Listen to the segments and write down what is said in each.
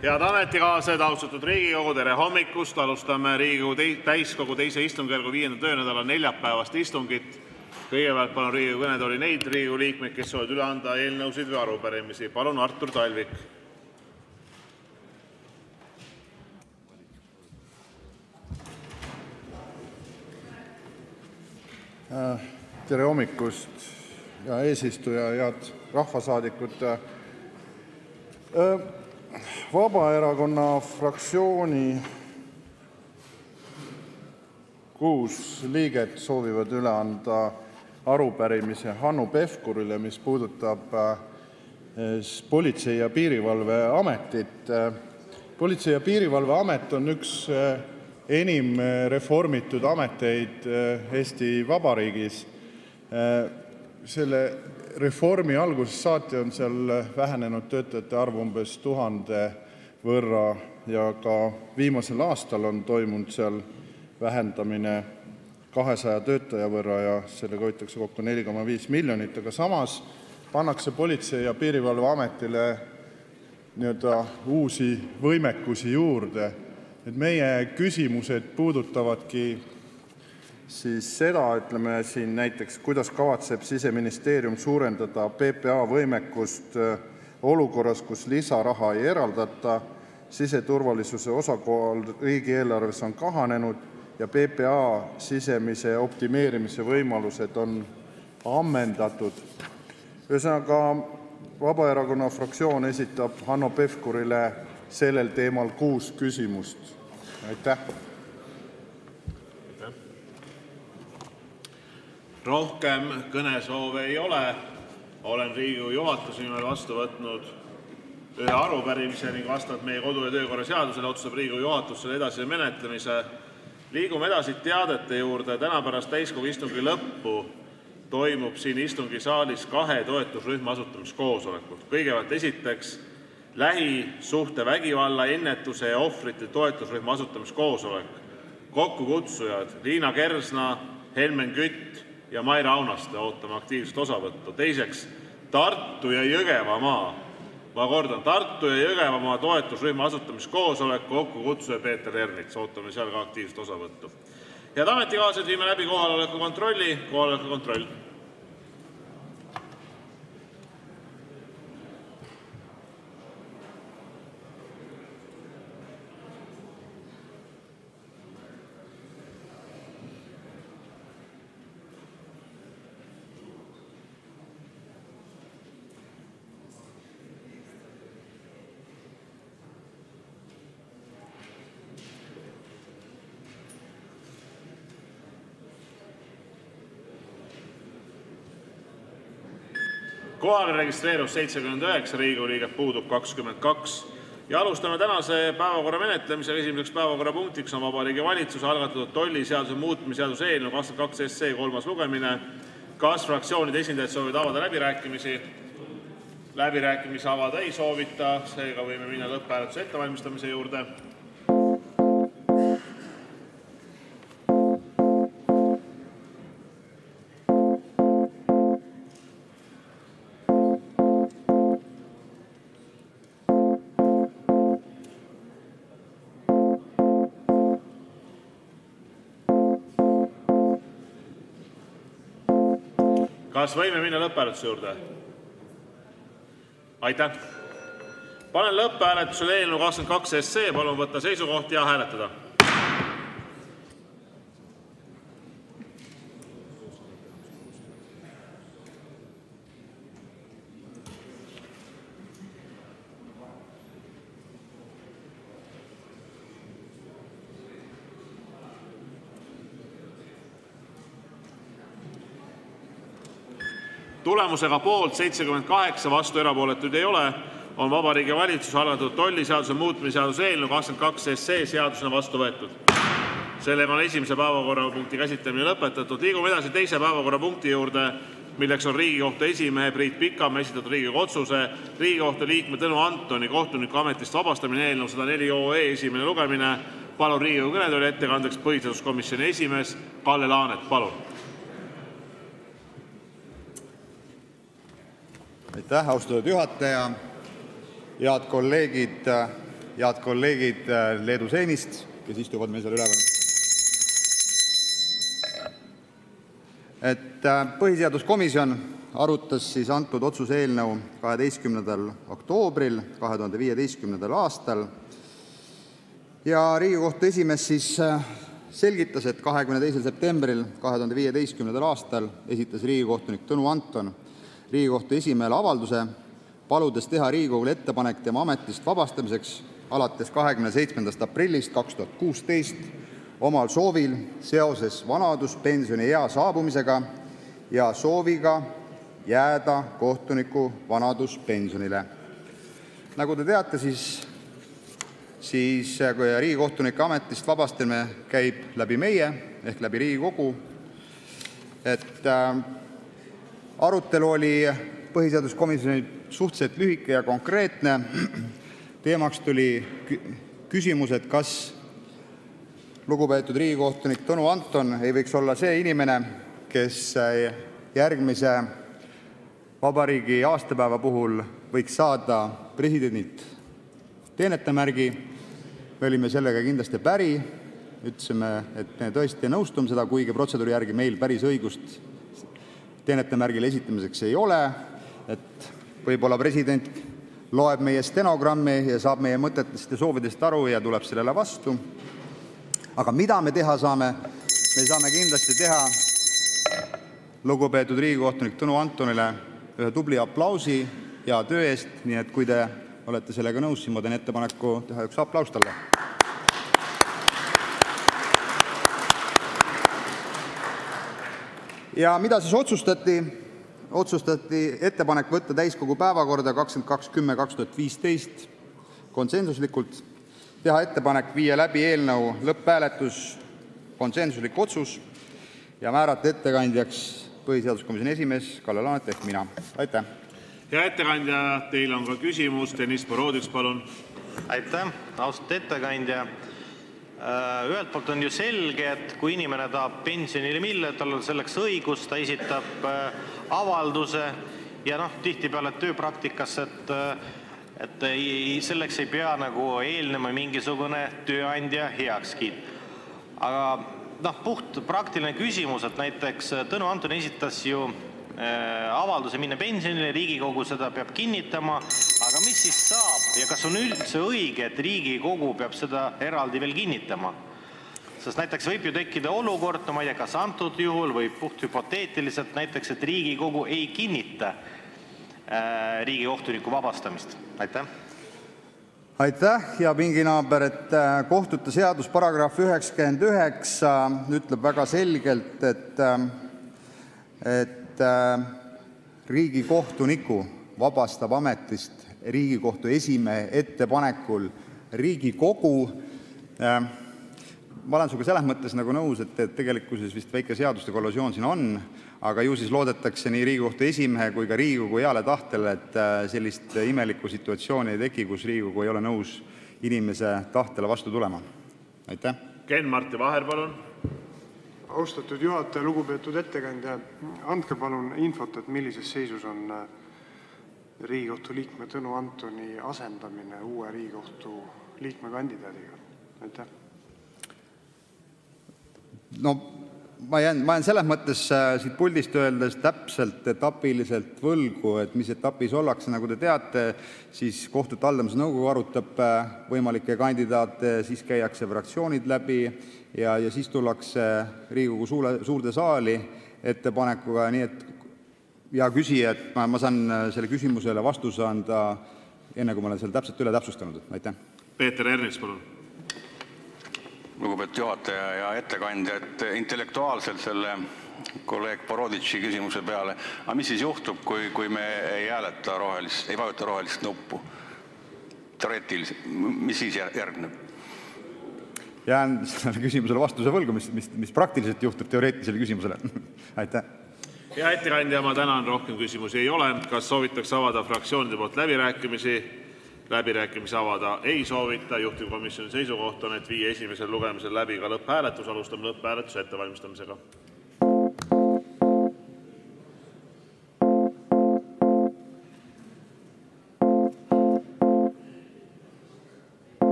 Head ametikaaslased, austatud Riigikogu, tere hommikust! Alustame Riigikogu täiskogu 2. istungjärgu 5. töönädala neljapäevast istungit. Kõigepealt palun Riigikogu kõnetooli neid Riigikogu liikmeid, kes soovivad üle anda eelnõusid või arupärimisi. Palun, Artur Talvik. Tere hommikust, ja eesistuja, head rahvasaadikud! Vabaerakonna fraktsiooni 6 liiget soovivad üle anda arupärimise Hanno Pevkurile, mis puudutab Politsei- ja Piirivalveametit. Politsei- ja Piirivalveamet on üks enim reformitud ameteid Eesti Vabariigis. Selle reformi algusest saati on seal vähenenud töötajate arv umbes 1000 võrra ja ka viimasel aastal on toimunud seal vähendamine 200 töötaja võrra ja sellega hoitakse kokku 4,5 miljonit, aga samas pannakse Politsei- ja Piirivalveametile uusi võimekusi juurde. Meie küsimused puudutavadki siis seda, ütleme siin näiteks, kuidas kavatseb Siseministeerium suurendada PPA võimekust olukorras, kus lisaraha ei eraldata, siseturvalisuse osakaal riigieelarves on kahanenud ja PPA sisemise optimeerimise võimalused on ammendatud. Ühesõnaga, Vabaerakonna fraktsioon esitab Hanno Pevkurile sellel teemal 6 küsimust. Aitäh! Rohkem kõnesoove ei ole. Olen Riigikogu juhatuse nimel vastu võtnud ühe arupärimise ning vastavalt meie kodu- ja töökorra seadusele otsustab Riigikogu juhatus selle edasise menetlemise. Liigume edasi teadete juurde. Täna pärast täiskogu istungi lõppu toimub siin istungisaalis 2 toetusrühma asutamiskoosolekut. Kõigepealt esiteks lähisuhtevägivalla ennetuse ja ohvrite toetusrühma asutamiskoosolek. Kokkukutsujad Liina Kersna, Helmen Kütt ja Maire Aunaste. Ootame aktiivset osavõttu. Teiseks Tartu ja Jõgevamaa. Ma kordan, Tartu ja Jõgevamaa toetusrühma asutamiskoosolek, kokkukutsuja Peeter Ernits. Ootame seal ka aktiivset osavõttu. Head ametikaaslased, viime läbi kohaloleku kontrolli. Kohaloleku kontroll. Kohale registreerus 79 Riigikogu liiget, puudub 22. Ja alustame tänase päevakorra menetlemisega. Esimeseks päevakorrapunktiks on Vabariigi Valitsuse algatatud tolliseaduse muutmise seaduse eelnõu 22 SE 3. lugemine. Kas fraktsioonide esindajad soovivad avada läbirääkimisi? Läbirääkimisi avada ei soovita, seega võime minna lõpphääletuse ettevalmistamise juurde. Kas võime minna lõpphääletuse juurde? Aitäh! Panen lõpphääletusele eelnõu 22 SE. Palun võtta seisukoht ja hääletada. Tulemusega poolt 78, vastu erapooletuid ei ole, on Vabariigi Valitsuse algatatud tolliseaduse muutmise seaduse eelnõu 22 SE seadusena vastu võetud. Sellega on esimese päevakorrapunkti käsitlemine lõpetatud. Liigume edasi teise päevakorrapunkti juurde, milleks on Riigikohtu esimehe Priit Pikamäe esitatud Riigikogu otsuse Riigikohtu liikme Tõnu Antoni kohtuniku ametist vabastamine eelnõu 104 OE esimene lugemine. Palun Riigikogu kõnetooli ettekandeks põhiseaduskomisjoni esimees Kalle Laanet. Palun! Aitäh, austatud juhataja! Head kolleegid! head kolleegid Leedu seenist, kes istuvad meil seal üleval. Põhiseaduskomisjon arutas siis antud otsuse eelnõu 12. oktoobril 2015. aastal ja Riigikohtu esimees siis selgitas, et 22. septembril 2015. aastal esitas riigikohtunik Tõnu Anton Riigikohtu esimehele avalduse, paludes teha Riigikogule ettepanek tema ametist vabastamiseks alates 27. aprillist 2016 omal soovil seoses vanaduspensioni ea saabumisega ja sooviga jääda kohtuniku vanaduspensionile. Nagu te teate, siis kui riigikohtunike ametist vabastamine käib läbi meie ehk läbi Riigikogu, arutelu oli põhiseaduskomisjoni suhteliselt lühike ja konkreetne. Teemaks tuli küsimus, et kas lugupeetud riigikohtunik Tõnu Anton ei võiks olla see inimene, kes järgmise vabariigi aastapäeva puhul võiks saada presidendilt teenetemärgi. Me olime sellega kindlasti päri, ütlesime, et me tõesti nõustume seda, kuigi protseduuri järgi meil päris õigust teenetemärgile esitamiseks ei ole, et võib-olla president loeb meie stenogrammi ja saab meie mõtetest ja soovidest aru ja tuleb sellele vastu. Aga mida me teha saame? Me saame kindlasti teha lugupeetud riigikohtunik Tõnu Antonile ühe tubli aplausi ja töö eest, nii et kui te olete sellega nõus, siis ma teen ettepaneku teha üks aplaus talle. Ja mida siis otsustati? Otsustati ettepanek võtta täiskogu päevakorda 22.10.2015 konsensuslikult, teha ettepanek viia läbi eelnõu lõpphääletus, konsensuslik otsus, ja määrata ettekandjaks põhiseaduskomisjoni esimees Kalle Laanet ehk mina. Aitäh! Hea ettekandja, teil on ka küsimus. Deniss Boroditš, palun. Aitäh, austatud ettekandja. Ühelt poolt on ju selge, et kui inimene tahab pensionile mille, tal on selleks õigus, ta esitab avalduse ja tihtipeale tööpraktikas, et selleks ei pea nagu eelnema mingisugune tööandja heakskiit. Aga puht praktiline küsimus, et näiteks Tõnu Anton esitas ju avalduse minna pensionile, Riigikogu seda peab kinnitama, aga mis siis saab ja kas on üldse õige, et Riigikogu peab seda eraldi veel kinnitama? Sest näiteks võib ju tekkida olukord, ma ei tea, kas antud juhul või puht hüpoteetiliselt näiteks, et Riigikogu ei kinnita riigikohtuniku vabastamist. Aitäh! Aitäh, hea pinginaaber, et kohtute seadus paragrahv 99 ütleb väga selgelt, et riigikohtuniku vabastab ametist Riigikohtu esimehe ettepanekul Riigikogu. Ma olen sinuga selles mõttes nagu nõus, et tegelikkuses vist väike seaduste kollusioon siin on, aga ju siis loodetakse nii Riigikohtu esimehe kui ka Riigikogu heale tahtele, et sellist imelikku situatsiooni ei teki, kus Riigikogu ei ole nõus inimese tahtele vastu tulema. Aitäh! Ken-Marti Vaher, palun. Austatud juhataja, lugupeetud ettekandja, andke palun infot, et millises seisus on Riigikohtu liikme Tõnu Antoni asendamine uue Riigikohtu liikme kandidaadiga. Aitäh! No, ma jään selles mõttes siit puldist öeldes täpselt etapiliselt võlgu, et mis etapis ollakse. Nagu te teate, siis kohtute haldamise nõukogu arutab võimalikke kandidaate, siis käiakse fraktsioonid läbi ja siis tullakse Riigikogu suurde saali ettepanekuga. Nii et hea küsija, et ma saan selle küsimusele vastuse anda enne, kui ma olen selle täpselt üle täpsustanud. Aitäh! Peeter Ernits, palun. Lugupeetud juhataja ja ettekandja, et intellektuaalselt selle kolleeg Boroditši küsimuse peale. Aga mis siis juhtub, kui me ei vajuta rohelist nuppu? Teoreetiliselt, mis siis järgneb? Jään selle küsimusele vastuse võlgu, mis praktiliselt juhtub teoreetilisele küsimusele. Aitäh! Hea ettekandja, ma tänan, rohkem küsimusi ei ole. Kas soovitakse avada fraktsioonide poolt läbirääkimisi? Läbirääkimisi avada ei soovita. Juhtivkomisjoni seisukoht on, et viia esimesel lugemisel läbi ka lõpphääletus. Alustame lõpphääletuse ettevalmistamisega.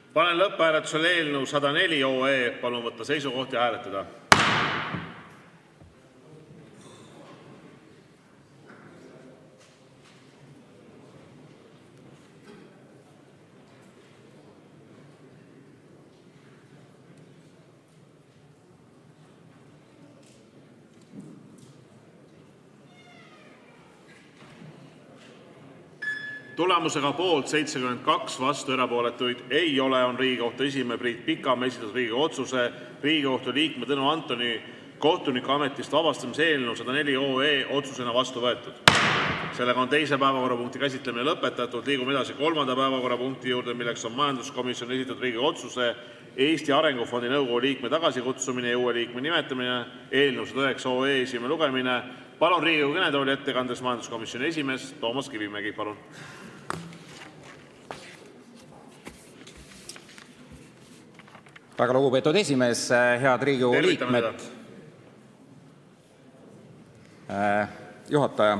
Panen lõpphääletusele eelnõu 104 OE. Palun võtta seisukoht ja hääletada. Tulemusega poolt 72, vastu erapooletuid ei ole, on Riigikohtu esimehe Priit Pikamäe esitatud Riigikogu otsuse Riigikohtu liikme Tõnu Antoni kohtuniku ametist vabastamise eelnõu 104 OE otsusena vastu võetud. Sellega on teise päevakorrapunkti käsitlemine lõpetatud. Liigume edasi kolmanda päevakorrapunkti juurde, milleks on majanduskomisjoni esitatud Riigikogu otsuse Eesti Arengufondi nõukogu liikme tagasikutsumine ja uue liikme nimetamine eelnõu 109 OE esimene lugemine. Palun Riigikogu kõnetooli ettekandeks majanduskomisjoni esimees Toomas Kivimägi. Palun. Väga lugupeetud esimees, head Riigikogu liikmed, juhataja.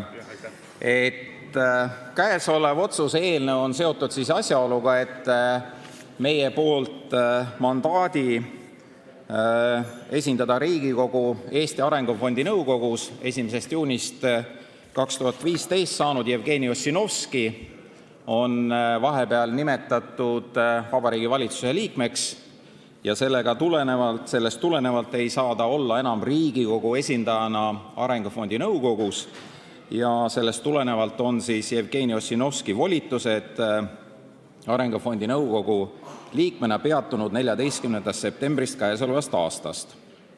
Käesolev otsuse eelnõu on seotud siis asjaoluga, et meie poolt mandaadi esindada Riigikogu Eesti Arengufondi nõukogus 1. juunist 2015 saanud Jevgeni Ossinovski on vahepeal nimetatud Vabariigi Valitsuse liikmeks ja sellest tulenevalt ei saa ta olla enam Riigikogu esindajana Arengufondi nõukogus ja sellest tulenevalt on siis Jevgeni Ossinovski volitused Arengufondi nõukogu liikmena peatunud 14. septembrist käesolevast aastast.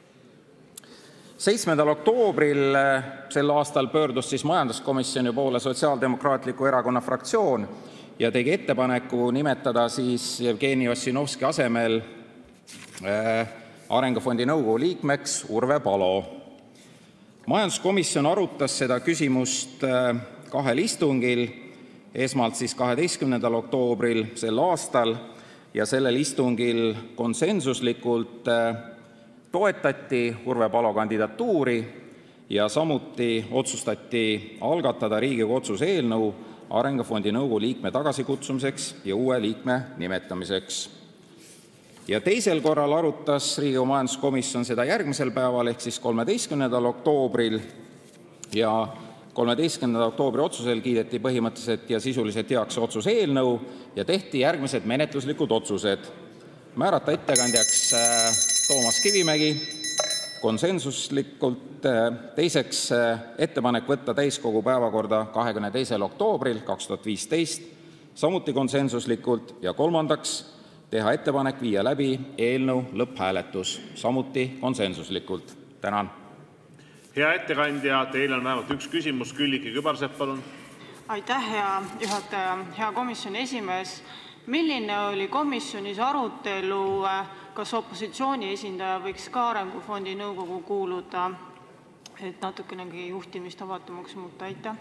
7. oktoobril sel aastal pöördus siis majanduskomisjoni poole Sotsiaaldemokraatliku Erakonna fraktsioon ja tegi ettepaneku nimetada siis Jevgeni Ossinovski asemel Arengufondi nõukogu liikmeks Urve Palo. Majanduskomisjon arutas seda küsimust kahel istungil, esmalt siis 12. oktoobril sel aastal ja sellel istungil konsensuslikult toetati Urve Palo kandidatuuri ja samuti otsustati algatada Riigikogu otsuse eelnõu Arengufondi nõukogu liikme tagasikutsumiseks ja uue liikme nimetamiseks. Ja teisel korral arutas Riigikogu majanduskomisjon seda järgmisel päeval ehk siis 13. oktoobril ja 13. oktoobri otsusel kiideti põhimõtteliselt ja sisuliselt heaks otsuse eelnõu ja tehti järgmised menetluslikud otsused. Määrata ettekandjaks Toomas Kivimägi konsensuslikult, teiseks ettepanek võtta täiskogu päevakorda 22. oktoobril 2015, samuti konsensuslikult ja kolmandaks teha ettepanek viia läbi eelnõu lõpphääletus, samuti konsensuslikult. Tänan. Hea ettekandja, teile on vähemalt üks küsimus. Külliki Kübarsepp, palun. Aitäh, hea juhataja, hea komisjoni esimees. Milline oli komisjonis arutelu, kas opositsiooni esindaja võiks ka Arengufondi nõukogu kuuluda, et natukenegi juhtimist avatumaks muuta? Aitäh.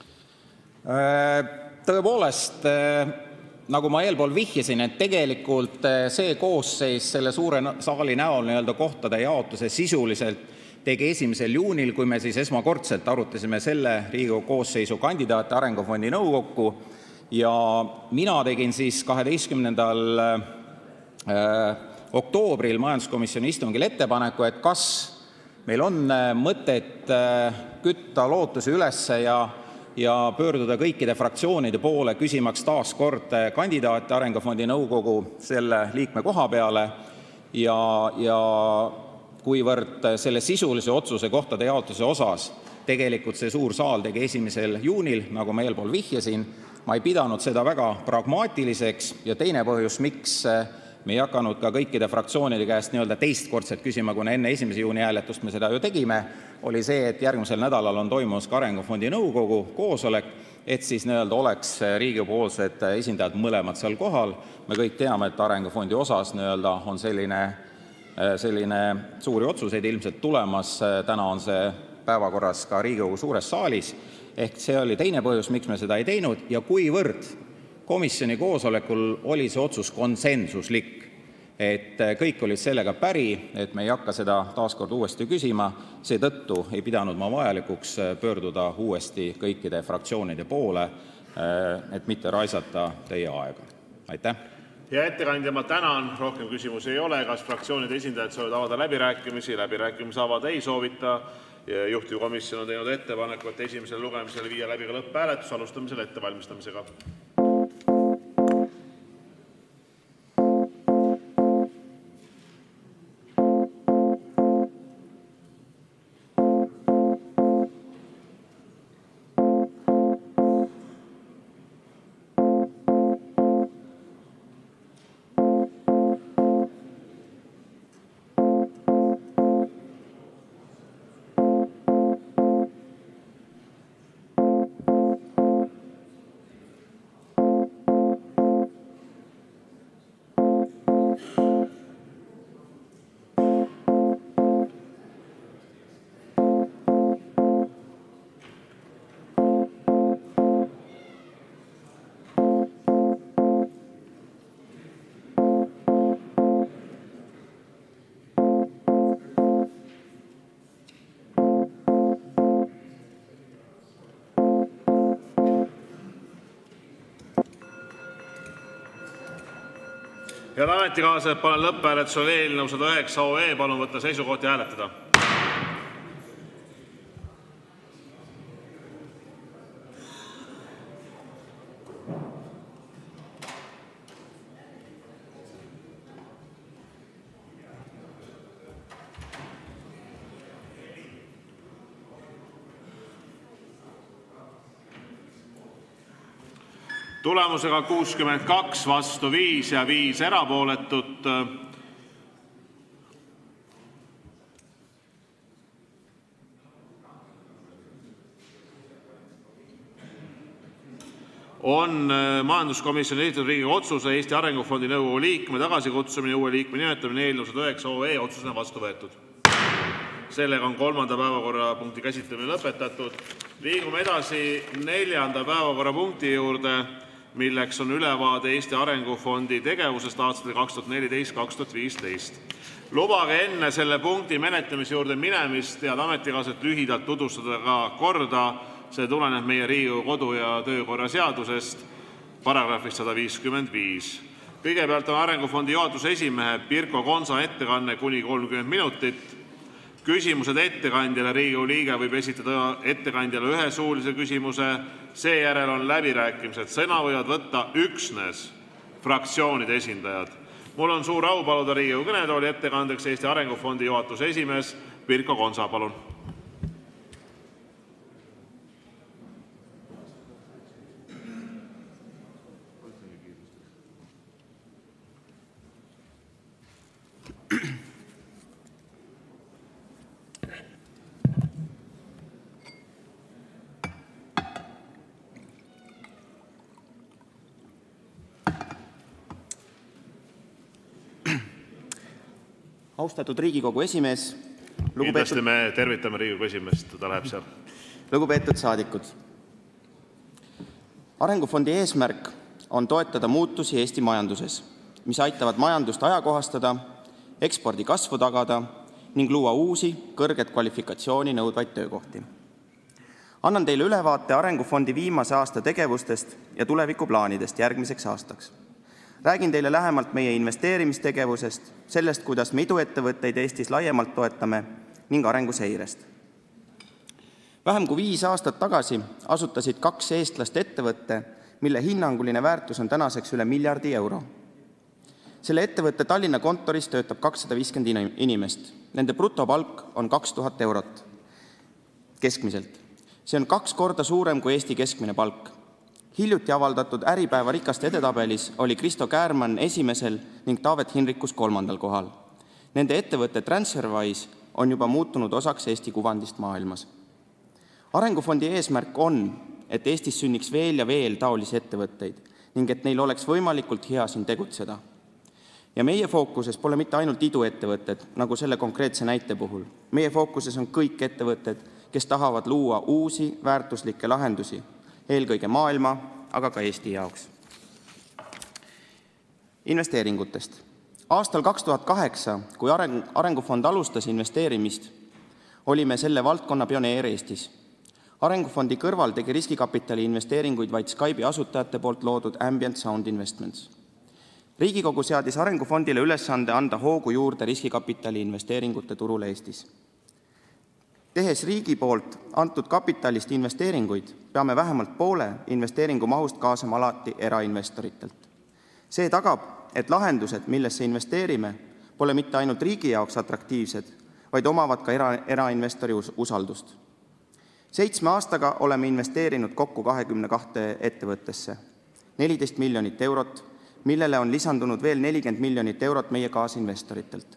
Tõepoolest, nagu ma eelpool vihjasin, et tegelikult see koosseis selle suure saali näol kohtade jaotuse sisuliselt tegi 1. juunil, kui me siis esmakordselt arutasime selle Riigikogu koosseisu kandidaate Arengufondi nõukokku ja mina tegin siis 12. oktoobril majanduskomisjoni istungil ettepaneku, et kas meil on mõtet kütta lootusi üles ja pöörduda kõikide fraktsioonide poole, küsimaks taas kord kandidaate Arengufondi nõukogu selle liikme koha peale ja kuivõrd selle sisulise otsuse kohtade jaotuse osas tegelikult see suur saal tegi 1. juunil, nagu ma eelpool vihjasin, ma ei pidanud seda väga pragmaatiliseks ja teine põhjus, miks me ei hakanud ka kõikide fraktsioonide käest teistkordselt küsima, kuna enne 1. juuni hääletust me seda ju tegime, oli see, et järgmisel nädalal on toimumas ka Arengufondi nõukogu koosolek, et siis oleks Riigikogu-poolsed esindajad mõlemad seal kohal. Me kõik teame, et Arengufondi osas on selline suuri otsuseid ilmselt tulemas, täna on see päevakorras ka Riigikogu suures saalis, ehk see oli teine põhjus, miks me seda ei teinud ja kuivõrd komisjoni koosolekul oli see otsus konsensuslik, et kõik olid sellega päri, et me ei hakka seda taaskord uuesti küsima, seetõttu ei pidanud ma vajalikuks pöörduda uuesti kõikide fraktsioonide poole, et mitte raisata teie aega. Aitäh! Hea ettekandja, ma tänan. Rohkem küsimusi ei ole. Kas fraktsioonide esindajad soovivad avada läbirääkimisi? Läbirääkimisi avada ei soovita. Juhtivkomisjon on teinud ettepaneku, et esimesel lugemisel viia läbi ka lõpphääletus. Alustame selle ettevalmistamisega. Head ametikaaslased, panen lõpphääletusele eelnõu 109 OE. Palun võtta seisukoht ja hääletada. Tulemusega 62, vastu 5 ja 5 erapooletut on majanduskomisjoni esitatud Riigikogu otsuse Eesti Arengufondi nõukogu liikme tagasikutsumine, uue liikme nimetamine eelnõu 109 OE otsusena vastu võetud. Sellega on 3. päevakorrapunkti käsitlemine lõpetatud. Liigume edasi 4. päevakorrapunkti juurde, milleks on ülevaade Eesti Arengufondi tegevusest aastatel 2014-2015. Lubage enne selle punkti menetlemise juurde minemist, head ametikaaslased, lühidalt tutvustada ka korda. See tuleneb meie Riigikogu kodu- ja töökorra seadusest, paragrahvist 155. Kõigepealt on Arengufondi juhatuse esimehe Pirko Konsa ettekanne kuni 30 minutit. Küsimused ettekandjale. Riigikogu liige võib esitada ettekandjale ühe suulise küsimuse. Seejärel on läbirääkimised. Sõna võivad võtta üksnes fraktsioonide esindajad. Mul on suur au paluda Riigikogu kõnetooli ettekandeks Eesti Arengufondi juhatuse esimees Pirko Konsa. Palun. Austatud Riigikogu esimees, Kindlasti me tervitame Riigikogu esimeest, ta läheb seal. Lugupeetud saadikud. Arengufondi eesmärk on toetada muutusi Eesti majanduses, mis aitavad majandust ajakohastada, ekspordi kasvu tagada ning luua uusi kõrget kvalifikatsiooni nõudvaid töökohti. Annan teile ülevaate Arengufondi viimase aasta tegevustest ja tulevikuplaanidest järgmiseks aastaks. Räägin teile lähemalt meie investeerimistegevusest, sellest, kuidas me iduettevõtteid Eestis laiemalt toetame ning arenguseirest. Vähem kui 5 aastat tagasi asutasid 2 eestlast ettevõtte, mille hinnanguline väärtus on tänaseks üle miljardi euro. Selle ettevõtte Tallinna kontoris töötab 250 inimest. Nende brutopalk on 2000 eurot keskmiselt. See on 2 korda suurem kui Eesti keskmine palk. Hiljuti avaldatud Äripäeva rikaste edetabelis oli Kristo Käärmann esimesel ning Taavet Hinrikus 3. kohal. Nende ettevõtte TransferWise on juba muutunud osaks Eesti kuvandist maailmas. Arengufondi eesmärk on, et Eestis sünniks veel ja veel taolisi ettevõtteid ning et neil oleks võimalikult hea siin tegutseda. Ja meie fookuses pole mitte ainult iduettevõtted, nagu selle konkreetse näite puhul. Meie fookuses on kõik ettevõtted, kes tahavad luua uusi väärtuslikke lahendusi, eelkõige maailma, aga ka Eesti jaoks. Investeeringutest. Aastal 2008, kui Arengufond alustas investeerimist, olime selle valdkonna pioneer Eestis. Arengufondi kõrval tegi riskikapitali investeeringuid vaid Skype'i asutajate poolt loodud Ambient Sound Investments. Riigikogu seadis Arengufondile ülesande anda hoogu juurde riskikapitali investeeringute turul Eestis. Tehes riigi poolt antud kapitalist investeeringuid, peame vähemalt poole investeeringu mahust kaasama alati erainvestoritelt. See tagab, et lahendused, millesse investeerime, pole mitte ainult riigi jaoks atraktiivsed, vaid omavad ka erainvestori usaldust. 7 aastaga oleme investeerinud kokku 22 ettevõttesse, 14 miljonit eurot, millele on lisandunud veel 40 miljonit eurot meie kaasinvestoritelt.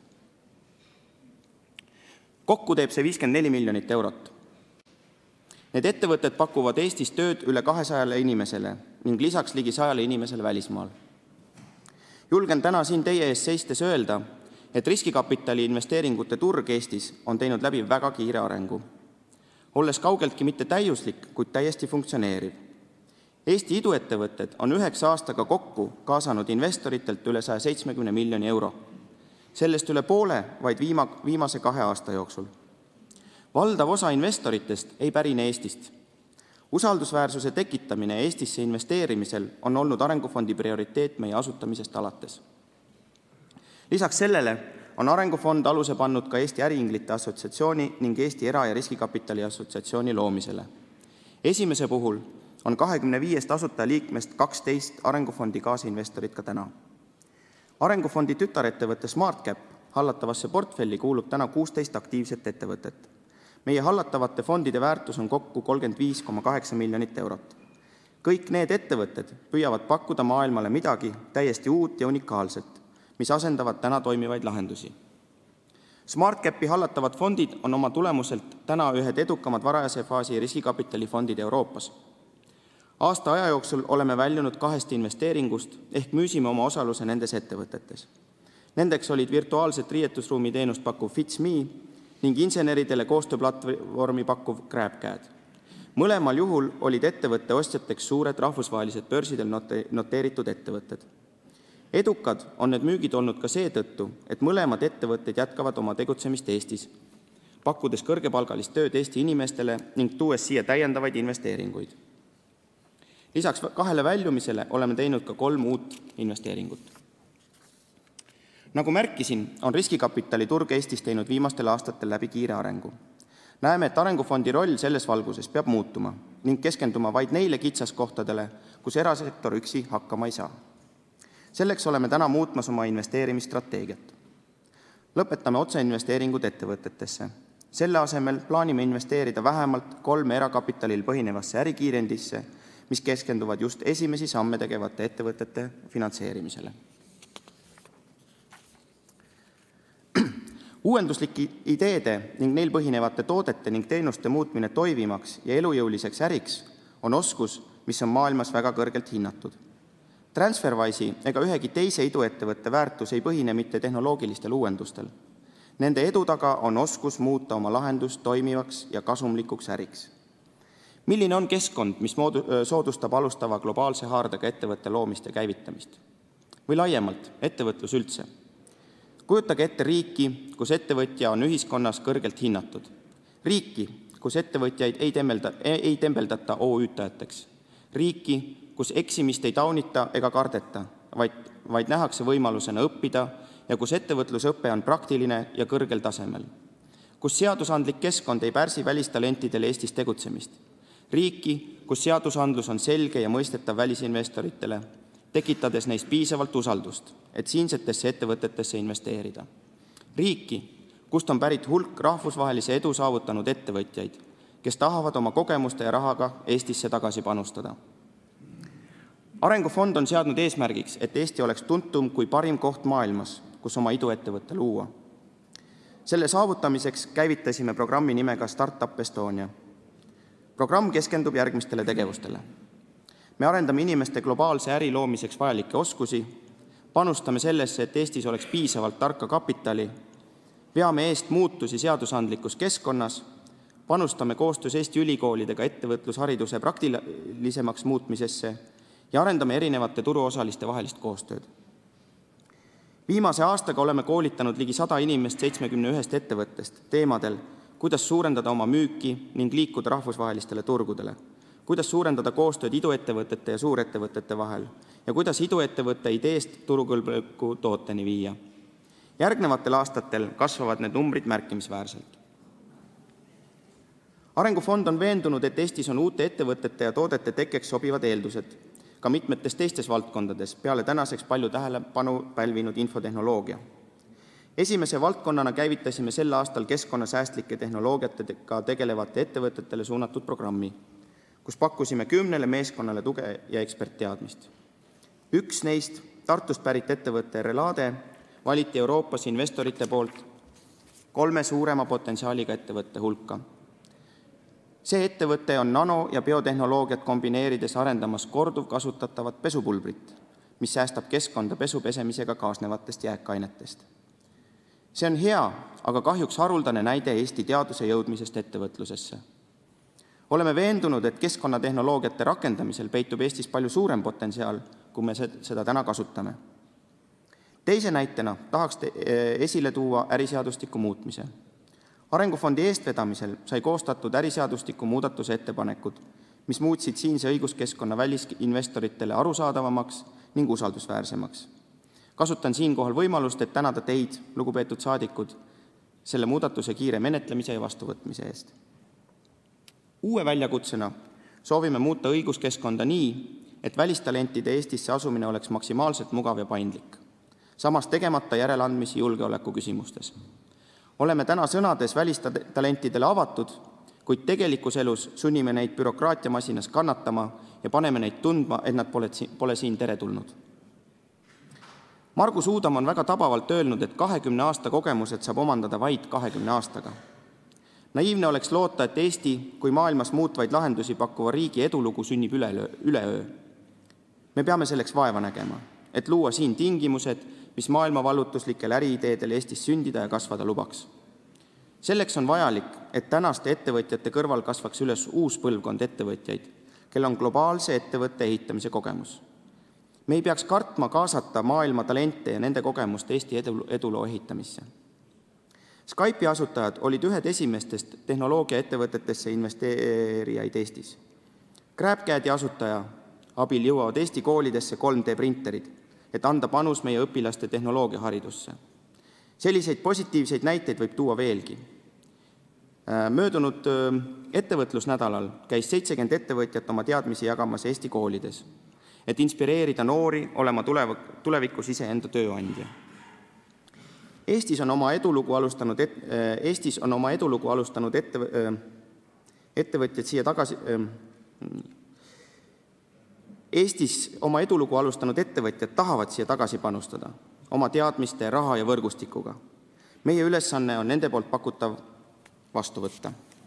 Kokku teeb see 54 miljonit eurot. Need ettevõtted pakuvad Eestis tööd üle 200 inimesele ning lisaks ligi 100 inimesele välismaal. Julgen täna siin teie ees seistes öelda, et riskikapitali investeeringute turg Eestis on teinud läbi väga kiire arengu. Olles kaugeltki mitte täiuslik, kuid täiesti funktsioneeriv. Eesti iduettevõtted on 9 aastaga kokku kaasanud investoritelt üle 170 miljoni euro. Sellest üle poole vaid viimase 2 aasta jooksul. Valdav osa investoritest ei pärine Eestist. Usaldusväärsuse tekitamine Eestisse investeerimisel on olnud Arengufondi prioriteet meie asutamisest alates. Lisaks sellele on Arengufond aluse pannud ka Eesti Äriinglite Assotsiatsiooni ning Eesti Era- ja Riskikapitali Assotsiatsiooni loomisele. Esimese puhul on 25 asutajaliikmest 12 Arengufondi kaasinvestorid ka täna. Arengufondi tütarettevõtte SmartCap hallatavasse portfelli kuulub täna 16 aktiivset ettevõtet. Meie hallatavate fondide väärtus on kokku 35,8 miljonit eurot. Kõik need ettevõtted püüavad pakkuda maailmale midagi täiesti uut ja unikaalset, mis asendavad täna toimivaid lahendusi. SmartCapi hallatavad fondid on oma tulemuselt täna ühed edukamad varajase faasi riskikapitalifondid Euroopas. Aasta aja jooksul oleme väljunud 2 investeeringust ehk müüsime oma osaluse nendes ettevõtetes. Nendeks olid virtuaalset riietusruumi teenust pakkuv FitsMe ning inseneridele koostööplatvormi pakkuv GrabCAD. Mõlemal juhul olid ettevõtte ostjateks suured rahvusvahelised börsidel noteeritud ettevõtted. Edukad on need müügid olnud ka seetõttu, et mõlemad ettevõtted jätkavad oma tegutsemist Eestis, pakkudes kõrgepalgalist tööd Eesti inimestele ning tuues siia täiendavaid investeeringuid. Lisaks 2 väljumisele oleme teinud ka 3 uut investeeringut. Nagu märkisin, on riskikapitali turg Eestis teinud viimastel aastatel läbi kiire arengu. Näeme, et Arengufondi roll selles valguses peab muutuma ning keskenduma vaid neile kitsaskohtadele, kus erasektor üksi hakkama ei saa. Selleks oleme täna muutmas oma investeerimisstrateegiat. Lõpetame otseinvesteeringud ettevõtetesse. Selle asemel plaanime investeerida vähemalt 3 erakapitalil põhinevasse ärikiirendisse, mis keskenduvad just esimesi samme tegevate ettevõtete finantseerimisele. Uuenduslike ideede ning neil põhinevate toodete ning teenuste muutmine toimimaks ja elujõuliseks äriks on oskus, mis on maailmas väga kõrgelt hinnatud. Transferwise'i ega ühegi teise iduettevõtte väärtus ei põhine mitte tehnoloogilistel uuendustel. Nende edu taga on oskus muuta oma lahendus toimivaks ja kasumlikuks äriks. Milline on keskkond, mis soodustab alustava globaalse haardega ettevõtte loomist ja käivitamist? Või laiemalt, ettevõtlus üldse? Kujutage ette riiki, kus ettevõtja on ühiskonnas kõrgelt hinnatud. Riiki, kus ettevõtjaid ei tembeldata OÜ-tajateks. Riiki, kus eksimist ei taunita ega kardeta, vaid nähakse võimalusena õppida ja kus ettevõtlusõpe on praktiline ja kõrgel tasemel. Kus seadusandlik keskkond ei pärsi välistalentidele Eestis tegutsemist. Riiki, kus seadusandlus on selge ja mõistetav välisinvestoritele, tekitades neist piisavalt usaldust, et siinsetesse ettevõtetesse investeerida. Riiki, kust on pärit hulk rahvusvahelise edu saavutanud ettevõtjaid, kes tahavad oma kogemuste ja rahaga Eestisse tagasi panustada. Arengufond on seadnud eesmärgiks, et Eesti oleks tuntum kui parim koht maailmas, kus oma iduettevõtte luua. Selle saavutamiseks käivitasime programmi nimega Startup Estonia. Programm keskendub järgmistele tegevustele. Me arendame inimeste globaalse äri loomiseks vajalikke oskusi, panustame sellesse, et Eestis oleks piisavalt tarka kapitali, veame eest muutusi seadusandlikus keskkonnas, panustame koostöös Eesti ülikoolidega ettevõtlushariduse praktilisemaks muutmisesse ja arendame erinevate turuosaliste vahelist koostööd. Viimase aastaga oleme koolitanud ligi 100 inimest 71 ettevõttest teemadel, kuidas suurendada oma müüki ning liikuda rahvusvahelistele turgudele, kuidas suurendada koostööd iduettevõtete ja suurettevõtete vahel ja kuidas iduettevõtte ideest turukõlbliku tooteni viia. Järgnevatel aastatel kasvavad need numbrid märkimisväärselt. Arengufond on veendunud, et Eestis on uute ettevõtete ja toodete tekkeks sobivad eeldused, ka mitmetes teistes valdkondades, peale tänaseks palju tähelepanu pälvinud infotehnoloogia. Esimese valdkonnana käivitasime sel aastal keskkonnasäästlike tehnoloogiatega tegelevate ettevõtetele suunatud programmi, kus pakkusime 10 meeskonnale tuge ja ekspertteadmist. Üks neist, Tartust pärit ettevõtte Relade, valiti Euroopas investorite poolt 3 suurema potentsiaaliga ettevõtte hulka. See ettevõte on nano- ja biotehnoloogiat kombineerides arendamas korduvkasutatavat pesupulbrit, mis säästab keskkonda pesu pesemisega kaasnevatest jääkainetest. See on hea, aga kahjuks haruldane näide Eesti teaduse jõudmisest ettevõtlusesse. Oleme veendunud, et keskkonnatehnoloogiate rakendamisel peitub Eestis palju suurem potentsiaal, kui me seda täna kasutame. Teise näitena tahaks esile tuua äriseadustiku muutmise. Arengufondi eestvedamisel sai koostatud äriseadustiku muudatuse ettepanekud, mis muutsid siinse õiguskeskkonna välisinvestoritele arusaadavamaks ning usaldusväärsemaks. Kasutan siinkohal võimalust, et tänada teid, lugupeetud saadikud, selle muudatuse kiire menetlemise ja vastuvõtmise eest. Uue väljakutsena soovime muuta õiguskeskkonda nii, et välistalentide Eestisse asumine oleks maksimaalselt mugav ja paindlik, samas tegemata järeleandmisi julgeoleku küsimustes. Oleme täna sõnades välistalentidele avatud, kuid tegelikus elus sunnime neid bürokraatiamasinas kannatama ja paneme neid tundma, et nad pole siin teretulnud. Margus Uudam on väga tabavalt öelnud, et 20 aasta kogemused saab omandada vaid 20 aastaga. Naiivne oleks loota, et Eesti kui maailmas muutvaid lahendusi pakkuva riigi edulugu sünnib üleöö. Me peame selleks vaeva nägema, et luua siin tingimused, mis maailmavallutuslikel äriideedel Eestis sündida ja kasvada lubaks. Selleks on vajalik, et tänaste ettevõtjate kõrval kasvaks üles uus põlvkond ettevõtjaid, kel on globaalse ettevõtte ehitamise kogemus. Me ei peaks kartma kaasata maailma talente ja nende kogemust Eesti eduloo ehitamisse. Skype'i asutajad olid ühed esimestest tehnoloogiaettevõtetesse investeerijaid Eestis. GrabCAD-i asutaja abil jõuavad Eesti koolidesse 3D-printerid, et anda panus meie õpilaste tehnoloogiaharidusse. Selliseid positiivseid näiteid võib tuua veelgi. Möödunud ettevõtlusnädalal käis 70 ettevõtjat oma teadmisi jagamas Eesti koolides, et inspireerida noori olema tulevikus iseenda tööandja. Eestis on oma edulugu alustanud ettevõtjad siia tagasi Eestis oma edulugu alustanud ettevõtjad tahavad siia tagasi panustada oma teadmiste, raha ja võrgustikuga. Meie ülesanne on nende poolt pakutav vastu võtta.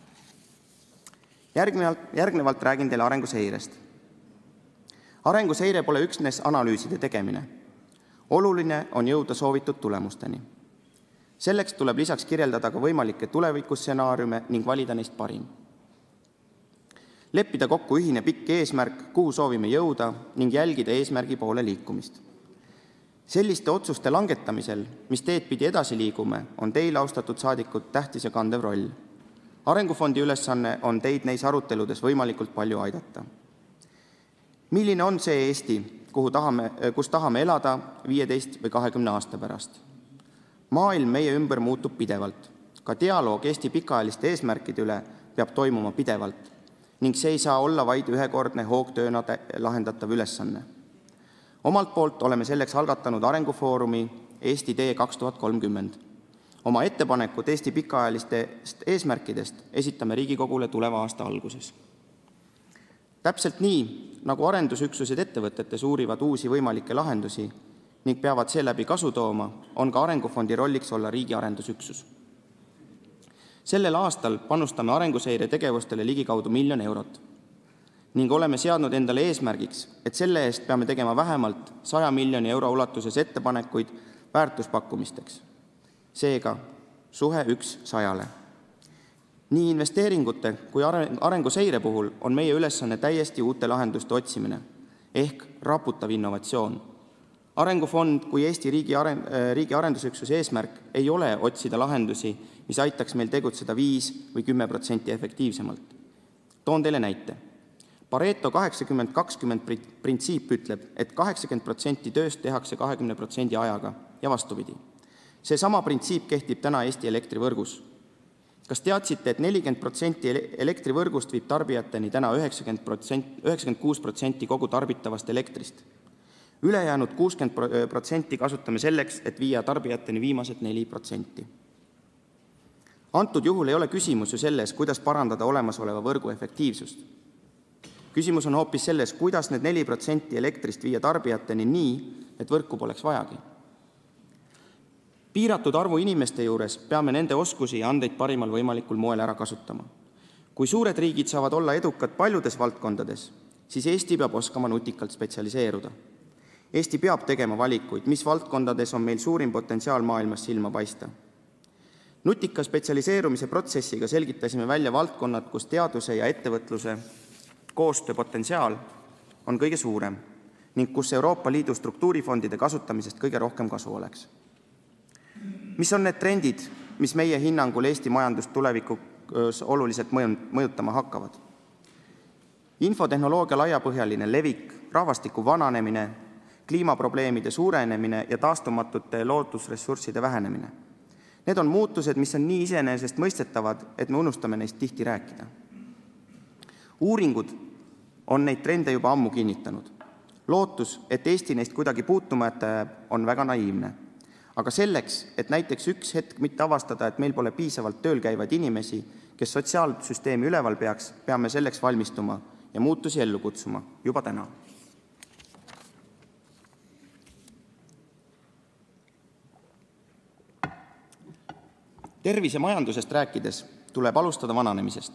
Järgnevalt räägin teile arenguseirest. Arenguseire pole üksnes analüüside tegemine. Oluline on jõuda soovitud tulemusteni. Selleks tuleb lisaks kirjeldada ka võimalikke tulevikustsenaariume ning valida neist parim. Leppida kokku ühine pikk eesmärk, kuhu soovime jõuda ning jälgida eesmärgi poole liikumist. Selliste otsuste langetamisel, mis teed pidi edasi liigume, on teil, austatud saadikud, tähtis ja kandev roll. Arengufondi ülesanne on teid neis aruteludes võimalikult palju aidata. Milline on see Eesti, kus tahame elada 15 või 20 aasta pärast? Maailm meie ümber muutub pidevalt. Ka dialoog Eesti pikaajaliste eesmärkide üle peab toimuma pidevalt ning see ei saa olla vaid ühekordne hoogtööna lahendatav ülesanne. Omalt poolt oleme selleks algatanud arengufoorumi Eesti tee 2030. Oma ettepanekud Eesti pikaajalistest eesmärkidest esitame Riigikogule tuleva aasta alguses. Täpselt nii, nagu arendusüksused ettevõtetes uurivad uusi võimalikke lahendusi ning peavad seeläbi kasu tooma, on ka Arengufondi rolliks olla riigi arendusüksus. Sellel aastal panustame arenguseire tegevustele ligikaudu 1 000 000 eurot ning oleme seadnud endale eesmärgiks, et selle eest peame tegema vähemalt 100 miljoni euro ulatuses ettepanekuid väärtuspakkumisteks. Seega, suhe 1:100. Nii investeeringute kui arenguseire puhul on meie ülesanne täiesti uute lahenduste otsimine ehk raputav innovatsioon. Arengufond kui Eesti riigi arendusüksuse eesmärk ei ole otsida lahendusi, mis aitaks meil tegutseda 5 või 10% efektiivsemalt. Toon teile näite. Pareto 80-20 printsiip ütleb, et 80% tööst tehakse 20% ajaga ja vastupidi. Seesama printsiip kehtib täna Eesti elektrivõrgus. Kas teadsite, et 40% elektrivõrgust viib tarbijateni täna 96% kogu tarbitavast elektrist? Ülejäänud 60% kasutame selleks, et viia tarbijateni viimased 4%. Antud juhul ei ole küsimus ju selles, kuidas parandada olemasoleva võrgu efektiivsust. Küsimus on hoopis selles, kuidas need 4% elektrist viia tarbijateni nii, et võrku poleks vajagi. Piiratud arvu inimeste juures peame nende oskusi ja andeid parimal võimalikul moel ära kasutama. Kui suured riigid saavad olla edukad paljudes valdkondades, siis Eesti peab oskama nutikalt spetsialiseeruda. Eesti peab tegema valikuid, mis valdkondades on meil suurim potentsiaal maailmas silma paista. Nutika spetsialiseerumise protsessiga selgitasime välja valdkonnad, kus teaduse ja ettevõtluse koostööpotentsiaal on kõige suurem ning kus Euroopa Liidu struktuurifondide kasutamisest kõige rohkem kasu oleks. Mis on need trendid, mis meie hinnangul Eesti majandust tulevikus oluliselt mõjutama hakkavad? Infotehnoloogia laiapõhjaline levik, rahvastiku vananemine, kliimaprobleemide suurenemine ja taastumatute loodusressursside vähenemine. Need on muutused, mis on nii iseenesest mõistetavad, et me unustame neist tihti rääkida. Uuringud on neid trende juba ammu kinnitanud. Lootus, et Eesti neist kuidagi puutumata jääb, on väga naiivne. Aga selleks, et näiteks üks hetk mitte avastada, et meil pole piisavalt tööl käivaid inimesi, kes sotsiaalsüsteemi üleval peaks, peame selleks valmistuma ja muutusi ellu kutsuma juba täna. Tervise majandusest rääkides tuleb alustada vananemisest.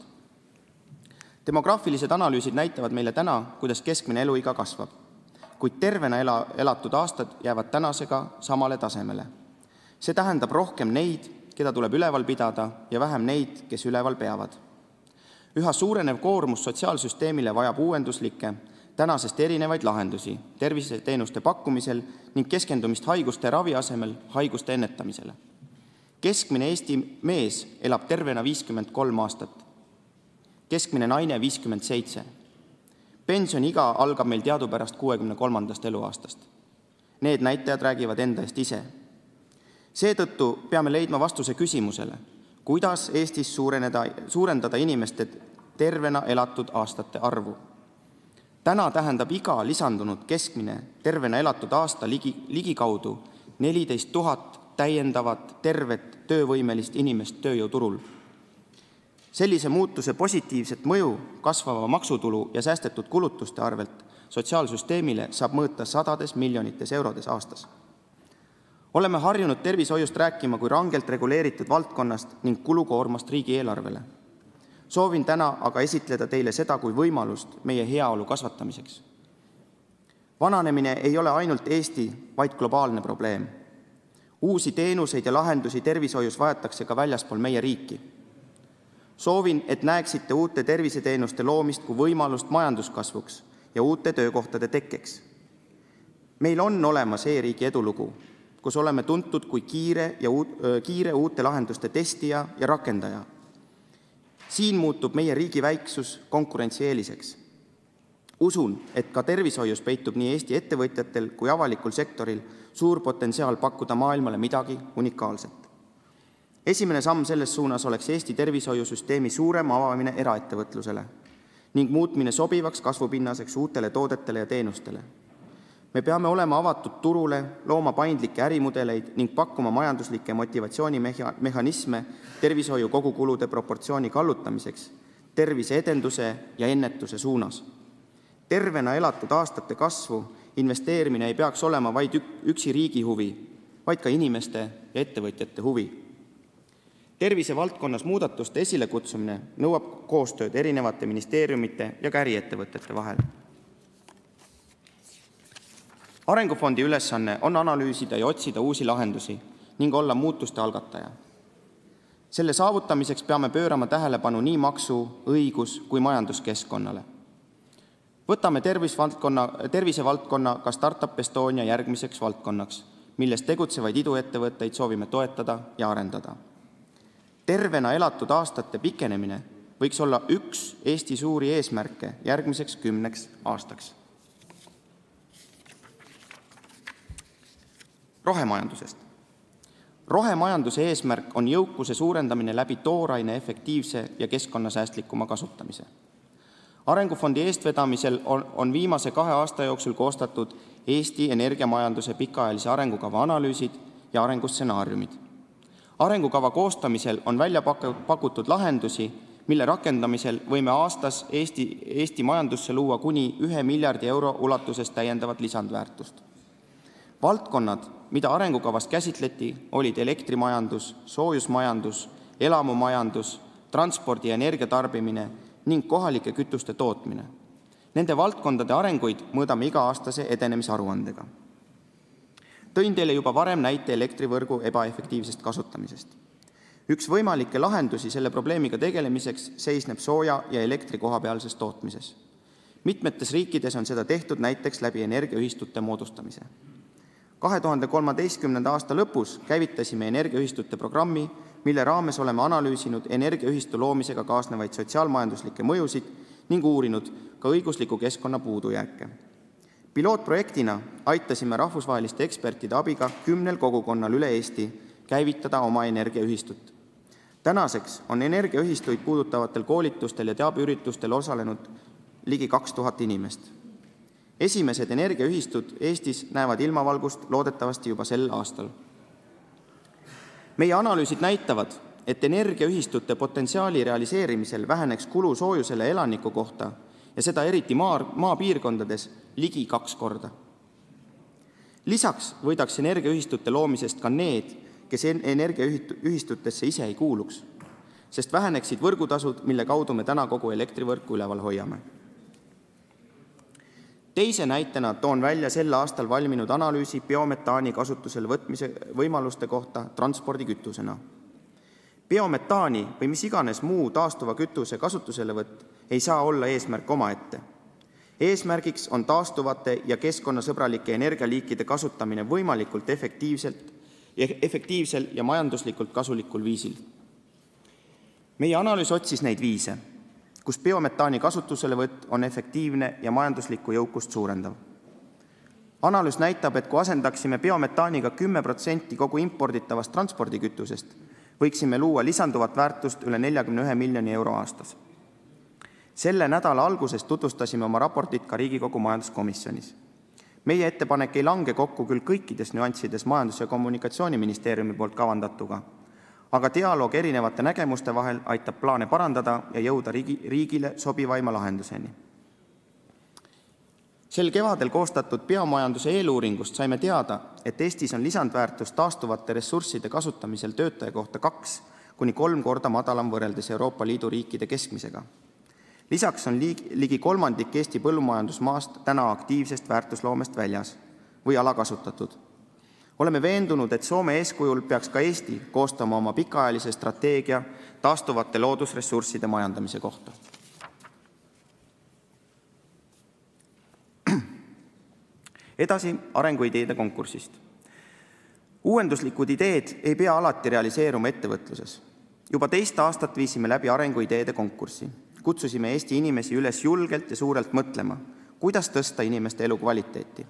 Demograafilised analüüsid näitavad meile täna, kuidas keskmine eluiga kasvab, kuid tervena elatud aastad jäävad tänasega samale tasemele. See tähendab rohkem neid, keda tuleb üleval pidada ja vähem neid, kes üleval peavad. Üha suurenev koormus sotsiaalsüsteemile vajab uuenduslikke, tänasest erinevaid lahendusi terviseteenuste pakkumisel ning keskendumist haiguste ravi asemel haiguste ennetamisele. Keskmine Eesti mees elab tervena 53 aastat, keskmine naine 57. Pensioniiga algab meil teadupärast 63. eluaastast. Need näitajad räägivad enda eest ise. Seetõttu peame leidma vastuse küsimusele, kuidas Eestis suurendada inimeste tervena elatud aastate arvu. Täna tähendab iga lisandunud keskmine tervena elatud aasta ligikaudu 14 000 täiendavat tervet töövõimelist inimest tööjõuturul. Sellise muutuse positiivset mõju kasvava maksutulu ja säästetud kulutuste arvelt sotsiaalsüsteemile saab mõõta sadades miljonites eurodes aastas. Oleme harjunud tervishoiust rääkima kui rangelt reguleeritud valdkonnast ning kulukoormast riigieelarvele. Soovin täna aga esitleda teile seda kui võimalust meie heaolu kasvatamiseks. Vananemine ei ole ainult Eesti, vaid globaalne probleem. Uusi teenuseid ja lahendusi tervishoius vajatakse ka väljaspool meie riiki. Soovin, et näeksite uute terviseteenuste loomist kui võimalust majanduskasvuks ja uute töökohtade tekkeks. Meil on olemas e-riigi edulugu, kus oleme tuntud kui kiire uute lahenduste testija ja rakendaja. Siin muutub meie riigi väiksus konkurentsieeliseks. Usun, et ka tervishoius peitub nii Eesti ettevõtjatel kui avalikul sektoril suur potentsiaal pakkuda maailmale midagi unikaalset. Esimene samm selles suunas oleks Eesti tervishoiusüsteemi suurem avamine eraettevõtlusele ning muutmine sobivaks kasvupinnaseks uutele toodetele ja teenustele. Me peame olema avatud turule, looma paindlikke ärimudeleid ning pakkuma majanduslikke motivatsioonimehhanisme tervishoiu kogukulude proportsiooni kallutamiseks, tervise edenduse ja ennetuse suunas. Tervena elatud aastate kasvu investeerimine ei peaks olema vaid üksi riigi huvi, vaid ka inimeste ja ettevõtjate huvi. Tervise valdkonnas muudatuste esilekutsumine nõuab koostööd erinevate ministeeriumite ja ka äriettevõtete vahel. Arengufondi ülesanne on analüüsida ja otsida uusi lahendusi ning olla muutuste algataja. Selle saavutamiseks peame pöörama tähelepanu nii maksu-, õigus- kui majanduskeskkonnale. Võtame tervisevaldkonna ka Startup Estonia järgmiseks valdkonnaks, milles tegutsevaid iduettevõtteid soovime toetada ja arendada. Tervena elatud aastate pikenemine võiks olla üks Eesti suuri eesmärke järgmiseks 10 aastaks. Rohemajandusest. Rohemajanduse eesmärk on jõukuse suurendamine läbi tooraine efektiivse ja keskkonnasäästlikuma kasutamise. Arengufondi eestvedamisel on viimase 2 aasta jooksul koostatud Eesti energiamajanduse pikaajalise arengukava analüüsid ja arengustsenaariumid. Arengukava koostamisel on välja pakutud lahendusi, mille rakendamisel võime aastas Eesti majandusse luua kuni 1 miljardi euro ulatuses täiendavat lisandväärtust. Valdkonnad, mida arengukavas käsitleti, olid elektrimajandus, soojusmajandus, elamumajandus, transpordi ja energiatarbimine ning kohalike kütuste tootmine. Nende valdkondade arenguid mõõdame iga-aastase edenemisaruandega. Tõin teile juba varem näite elektrivõrgu ebaefektiivsest kasutamisest. Üks võimalikke lahendusi selle probleemiga tegelemiseks seisneb sooja ja elektri kohapealses tootmises. Mitmetes riikides on seda tehtud näiteks läbi energiaühistute moodustamise. 2013. aasta lõpus käivitasime energiaühistute programmi, mille raames oleme analüüsinud energiaühistu loomisega kaasnevaid sotsiaalmajanduslikke mõjusid ning uurinud ka õigusliku keskkonna puudujääke. Pilootprojektina aitasime rahvusvaheliste ekspertide abiga 10 kogukonnal üle Eesti käivitada oma energiaühistut. Tänaseks on energiaühistuid puudutavatel koolitustel ja teabeüritustel osalenud ligi 2000 inimest. Esimesed energiaühistud Eestis näevad ilmavalgust loodetavasti juba sel aastal. Meie analüüsid näitavad, et energiaühistute potentsiaali realiseerimisel väheneks kulu soojusele elaniku kohta ja seda eriti maapiirkondades ligi 2 korda. Lisaks võidaks energiaühistute loomisest ka need, kes energiaühistutesse ise ei kuuluks, sest väheneksid võrgutasud, mille kaudu me täna kogu elektrivõrku üleval hoiame. Teise näitena toon välja sel aastal valminud analüüsi biometaani kasutusele võtmise võimaluste kohta transpordikütusena. Biometaani või mis iganes muu taastuva kütuse kasutuselevõtt ei saa olla eesmärk omaette. Eesmärgiks on taastuvate ja keskkonnasõbralike energialiikide kasutamine võimalikult efektiivsel ja majanduslikult kasulikul viisil. Meie analüüs otsis neid viise, kus biometaani kasutuselevõtt on efektiivne ja majanduslikku jõukust suurendav. Analüüs näitab, et kui asendaksime biometaaniga 10% kogu imporditavast transpordikütusest, võiksime luua lisanduvat väärtust üle 41 miljoni euro aastas. Selle nädala alguses tutvustasime oma raportit ka Riigikogu majanduskomisjonis. Meie ettepanek ei lange kokku küll kõikides nüanssides Majandus- ja Kommunikatsiooniministeeriumi poolt kavandatuga, aga dialoog erinevate nägemuste vahel aitab plaane parandada ja jõuda riigile sobivaima lahenduseni. Sel kevadel koostatud biomajanduse eeluuringust saime teada, et Eestis on lisandväärtus taastuvate ressursside kasutamisel töötaja kohta 2 kuni 3 korda madalam võrreldes Euroopa Liidu riikide keskmisega. Lisaks on ligi 1/3 Eesti põllumajandusmaast täna aktiivsest väärtusloomest väljas või alakasutatud. Oleme veendunud, et Soome eeskujul peaks ka Eesti koostama oma pikaajalise strateegia taastuvate loodusressursside majandamise kohta. Edasi arenguideede konkursist. Uuenduslikud ideed ei pea alati realiseeruma ettevõtluses. Juba 2 aastat viisime läbi arenguideede konkurssi. Kutsusime Eesti inimesi üles julgelt ja suurelt mõtlema, kuidas tõsta inimeste elukvaliteeti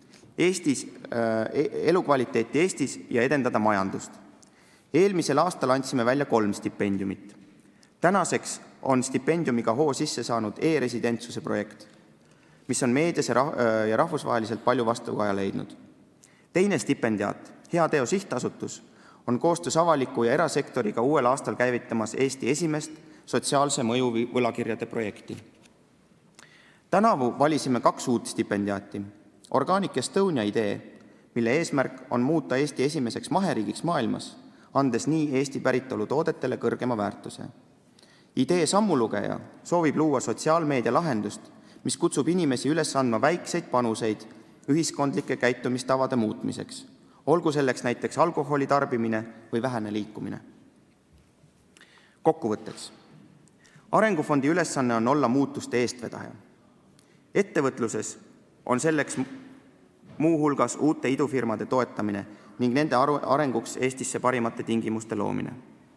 Eestis ja edendada majandust. Eelmisel aastal andsime välja 3 stipendiumit. Tänaseks on stipendiumiga hoo sisse saanud e-residentsuse projekt, mis on meedias ja rahvusvaheliselt palju vastukaja leidnud. Teine stipendiaat, Hea Teo Sihtasutus, on koostöös avaliku ja erasektoriga uuel aastal käivitamas Eesti esimest sotsiaalse mõju võlakirjade projekti. Tänavu valisime 2 uut stipendiaati. Organic Estonia idee, mille eesmärk on muuta Eesti esimeseks maheriigiks maailmas, andes nii Eesti päritolu toodetele kõrgema väärtuse. Idee Sammulugeja soovib luua sotsiaalmeedia lahendust, mis kutsub inimesi üles andma väikseid panuseid ühiskondlike käitumistavade muutmiseks, olgu selleks näiteks alkoholi tarbimine või vähene liikumine. Kokkuvõtteks. Arengufondi ülesanne on olla muutuste eestvedaja. Ettevõtluses on selleks muuhulgas uute idufirmade toetamine ning nende arenguks Eestisse parimate tingimuste loomine.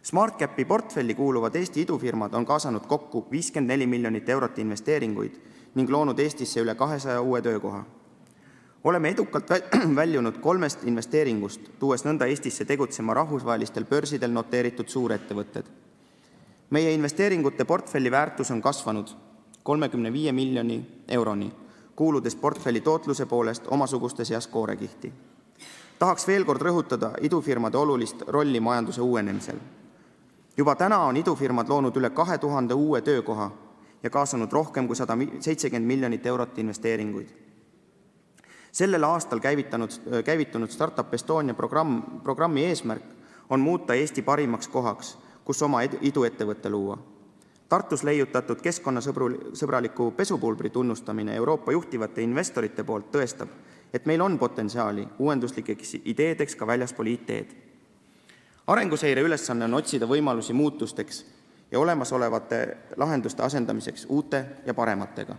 SmartCapi portfelli kuuluvad Eesti idufirmad on kaasanud kokku 54 miljonit eurot investeeringuid ning loonud Eestisse üle 200 uue töökoha. Oleme edukalt väljunud 3 investeeringust, tuues nõnda Eestisse tegutsema rahvusvahelistel börsidel noteeritud suurettevõtted. Meie investeeringute portfelli väärtus on kasvanud 35 miljoni euroni, kuuludes portfelli tootluse poolest omasuguste seas koorekihti. Tahaks veel kord rõhutada idufirmade olulist rolli majanduse uuenemisel. Juba täna on idufirmad loonud üle 2000 uue töökoha ja kaasanud rohkem kui 170 miljonit eurot investeeringuid. Sellel aastal käivitunud Startup Estonia programmi eesmärk on muuta Eesti parimaks kohaks, kus oma iduettevõtte luua. Tartus leiutatud keskkonnasõbraliku pesupulbri tunnustamine Euroopa juhtivate investorite poolt tõestab, et meil on potentsiaali uuenduslikeks ideedeks ka väljaspool IT-d. Arenguseire ülesanne on otsida võimalusi muutusteks ja olemasolevate lahenduste asendamiseks uute ja parematega.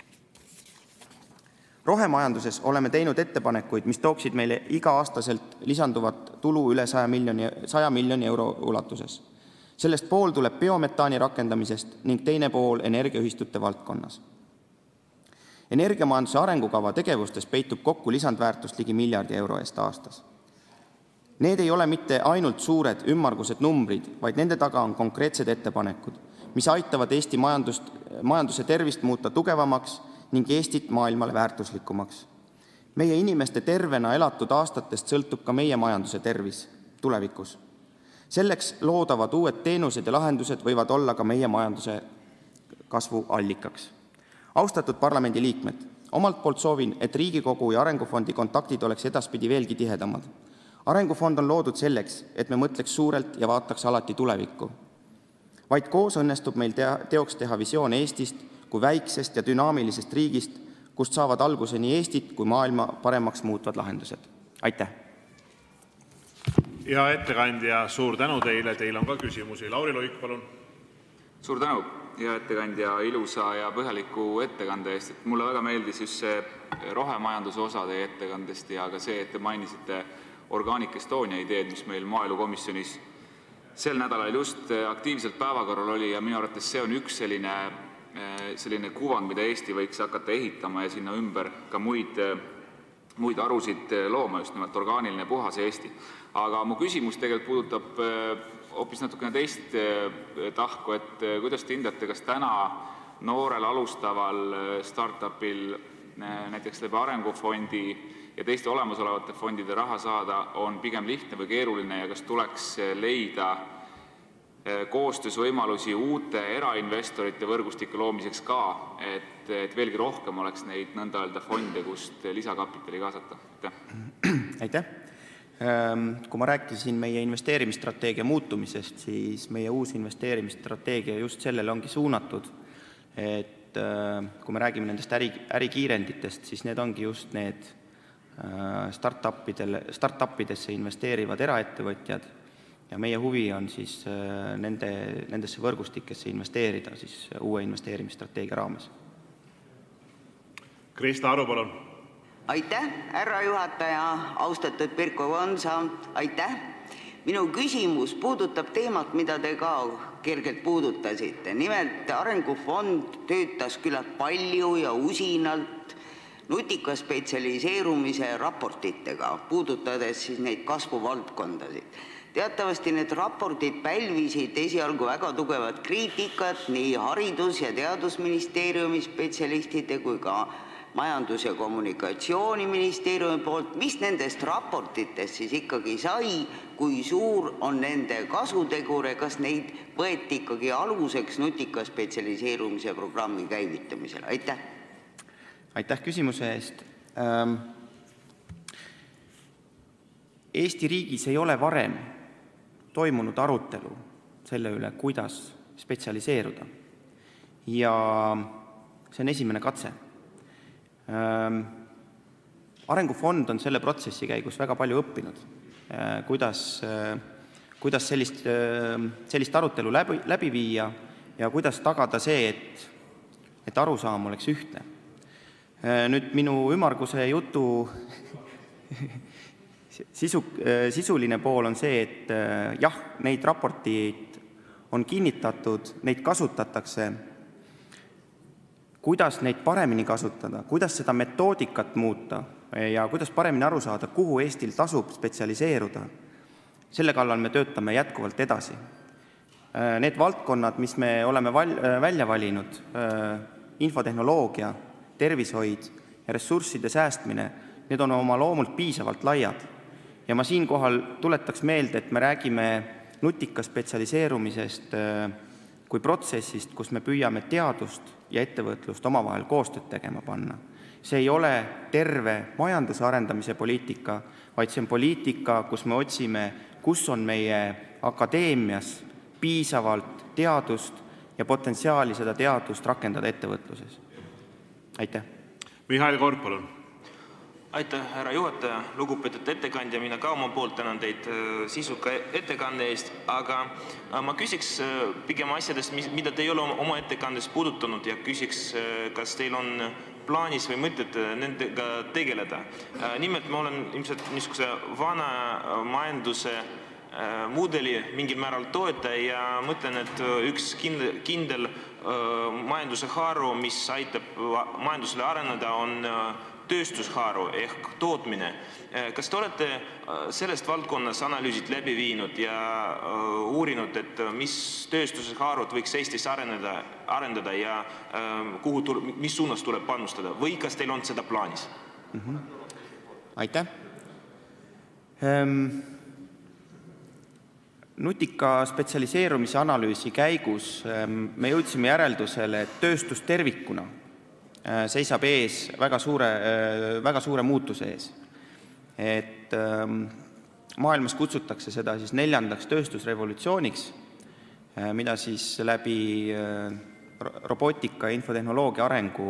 Rohemajanduses oleme teinud ettepanekuid, mis tooksid meile iga-aastaselt lisanduvat tulu üle 100 miljoni euro ulatuses. Sellest pool tuleb biometaani rakendamisest ning teine pool energiaühistute valdkonnas. Energiamajanduse arengukava tegevustes peitub kokku lisandväärtust ligi miljardi euro eest aastas. Need ei ole mitte ainult suured ümmargused numbrid, vaid nende taga on konkreetsed ettepanekud, mis aitavad Eesti majanduse tervist muuta tugevamaks ning Eestit maailmale väärtuslikumaks. Meie inimeste tervena elatud aastatest sõltub ka meie majanduse tervis tulevikus. Selleks loodavad uued teenused ja lahendused võivad olla ka meie majanduse kasvu allikaks. Austatud parlamendi liikmed, omalt poolt soovin, et Riigikogu ja Arengufondi kontaktid oleks edaspidi veelgi tihedamad. Arengufond on loodud selleks, et me mõtleks suurelt ja vaataks alati tulevikku. Vaid koos õnnestub meil teoks teha visioon Eestist kui väiksest ja dünaamilisest riigist, kust saavad alguse nii Eestit kui maailma paremaks muutvad lahendused. Aitäh! Ja ettekandja, suur tänu teile. Teil on ka küsimusi. Lauri Luik, palun. Suur tänu, hea ettekandja, ilusa ja põhjaliku ettekande eest. Mulle väga meeldis just see rohemajanduse osa teie ettekandest ja ka see, et te mainisite Organic Estonia ideed, mis meil maaelukomisjonis sel nädalal just aktiivselt päevakorral oli ja minu arvates see on üks selline kuvand, mida Eesti võiks hakata ehitama ja sinna ümber ka muid arusid looma, just nimelt orgaaniline puhas Eesti. Aga mu küsimus tegelikult puudutab hoopis natukene teist tahku, et kuidas te hindate, kas täna noorel alustaval startupil näiteks läbi Arengufondi ja teiste olemasolevate fondide raha saada on pigem lihtne või keeruline ja kas tuleks leida koostöös võimalusi uute erainvestorite võrgustike loomiseks ka, et veelgi rohkem oleks neid nõnda öelda fonde, kust lisakapitali kaasata? Aitäh! Kui ma rääkisin meie investeerimisstrateegia muutumisest, siis meie uus investeerimisstrateegia just sellele ongi suunatud, et kui me räägime nendest ärikiirenditest, siis need ongi just need startupidesse investeerivad eraettevõtjad ja meie huvi on siis nendesse võrgustikesse investeerida siis uue investeerimisstrateegia raames. Krista Aru, palun. Aitäh, härra juhataja, austatud Pirko Konsa, aitäh. Minu küsimus puudutab teemat, mida te ka kergelt puudutasite. Nimelt Arengufond töötas küllalt palju ja usinalt nutika spetsialiseerumise raportitega, puudutades siis neid kasvuvaldkondasid. Teatavasti need raportid pälvisid esialgu väga tugevat kriitikat nii Haridus- ja Teadusministeeriumi spetsialistide kui ka Majandus- ja Kommunikatsiooniministeeriumi poolt. Mis nendest raportitest siis ikkagi sai, kui suur on nende kasutegur ja kas neid võeti ikkagi aluseks nutika spetsialiseerumise programmi käivitamisel? Aitäh! Aitäh küsimuse eest. Eesti riigis ei ole varem toimunud arutelu selle üle, kuidas spetsialiseeruda. Ja see on esimene katse. Arengufond on selle protsessi käigus väga palju õppinud, kuidas sellist arutelu läbi viia ja kuidas tagada see, et arusaam oleks ühtne. Nüüd minu ümmarguse jutu Sisuline pool on see, et jah, neid raporteid on kinnitatud, neid kasutatakse. Kuidas neid paremini kasutada, kuidas seda metoodikat muuta ja kuidas paremini aru saada, kuhu Eestil tasub spetsialiseeruda, selle kallal me töötame jätkuvalt edasi. Need valdkonnad, mis me oleme välja valinud, infotehnoloogia, tervishoid ja ressursside säästmine, need on oma loomult piisavalt laiad. Ja ma siinkohal tuletaks meelde, et me räägime nutika spetsialiseerumisest kui protsessist, kus me püüame teadust ja ettevõtlust omavahel koostööd tegema panna. See ei ole terve majanduse arendamise poliitika, vaid see on poliitika, kus me otsime, kus on meie akadeemias piisavalt teadust ja potentsiaali seda teadust rakendada ettevõtluses. Aitäh! Mihhail Korb, palun! Aitäh, härra juhataja, lugupeetud ettekandja, mina ka oma poolt tänan teid sisuka ettekande eest, aga ma küsiks pigem asjadest, mida te ei ole oma ettekandes puudutanud ja küsiks, kas teil on plaanis või mõtted nendega tegeleda. Nimelt ma olen ilmselt niisuguse vana majanduse mudeli mingil määral toetaja ja mõtlen, et üks kindel majanduse haaru, mis aitab majandusele areneda, on tööstusharu ehk tootmine. Kas te olete sellest valdkonnas analüüsid läbi viinud ja uurinud, et mis tööstushaarud võiks Eestis arendada ja mis suunas tuleb panustada või kas teil on seda plaanis? Aitäh! Nutika spetsialiseerumise analüüsi käigus me jõudsime järeldusele, et tööstus tervikuna seisab ees väga suure muutuse ees. Et maailmas kutsutakse seda siis 4. tööstusrevolutsiooniks, mida siis läbi robootika ja infotehnoloogia arengu,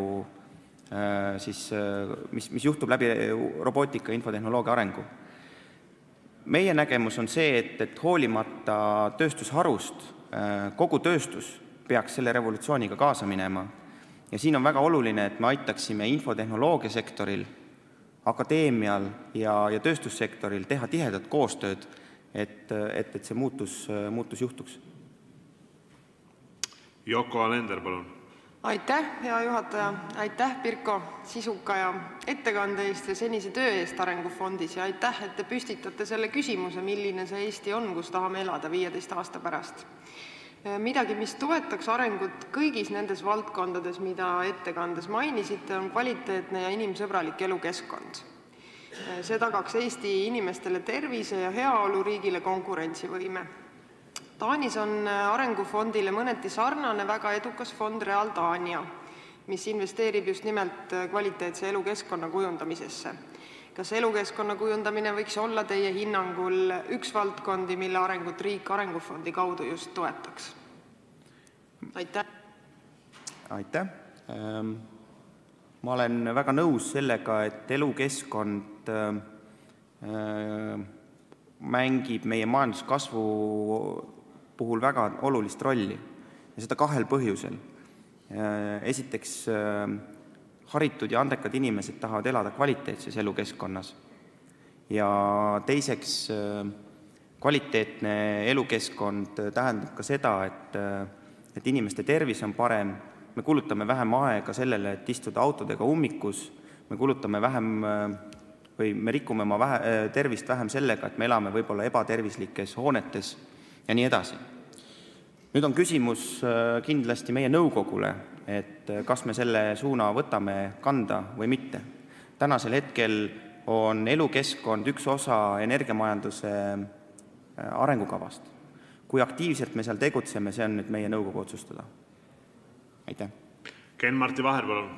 mis juhtub läbi robootika ja infotehnoloogia arengu. Meie nägemus on see, et hoolimata tööstusharust kogu tööstus peaks selle revolutsiooniga kaasa minema. Ja siin on väga oluline, et me aitaksime infotehnoloogia sektoril, akadeemial ja tööstussektoril teha tihedat koostööd, et see muutus juhtuks. Yoko Alender, palun. Aitäh, hea juhataja. Aitäh, Pirko, sisuka ja ettekande eest ja senise töö eest Arengufondis ja aitäh, et te püstitate selle küsimuse, milline see Eesti on, kus tahame elada 15 aasta pärast. Midagi, mis toetaks arengut kõigis nendes valdkondades, mida ettekandes mainisite, on kvaliteetne ja inimsõbralik elukeskkond. See tagaks Eesti inimestele tervise ja heaolu, riigile konkurentsivõime. Taanis on Arengufondile mõneti sarnane väga edukas fond Real Taania, mis investeerib just nimelt kvaliteetse elukeskkonna kujundamisesse. Kas elukeskkonna kujundamine võiks olla teie hinnangul üks valdkondi, mille arengut riik Arengufondi kaudu just toetaks? Aitäh! Aitäh! Ma olen väga nõus sellega, et elukeskkond mängib meie majanduskasvu puhul väga olulist rolli ja seda 2 põhjusel. Esiteks, haritud ja andekad inimesed tahavad elada kvaliteetses elukeskkonnas. Ja teiseks, kvaliteetne elukeskkond tähendab ka seda, et inimeste tervis on parem, me kulutame vähem aega sellele, et istuda autodega ummikus, me kulutame vähem või me rikume oma tervist vähem sellega, et me elame võib-olla ebatervislikes hoonetes ja nii edasi. Nüüd on küsimus kindlasti meie nõukogule, et kas me selle suuna võtame kanda või mitte. Tänasel hetkel on elukeskkond üks osa energiamajanduse arengukavast. Kui aktiivselt me seal tegutseme, see on nüüd meie nõukogu otsustada. Aitäh. Ken-Marti Vaher, palun.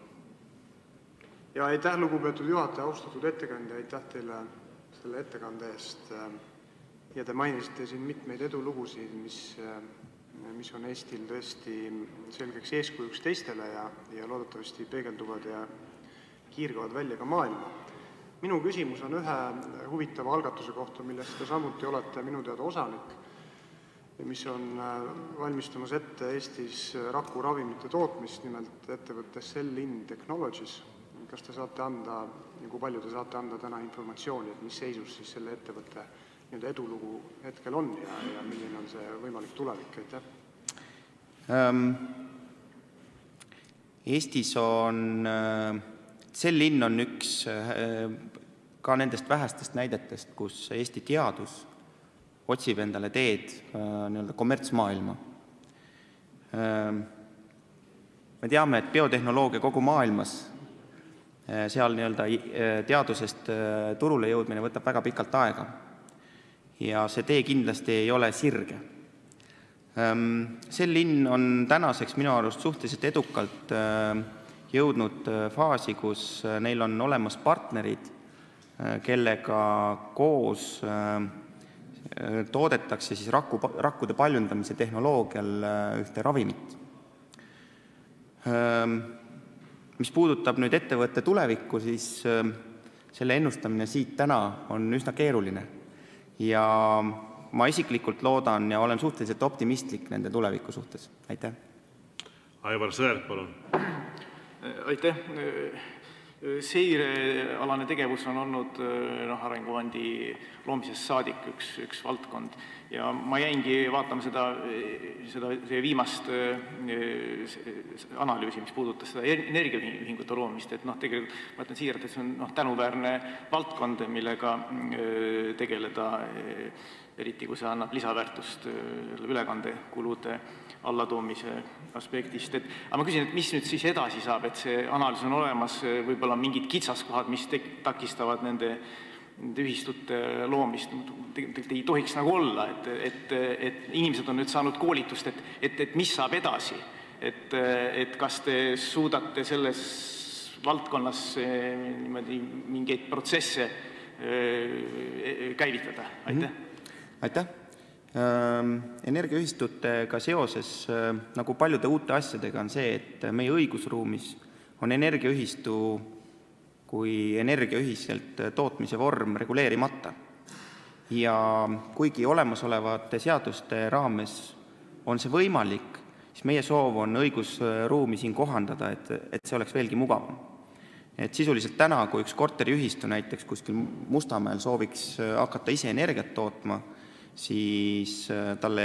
Ja aitäh, lugupeetud juhataja, austatud ettekandja, aitäh teile selle ettekande eest. Ja te mainisite siin mitmeid edulugusid, mis on Eestil tõesti selgeks eeskujuks teistele ja loodetavasti peegelduvad ja kiirgavad välja ka maailma. Minu küsimus on ühe huvitava algatuse kohta, millest te samuti olete minu teada osanik, mis on valmistumas ette Eestis rakuravimite tootmist, nimelt ettevõtte Cell-In Technologies, kas te saate anda ja kui palju te saate anda täna informatsiooni, et mis seisus siis selle ettevõtte edulugu hetkel on ja milline on see võimalik tulevik? Eestis on, Cell-in on üks ka nendest vähestest näidetest, kus Eesti teadus otsib endale teed kommertsmaailma. Me teame, et biotehnoloogia kogu maailmas, seal teadusest turule jõudmine võtab väga pikalt aega. Ja see tee kindlasti ei ole sirge. Cell-in on tänaseks minu arust suhteliselt edukalt jõudnud faasi, kus neil on olemas partnerid, kellega koos toodetakse siis rakkude paljundamise tehnoloogial ühte ravimit. Mis puudutab nüüd ettevõtte tulevikku, siis selle ennustamine siit täna on üsna keeruline. Ja ma isiklikult loodan ja olen suhteliselt optimistlik nende tuleviku suhtes. Aitäh. Aivar Sõerd, palun. Aitäh. Seirealane tegevus on olnud arengufondi loomisest saadik üks valdkond ja ma jäingi vaatama seda viimast analüüsi, mis puudutas seda energiaühingute loomist, et tegelikult ma ütlen siiralt, et see on tänuväärne valdkond, millega tegeleda, eriti kui see annab lisaväärtust ülekandekulude allatoomise aspektist. Aga ma küsin, et mis nüüd siis edasi saab, et see analüüs on olemas, võib-olla mingid kitsaskohad, mis takistavad nende ühistute loomist, tegelikult ei tohiks nagu olla, et inimesed on nüüd saanud koolitust, et mis saab edasi, et kas te suudate selles valdkonnas mingeid protsesse käivitada? Aitäh. Aitäh. Energiaühistutega seoses, nagu paljude uute asjadega, on see, et meie õigusruumis on energiaühistu kui energiaühiselt tootmise vorm reguleerimata. Ja kuigi olemasolevate seaduste raames on see võimalik, siis meie soov on õigusruumi siin kohandada, et see oleks veelgi mugavam. Et sisuliselt täna, kui üks korteriühistu näiteks kuskil Mustamäel sooviks hakata ise energiat tootma, siis talle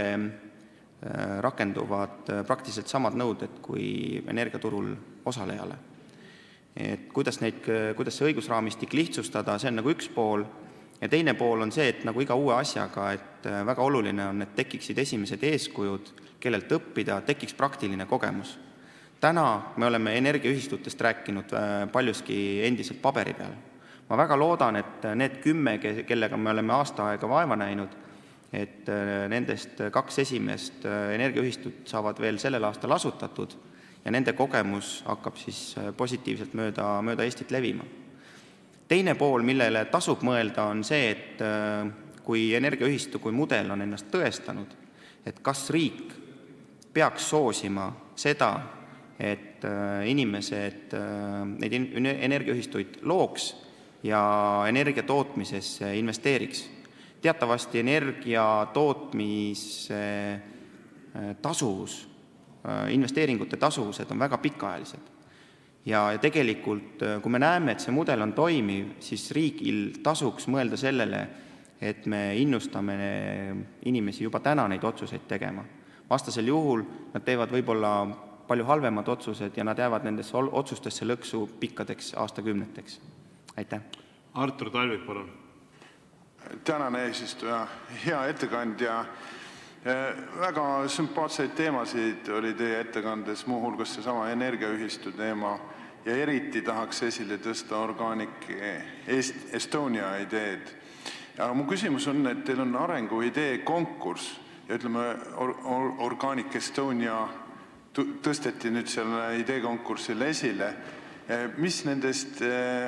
rakenduvad praktiliselt samad nõuded kui energiaturul osalejale. Et kuidas see õigusraamistik lihtsustada, see on nagu üks pool, ja teine pool on see, et nagu iga uue asjaga, et väga oluline on, et tekiksid esimesed eeskujud, kellelt õppida, tekiks praktiline kogemus. Täna me oleme energiaühistutest rääkinud paljuski endiselt paberi peal. Ma väga loodan, et need 10, kellega me oleme aasta aega vaeva näinud, et nendest 2 esimest energiaühistut saavad veel sellel aastal asutatud ja nende kogemus hakkab siis positiivselt mööda Eestit levima. Teine pool, millele tasub mõelda, on see, et kui energiaühistu kui mudel on ennast tõestanud, et kas riik peaks soosima seda, et inimesed neid energiaühistuid looks ja energia tootmisesse investeeriks. Teatavasti energia tootmise tasuvus, investeeringute tasuvused on väga pikaajalised. Ja tegelikult, kui me näeme, et see mudel on toimiv, siis riigil tasuks mõelda sellele, et me innustame inimesi juba täna neid otsuseid tegema. Vastasel juhul nad teevad võib-olla palju halvemad otsused ja nad jäävad nendesse otsustesse lõksu pikkadeks aastakümneteks. Aitäh. Artur Talvik, palun. Tänan eesistuja, hea ettekandja. Väga sümpaatseid teemasid oli teie ettekandes, muuhulgas seesama energiaühistu teema ja eriti tahaks esile tõsta Organic Estonia ideed. Aga mu küsimus on, et teil on arenguidee konkurss ja ütleme Organic Estonia tõsteti nüüd selle ideekonkursil esile. Mis nendest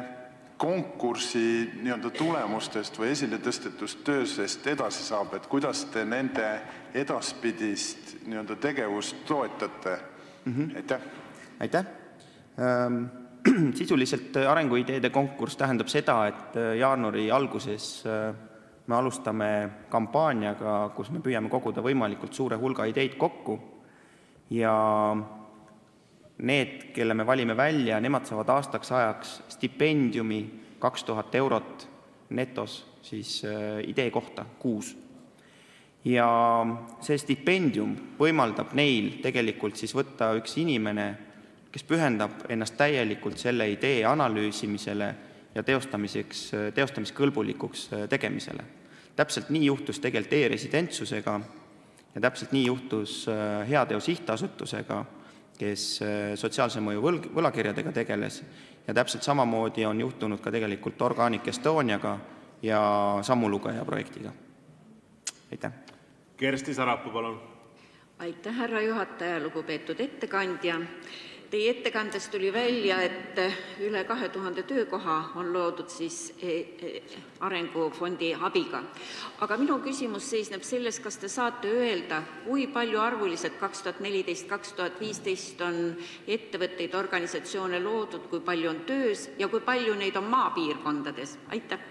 konkursi tulemustest või esile tõstetust töösest edasi saab, et kuidas te nende edaspidist tegevust toetate? Aitäh. Aitäh. Sisuliselt arenguideede konkurss tähendab seda, et jaanuari alguses me alustame kampaaniaga, kus me püüame koguda võimalikult suure hulga ideid kokku ja need, kelle me valime välja, nemad saavad aastaks ajaks stipendiumi 2000 eurot netos siis idee kohta kuus. Ja see stipendium võimaldab neil tegelikult siis võtta üks inimene, kes pühendab ennast täielikult selle idee analüüsimisele ja teostamiskõlbulikuks tegemisele. Täpselt nii juhtus tegelikult e-residentsusega ja täpselt nii juhtus Heateo sihtasutusega, kes sotsiaalse mõju võlakirjadega tegeles, ja täpselt samamoodi on juhtunud ka tegelikult Organic Estoniaga ja Sammulugeja projektiga. Aitäh! Kersti Sarapuu, palun! Aitäh, härra juhataja, lugupeetud ettekandja! Teie ettekandest tuli välja, et üle 2000 töökoha on loodud siis Arengufondi abiga. Aga minu küsimus seisneb selles, kas te saate öelda, kui palju arvuliselt 2014-2015 on ettevõtteid, organisatsioone loodud, kui palju on töös ja kui palju neid on maapiirkondades? Aitäh!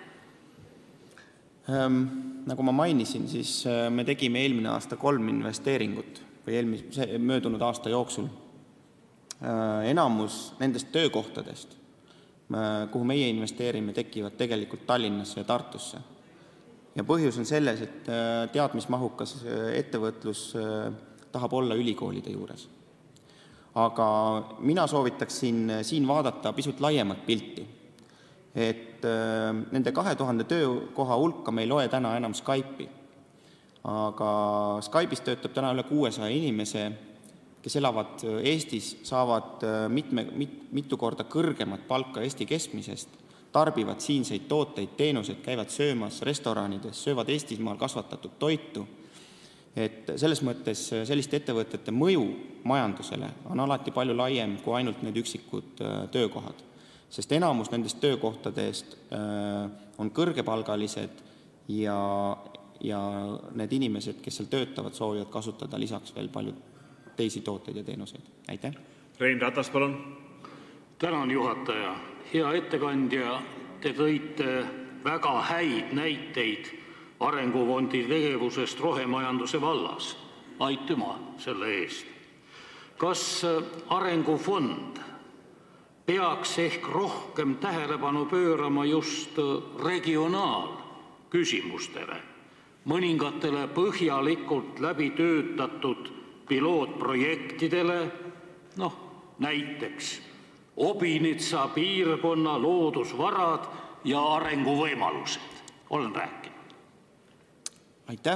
Nagu ma mainisin, siis me tegime eelmine aasta 3 investeeringut või möödunud aasta jooksul. Enamus nendest töökohtadest, kuhu meie investeerime, tekivad tegelikult Tallinnasse ja Tartusse. Ja põhjus on selles, et teadmismahukas ettevõtlus tahab olla ülikoolide juures. Aga mina soovitaksin siin vaadata pisut laiemat pilti. Et nende 2000 töökoha hulka me ei loe täna enam Skype'i. Aga Skype'is töötab täna üle 600 inimese, kes elavad Eestis, saavad mitu korda kõrgemat palka Eesti keskmisest, tarbivad siinseid tooteid, teenuseid, käivad söömas restoranides, söövad Eestimaal kasvatatud toitu. Et selles mõttes selliste ettevõtete mõju majandusele on alati palju laiem kui ainult need üksikud töökohad. Sest enamus nendest töökohtadest on kõrgepalgalised ja need inimesed, kes seal töötavad, soovivad kasutada lisaks veel palju teisi tooteid ja teenuseid. Aitäh! Rein Ratas, palun! Tänan, juhataja! Hea ettekandja, te tõite väga häid näiteid Arengufondi tegevusest rohemajanduse vallas. Aitüma selle eest. Kas Arengufond peaks ehk rohkem tähelepanu pöörama just regionaalküsimustele, mõningatele põhjalikult läbi töötatud pilootprojektidele, näiteks Obinitsa piirkonna loodusvarad ja arenguvõimalused? Olen rääkinud. Aitäh!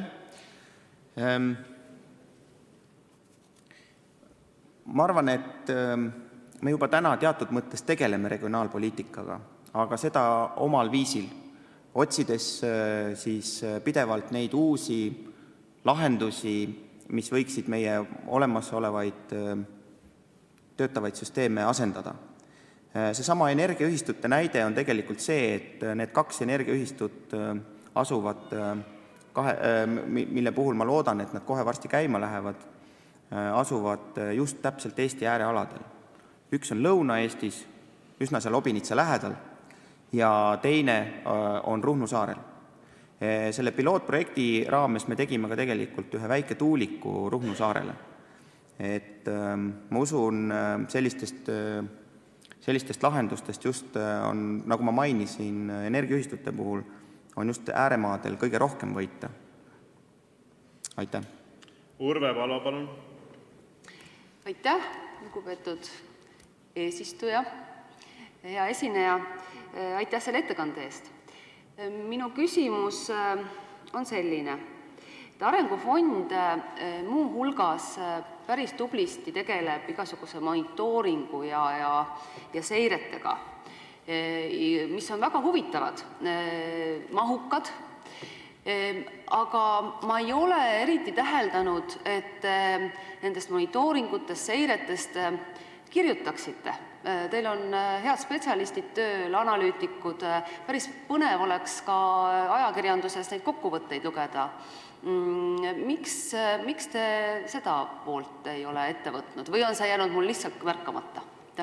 Ma arvan, et me juba täna teatud mõttes tegeleme regionaalpoliitikaga, aga seda omal viisil, otsides siis pidevalt neid uusi lahendusi, mis võiksid meie olemasolevaid töötavaid süsteeme asendada. Seesama energiaühistute näide on tegelikult see, et need 2 energiaühistut asuvad, mille puhul ma loodan, et nad kohe varsti käima lähevad, asuvad just täpselt Eesti äärealadel. Üks on Lõuna-Eestis, üsna seal Obinitsa lähedal, ja teine on Ruhnu saarel. Selle pilootprojekti raames me tegime ka tegelikult ühe väike tuuliku Ruhnu saarele. Et ma usun, sellistest lahendustest just on, nagu ma mainisin, energiaühistute puhul on just ääremaadel kõige rohkem võita. Aitäh! Urve Palo, palun! Aitäh, lugupeetud eesistuja, hea esineja! Aitäh selle ettekande eest! Minu küsimus on selline. Arengufond muu hulgas päris tublisti tegeleb igasuguse monitooringu ja seiretega, mis on väga huvitavad, mahukad, aga ma ei ole eriti täheldanud, et nendest monitooringutest, seiretest kirjutaksite. Teil on head spetsialistid tööl, analüütikud, päris põnev oleks ka ajakirjanduses neid kokkuvõtteid lugeda. Miks te seda poolt ei ole ette võtnud või on see jäänud mul lihtsalt märkamata?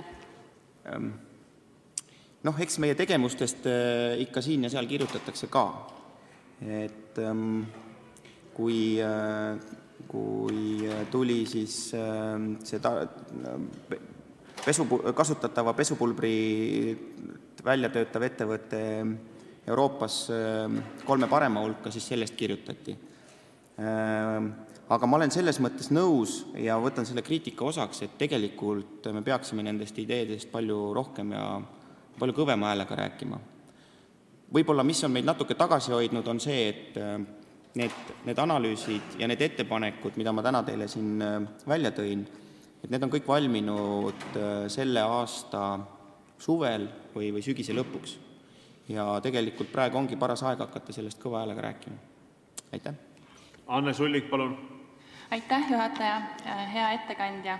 Eks meie tegevustest ikka siin ja seal kirjutatakse ka. Et kui tuli siis kasutatava pesupulbri välja töötav ettevõte Euroopas 3 parema hulka, siis sellest kirjutati. Aga ma olen selles mõttes nõus ja võtan selle kriitika osaks, et tegelikult me peaksime nendest ideedest palju rohkem ja palju kõvema häälega rääkima. Võib-olla, mis on meid natuke tagasi hoidnud, on see, et need analüüsid ja need ettepanekud, mida ma täna teile siin välja tõin, et need on kõik valminud selle aasta suvel või sügise lõpuks. Ja tegelikult praegu ongi paras aeg hakata sellest kõva häälega rääkima. Aitäh! Anne Sullik, palun! Aitäh, juhataja! Hea ettekandja!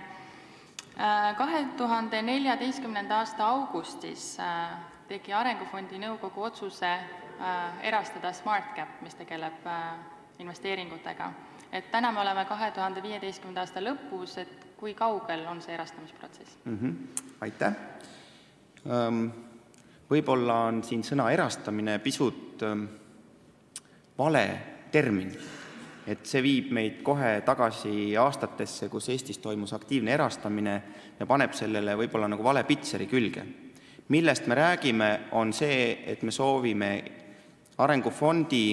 2014. aasta augustis tegi Arengufondi nõukogu otsuse erastada SmartCap, mis tegeleb investeeringutega. Et täna me oleme 2015. aasta lõpus, et kui kaugel on see erastamisprotsess? Aitäh! Võib-olla on siin sõna erastamine pisut vale termin, et see viib meid kohe tagasi aastatesse, kus Eestis toimus aktiivne erastamine ja paneb sellele võib-olla nagu vale pitseri külge. Millest me räägime, on see, et me soovime Arengufondi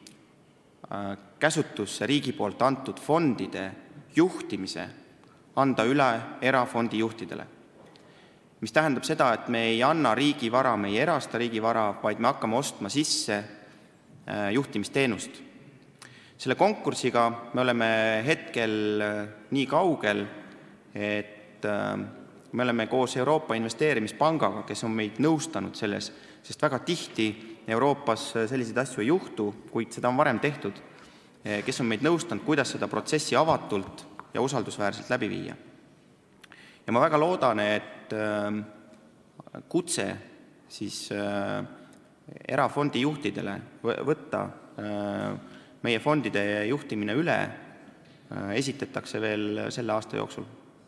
käsutusse riigi poolt antud fondide juhtimise anda üle erafondi juhtidele. Mis tähendab seda, et me ei anna riigi vara, me ei erasta riigi vara, vaid me hakkame ostma sisse juhtimisteenust. Selle konkursiga me oleme hetkel nii kaugel, et me oleme koos Euroopa Investeerimispangaga, kes on meid nõustanud selles, sest väga tihti Euroopas selliseid asju ei juhtu, kuid seda on varem tehtud, kes on meid nõustanud, kuidas seda protsessi avatult ja usaldusväärselt läbi viia. Ja ma väga loodan, et kutse siis erafondi juhtidele võtta meie fondide juhtimine üle esitatakse veel selle aasta jooksul.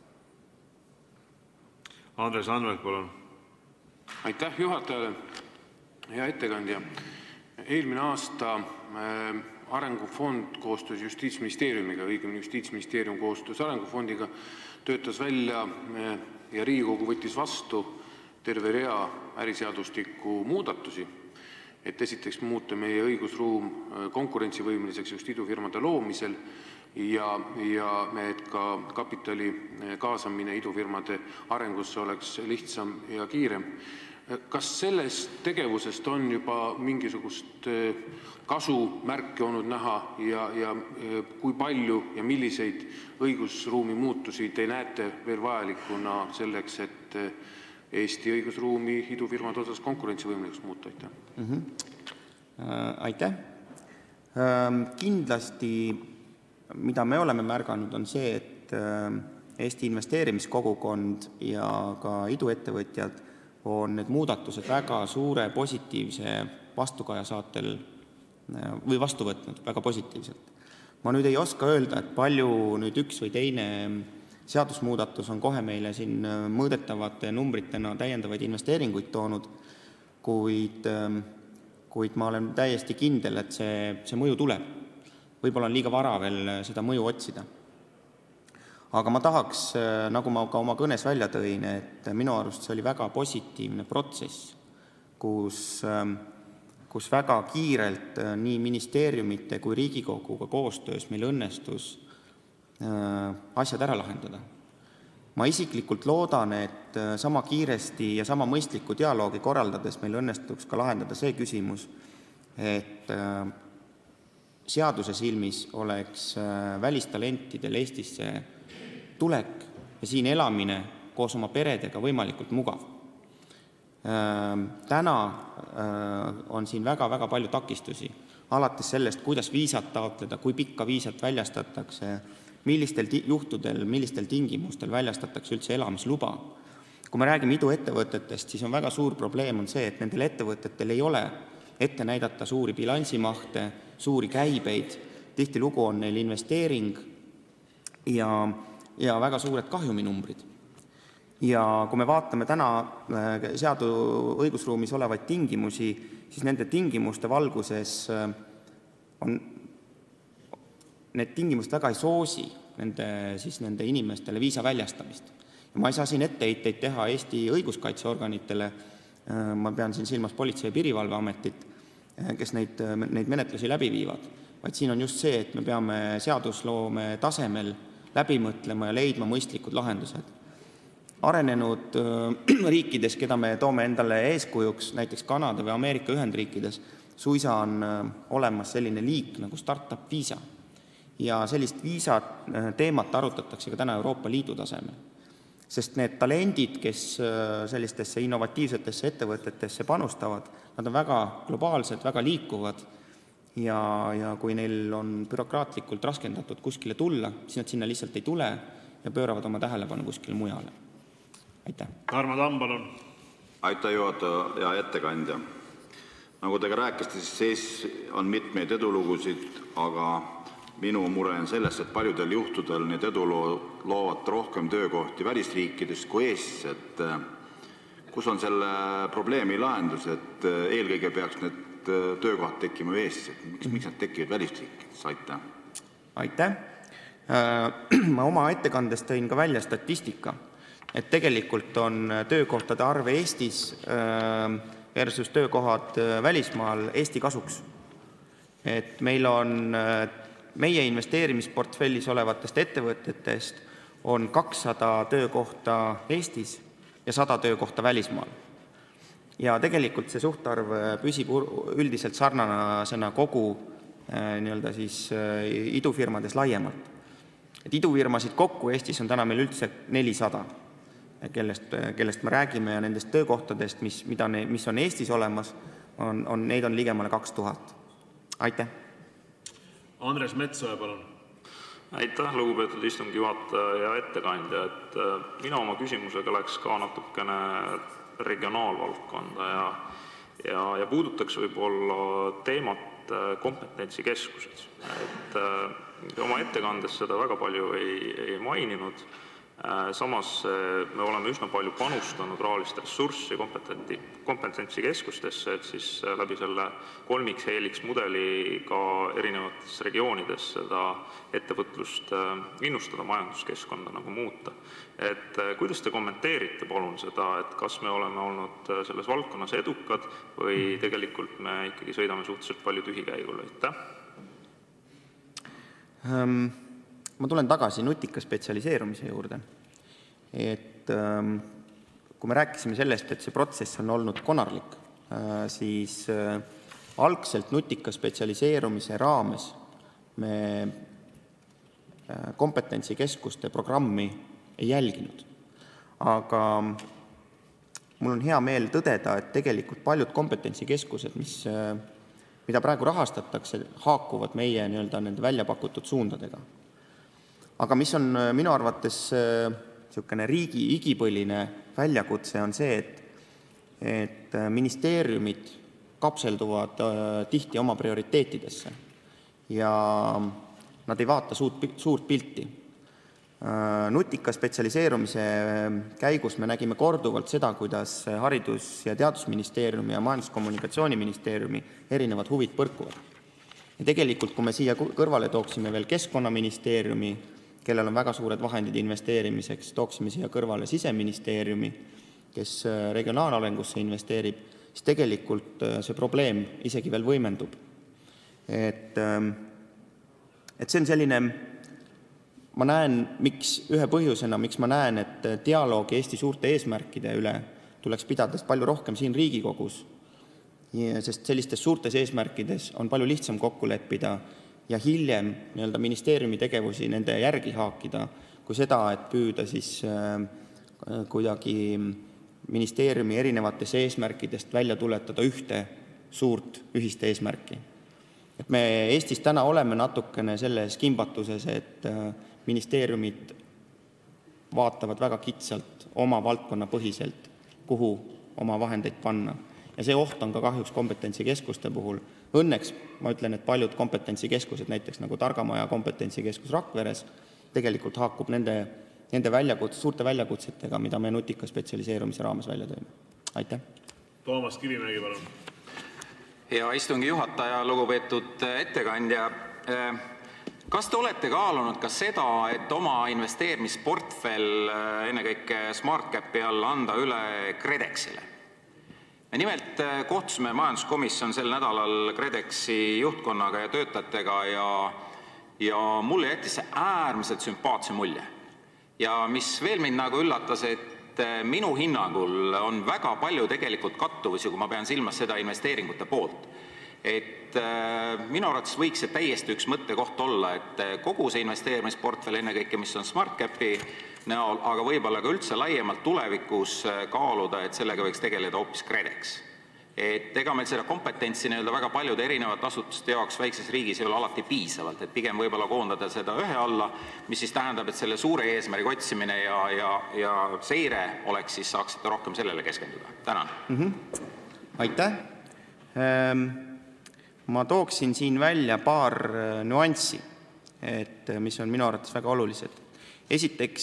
Andres Anvelt, palun. Aitäh juhatajale, hea ettekandja. Eelmine aasta Arengufond koostöös Justiitsministeeriumiga, õigemini Justiitsministeerium koostöös Arengufondiga töötas välja ja Riigikogu võttis vastu terve rea äriseadustiku muudatusi, et esiteks muuta meie õigusruum konkurentsivõimeliseks just idufirmade loomisel ja et ka kapitali kaasamine idufirmade arengusse oleks lihtsam ja kiirem. Kas sellest tegevusest on juba mingisugust kasumärke olnud näha ja kui palju ja milliseid õigusruumi muutusi te näete veel vajalikuna selleks, et Eesti õigusruumi idufirmade osas konkurentsivõimeliseks muuta? Aitäh! Kindlasti, mida me oleme märganud, on see, et Eesti investeerimiskogukond ja ka iduettevõtjad on need muudatused väga suure positiivse vastukaja saatel või vastu võtnud väga positiivselt. Ma nüüd ei oska öelda, et palju nüüd üks või teine seadusmuudatus on kohe meile siin mõõdetavate numbritena täiendavaid investeeringuid toonud, kuid ma olen täiesti kindel, et see mõju tuleb. Võib-olla on liiga vara veel seda mõju otsida. Aga ma tahaks, nagu ma ka oma kõnes välja tõin, et minu arust see oli väga positiivne protsess, kus väga kiirelt nii ministeeriumite kui Riigikoguga koostöös meil õnnestus asjad ära lahendada. Ma isiklikult loodan, et sama kiiresti ja sama mõistliku dialoogi korraldades meil õnnestuks ka lahendada see küsimus, et seaduse silmis oleks välistalentidel Eestisse tulek ja siin elamine koos oma peredega võimalikult mugav. Täna on siin väga-väga palju takistusi, alates sellest, kuidas viisat taotleda, kui pikka viisat väljastatakse, millistel juhtudel, millistel tingimustel väljastatakse üldse elamisluba. Kui me räägime iduettevõtetest, siis on väga suur probleem on see, et nendel ettevõtetel ei ole ette näidata suuri bilansimahte, suuri käibeid, tihtilugu on neil investeering ja väga suured kahjuminumbrid. Ja kui me vaatame täna õigusruumis olevaid tingimusi, siis nende tingimuste valguses on need tingimused väga ei soosi nende inimestele viisa väljastamist. Ma ei saa siin etteheiteid teha Eesti õiguskaitseorganitele, ma pean siin silmas Politsei- ja Piirivalveametit, kes neid menetlusi läbi viivad, vaid siin on just see, et me peame seadusloome tasemel läbi mõtlema ja leidma mõistlikud lahendused. Arenenud riikides, keda me toome endale eeskujuks, näiteks Kanada või Ameerika Ühendriikides, suisa on olemas selline liik nagu startup viisa. Ja sellist viisa teemat arutatakse ka täna Euroopa Liidu tasemel. Sest need talendid, kes sellistesse innovatiivsetesse ettevõtetesse panustavad, nad on väga globaalsed, väga liikuvad ja kui neil on bürokraatlikult raskendatud kuskile tulla, siis nad sinna lihtsalt ei tule ja pööravad oma tähelepanu kuskile mujale. Aitäh. Tarmo Tamm, palun. Aitäh, juhataja ja ettekandja. Nagu te ka rääkisite, siis Eestis on mitmeid edulugusid, aga minu mure on selles, et paljudel juhtudel need loovad rohkem töökohti välisriikides kui Eestis. Kus on selle probleemi lahendus, et eelkõige peaks need töökohad tekkima Eestis? Miks nad tekivad välisriikides? Aitäh. Aitäh. Ma oma ettekandes tõin ka välja statistika, et tegelikult on töökohtade arv Eestis versus töökohad välismaal Eesti kasuks. Et meil on meie investeerimisportfellis olevatest ettevõtetest on 200 töökohta Eestis ja 100 töökohta välismaal. Ja tegelikult see suhtarv püsib üldiselt sarnasena kogu idufirmades laiemalt. Et idufirmasid kokku Eestis on täna meil üldse 400, kellest me räägime ja nendest töökohtadest, mis on Eestis olemas, neid on ligemale 2000. Aitäh. Andres Metsoja, palun. Aitäh, lugupeetud istungi juhataja ja ettekandja. Mina oma küsimusega läks ka natukene regionaalvaldkonda ja puudutaks võib-olla teemat kompetentsikeskused. Oma ettekandes seda väga palju ei maininud. Samas me oleme üsna palju panustanud rahalist ressurssi kompetentsikeskustesse, et siis läbi selle 3X mudeli ka erinevates regioonides seda ettevõtlust innustada, majanduskeskkonda nagu muuta. Kuidas te kommenteerite palun seda, et kas me oleme olnud selles valdkonnas edukad või tegelikult me ikkagi sõidame suhteliselt palju tühikäigule? Ma tulen tagasi nutika spetsialiseerumise juurde. Kui me rääkisime sellest, et see protsess on olnud konarlik, siis algselt nutika spetsialiseerumise raames me kompetentsikeskuste programmi ei jälginud. Aga mul on hea meel tõdeda, et tegelikult paljud kompetentsikeskused, mida praegu rahastatakse, haakuvad meie nende välja pakutud suundadega. Aga mis on minu arvates riigi igipõline väljakutse on see, et ministeeriumid kapselduvad tihti oma prioriteetidesse ja nad ei vaata suurt pilti. Nutika spetsialiseerumise käigus me nägime korduvalt seda, kuidas Haridus- ja Teadusministeeriumi ja Majandus-Kommunikatsiooniministeeriumi erinevad huvid põrkuvad. Ja tegelikult, kui me siia kõrvale tooksime veel Keskkonnaministeeriumi, kellel on väga suured vahendid investeerimiseks, tooksime siia kõrvale Siseministeeriumi, kes regionaalarengusse investeerib, siis tegelikult see probleem isegi veel võimendub. Et see on selline, ma näen, ühe põhjusena, miks ma näen, et dialoogi Eesti suurte eesmärkide üle tuleks pidada palju rohkem siin Riigikogus, sest sellistes suurtes eesmärkides on palju lihtsam kokku leppida ja hiljem ministeeriumi tegevusi nende järgi haakida, kui seda, et püüda siis kuidagi ministeeriumi erinevatest eesmärkidest välja tuletada ühte suurt ühist eesmärki. Et me Eestis täna oleme natukene selles kimbatuses, et ministeeriumid vaatavad väga kitsalt oma valdkonna põhiselt, kuhu oma vahendeid panna. Ja see oht on ka kahjuks kompetentsikeskuste puhul. Õnneks ma ütlen, et paljud kompetentsikeskused, näiteks nagu Targamaja kompetentsikeskus Rakveres, tegelikult haakub nende suurte väljakutsetega, mida me nutika spetsialiseerumise raames välja tõime. Aitäh. Toomas Kivimägi, palun. Hea istungi juhataja, lugupeetud ettekandja. Kas te olete kaalunud ka seda, et oma investeerimisportfell ennekõike SmartCapi all anda üle KredExile? Me nimelt kohtusime majanduskomisjon sel nädalal KredExi juhtkonnaga ja töötajatega ja mulle jättis see äärmiselt sümpaatse mulje. Ja mis veel mind nagu üllatas, et minu hinnangul on väga palju tegelikult kattuvusi, kui ma pean silmas seda investeeringute poolt. Et minu arvates võiks see täiesti üks mõttekoht olla, et kogu see investeerimisportfell ennekõike, mis on SmartCapi näol, aga võib-olla ka üldse laiemalt tulevikus kaaluda, et sellega võiks tegeleda hoopis KredEx. Et ega meil seda kompetentsi väga paljude erinevate asutuste jaoks väikses riigis ei ole alati piisavalt, et pigem võib-olla koondada seda ühe alla, mis siis tähendab, et selle suure eesmärgi otsimine ja seire oleks, siis saaksite rohkem sellele keskenduda. Tänan. Aitäh. Ma tooksin siin välja paar nüanssi, mis on minu arvates väga olulised. Esiteks,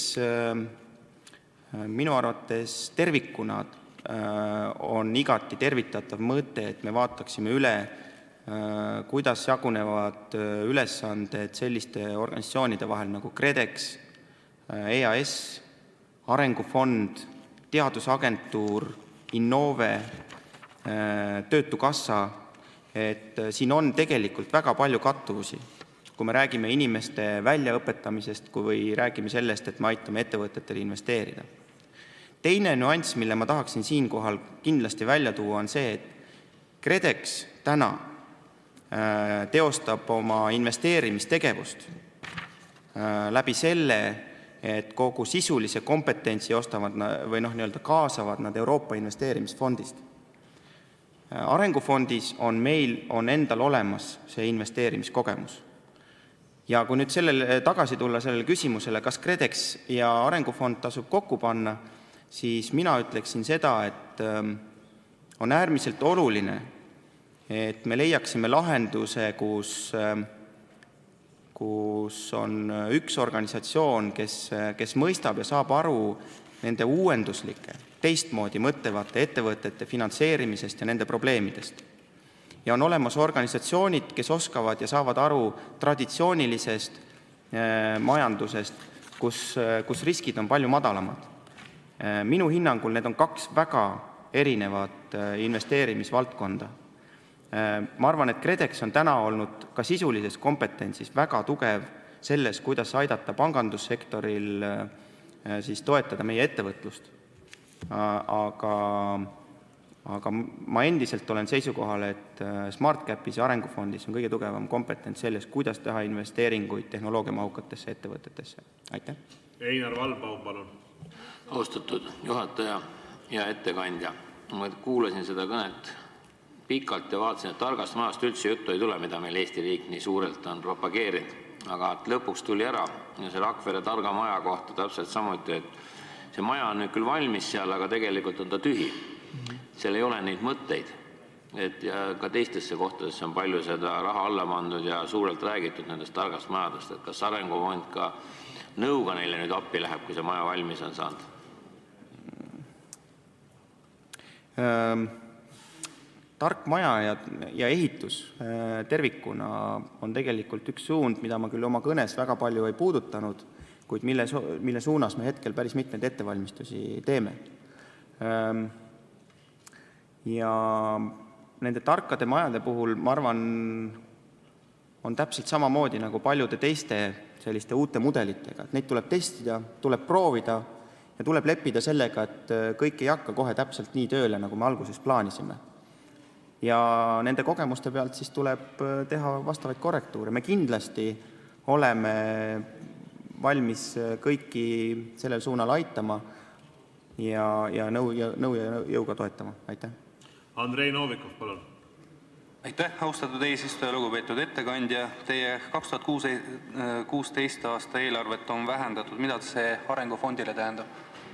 minu arvates tervikuna on igati tervitatav mõte, et me vaataksime üle, kuidas jagunevad ülesanded selliste organisatsioonide vahel nagu KredEx, EAS, Arengufond, Teadusagentuur, Innove, Töötukassa, et siin on tegelikult väga palju kattuvusi, kui me räägime inimeste väljaõpetamisest, kui räägime sellest, et me aitame ettevõtetele investeerida. Teine nüanss, mille ma tahaksin siinkohal kindlasti välja tuua, on see, et KredEx täna teostab oma investeerimistegevust läbi selle, et kogu sisulise kompetentsi ostavad või kaasavad nad Euroopa investeerimisfondist. Arengufondis on meil endal olemas see investeerimiskogemus. Ja kui nüüd tagasi tulla sellele küsimusele, kas KredEx ja Arengufond tasub kokku panna, siis mina ütleksin seda, et on äärmiselt oluline, et me leiaksime lahenduse, kus on üks organisatsioon, kes mõistab ja saab aru nende uuenduslike, teistmoodi mõtlevate ettevõtete finantseerimisest ja nende probleemidest. Ja on olemas organisatsioonid, kes oskavad ja saavad aru traditsioonilisest majandusest, kus riskid on palju madalamad. Minu hinnangul need on kaks väga erinevat investeerimisvaldkonda. Ma arvan, et KredEx on täna olnud ka sisulises kompetentsis väga tugev selles, kuidas aidata pangandussektoril siis toetada meie ettevõtlust. Aga ma endiselt olen seisukohal, et SmartCapis ja Arengufondis on kõige tugevam kompetents selles, kuidas teha investeeringuid tehnoloogiamahukatesse ettevõtetesse. Aitäh. Einar Valbaum, palun. Austatud juhataja ja ettekandja. Ma kuulasin seda kõnet pikalt ja vaatasin, et targast majast üldse juttu ei tule, mida meil Eesti riik nii suurelt on propageerinud. Aga lõpuks tuli ära ja see Rakvere targa maja kohta täpselt samuti, et see maja on nüüd küll valmis seal, aga tegelikult on ta tühi. Seal ei ole neid mõtteid. Ja ka teistesse kohtadesse on palju seda raha alla pandud ja suurelt räägitud nendest targast majadest. Et kas Arengufond ka nõuga neile nüüd appi läheb, kui see maja valmis on saanud? Tark maja ja ehitus tervikuna on tegelikult üks suund, mida ma küll oma kõnes väga palju ei puudutanud, kuid mille suunas me hetkel päris mitmeid ettevalmistusi teeme. Ja nende tarkade majade puhul, ma arvan, on täpselt samamoodi nagu paljude teiste selliste uute mudelitega. Neid tuleb testida, tuleb proovida ja tuleb leppida sellega, et kõik ei hakka kohe täpselt nii tööle, nagu me alguses plaanisime. Ja nende kogemuste pealt siis tuleb teha vastavaid korrektuure. Me kindlasti oleme valmis kõiki sellel suunal aitama ja nõu ja jõuga toetama. Aitäh. Andrei Novikov, palun. Aitäh, austatud eesistuja, lugupeetud ettekandja. Teie 2016 aasta eelarvet on vähendatud. Mida see Arengufondile tähendab?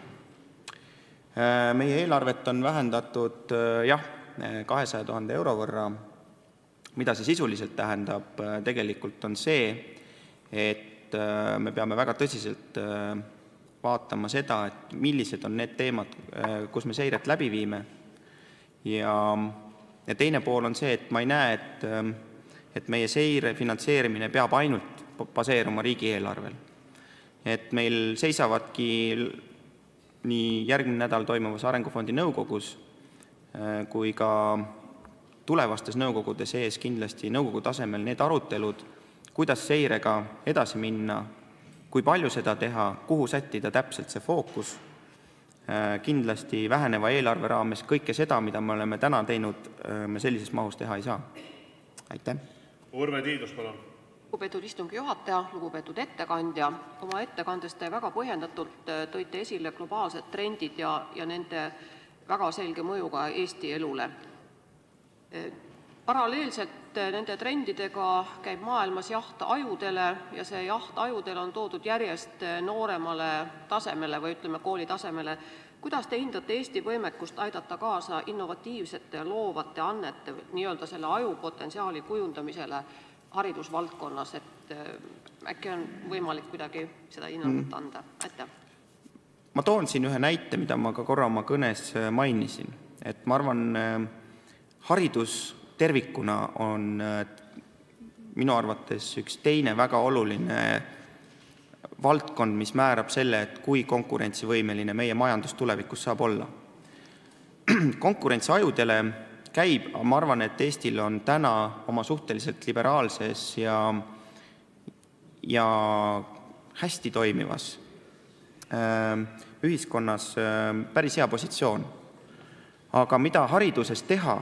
Meie eelarvet on vähendatud, 200 000 euro võrra. Mida see sisuliselt tähendab? Tegelikult on see, et me peame väga tõsiselt vaatama seda, et millised on need teemad, kus me seiret läbi viime. Ja teine pool on see, et ma ei näe, et meie seire finantseerimine peab ainult baseeruma riigieelarvel. Et meil seisavadki nii järgmine nädal toimuvas Arengufondi nõukogus kui ka tulevastes nõukogudes ees kindlasti nõukogu tasemel need arutelud, kuidas seirega edasi minna, kui palju seda teha, kuhu sättida täpselt see fookus. Kindlasti väheneva eelarve raames kõike seda, mida me oleme täna teinud, me sellises mahus teha ei saa. Aitäh! Urve Tiidus, palun! Lugupeetud istungi juhataja, lugupeetud ettekandja, oma ettekandes te väga põhjendatult tõite esile globaalsed trendid ja nende väga selge mõjuga Eesti elule. Paralleelselt nende trendidega käib maailmas jaht ajudele ja see jaht ajudele on toodud järjest nooremale tasemele või ütleme kooli tasemele. Kuidas te hindate Eesti võimekust aidata kaasa innovatiivsete ja loovate annete, nii-öelda selle ajupotentsiaali kujundamisele haridusvaldkonnas, et äkki on võimalik kuidagi seda hinnangut anda? Aitäh! Ma toon siin ühe näite, mida ma ka korra oma kõnes mainisin. Et ma arvan, haridus tervikuna on minu arvates üks teine väga oluline valdkond, mis määrab selle, et kui konkurentsivõimeline meie majandus tulevikus saab olla. Konkurents ajudele käib, ma arvan, et Eestil on täna oma suhteliselt liberaalses ja hästi toimivas ühiskonnas päris hea positsioon. Aga mida hariduses teha,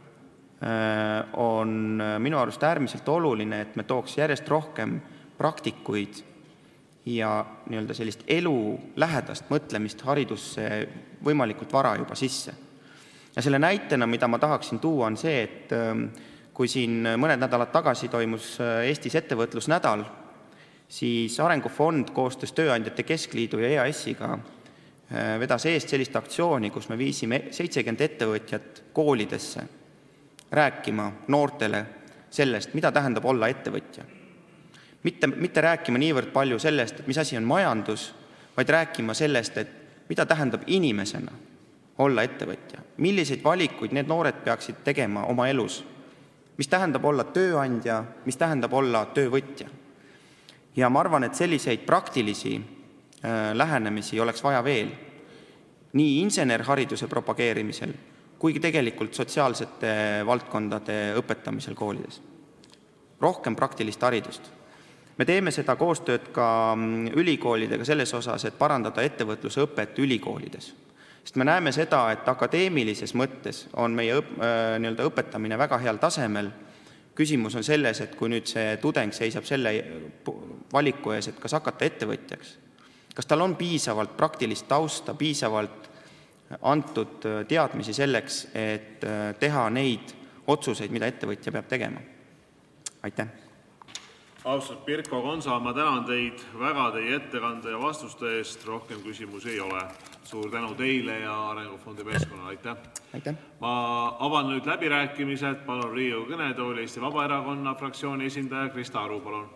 on minu arust äärmiselt oluline, et me tooks järjest rohkem praktikuid ja nii-öelda sellist elu lähedast mõtlemist haridusse võimalikult vara juba sisse. Ja selle näitena, mida ma tahaksin tuua, on see, et kui siin mõned nädalad tagasi toimus Eestis ettevõtlusnädal, siis Arengufond koostöös Tööandjate Keskliidu ja EAS-iga vedas eest sellist aktsiooni, kus me viisime 70 ettevõtjat koolidesse rääkima noortele sellest, mida tähendab olla ettevõtja. Mitte rääkima niivõrd palju sellest, et mis asi on majandus, vaid rääkima sellest, et mida tähendab inimesena olla ettevõtja. Milliseid valikuid need noored peaksid tegema oma elus? Mis tähendab olla tööandja, mis tähendab olla töövõtja? Ja ma arvan, et selliseid praktilisi lähenemisi oleks vaja veel nii insenerhariduse propageerimisel kui tegelikult sotsiaalsete valdkondade õpetamisel koolides. Rohkem praktilist haridust. Me teeme seda koostööd ka ülikoolidega selles osas, et parandada ettevõtluse õpet ülikoolides. Sest me näeme seda, et akadeemilises mõttes on meie õpetamine väga heal tasemel. Küsimus on selles, et kui nüüd see tudeng seisab selle valiku ees, et kas hakata ettevõtjaks, kas tal on piisavalt praktilist tausta, piisavalt antud teadmisi selleks, et teha neid otsuseid, mida ettevõtja peab tegema. Aitäh! Austatud Pirko Gonsa, ma tänan teid väga teie ettekande ja vastuste eest. Rohkem küsimusi ei ole. Suur tänu teile ja Arengufondi meeskonnale. Aitäh! Aitäh! Ma avan nüüd läbirääkimised. Palun Riigikogu kõnetooli Eesti Vabaerakonna fraktsiooni esindaja Krista Aru. Palun.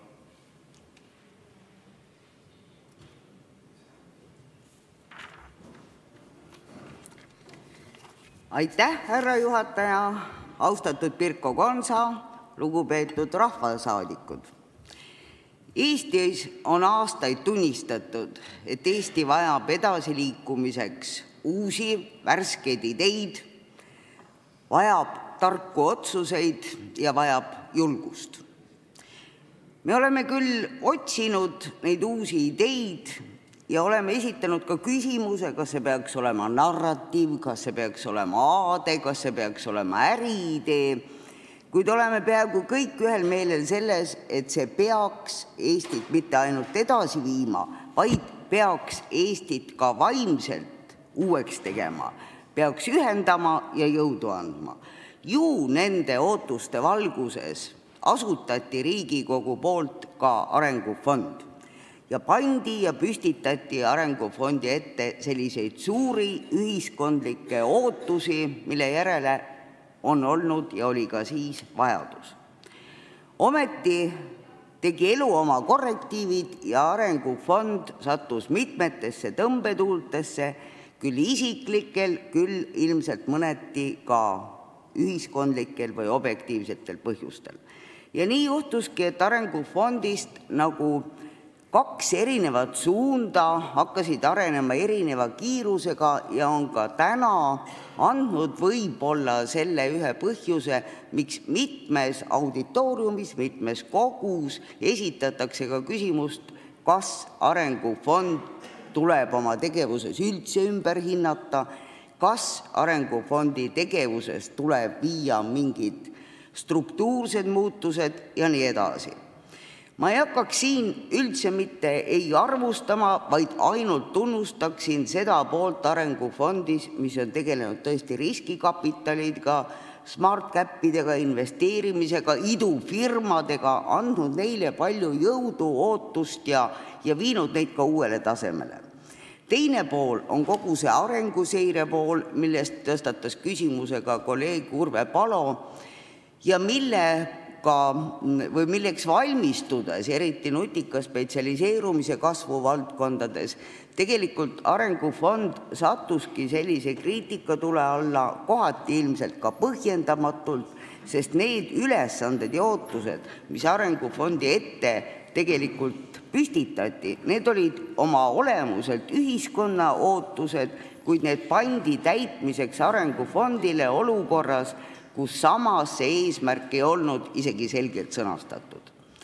Aitäh, härra juhataja, austatud Pirko Gonsa, lugupeetud rahvasaadikud. Eestis on aastaid tunnistatud, et Eesti vajab edasiliikumiseks uusi värskeid ideid, vajab tarku otsuseid ja vajab julgust. Me oleme küll otsinud neid uusi ideid ja oleme esitanud ka küsimuse, kas see peaks olema narratiiv, kas see peaks olema aade, kas see peaks olema äriidee, kuid oleme peaaegu kõik ühel meelel selles, et see peaks Eestit mitte ainult edasi viima, vaid peaks Eestit ka vaimselt uueks tegema, peaks ühendama ja jõudu andma. Ju nende ootuste valguses asutati Riigikogu poolt ka Arengufond ja pandi ja püstitati Arengufondi ette selliseid suuri ühiskondlikke ootusi, mille järele on olnud ja oli ka siis vajadus. Ometi tegi elu oma korrektiivid ja Arengufond sattus mitmetesse tõmbetuultesse, küll isiklikel, küll ilmselt mõneti ka ühiskondlikel või objektiivsetel põhjustel. Ja nii juhtuski, et arengufondist nagu 2 erinevat suunda hakkasid arenema erineva kiirusega ja on ka täna andnud võib-olla selle ühe põhjuse, miks mitmes auditooriumis, mitmes kogus esitatakse ka küsimust, kas arengufond tuleb oma tegevuses üldse ümber hinnata, kas arengufondi tegevuses tuleb viia mingid struktuursed muutused ja nii edasi. Ma ei hakkaks siin üldse mitte ei arvustama, vaid ainult tunnustaksin seda poolt arengufondis, mis on tegelenud tõesti riskikapitalidega, SmartCapidega, investeerimisega, idufirmadega, andnud neile palju jõudu, ootust ja viinud neid ka uuele tasemele. Teine pool on kogu see arenguseire pool, millest tõstatas küsimuse ka kolleeg Urve Palo ja milleks valmistudes, eriti nutika spetsialiseerumise kasvuvaldkondades, tegelikult arengufond sattuski sellise kriitikatule alla, kohati ilmselt ka põhjendamatult, sest need ülesanded ja ootused, mis arengufondi ette tegelikult püstitati, need olid oma olemuselt ühiskonna ootused, kuid need pandi täitmiseks arengufondile olukorras, kus samas see eesmärk ei olnud isegi selgelt sõnastatud.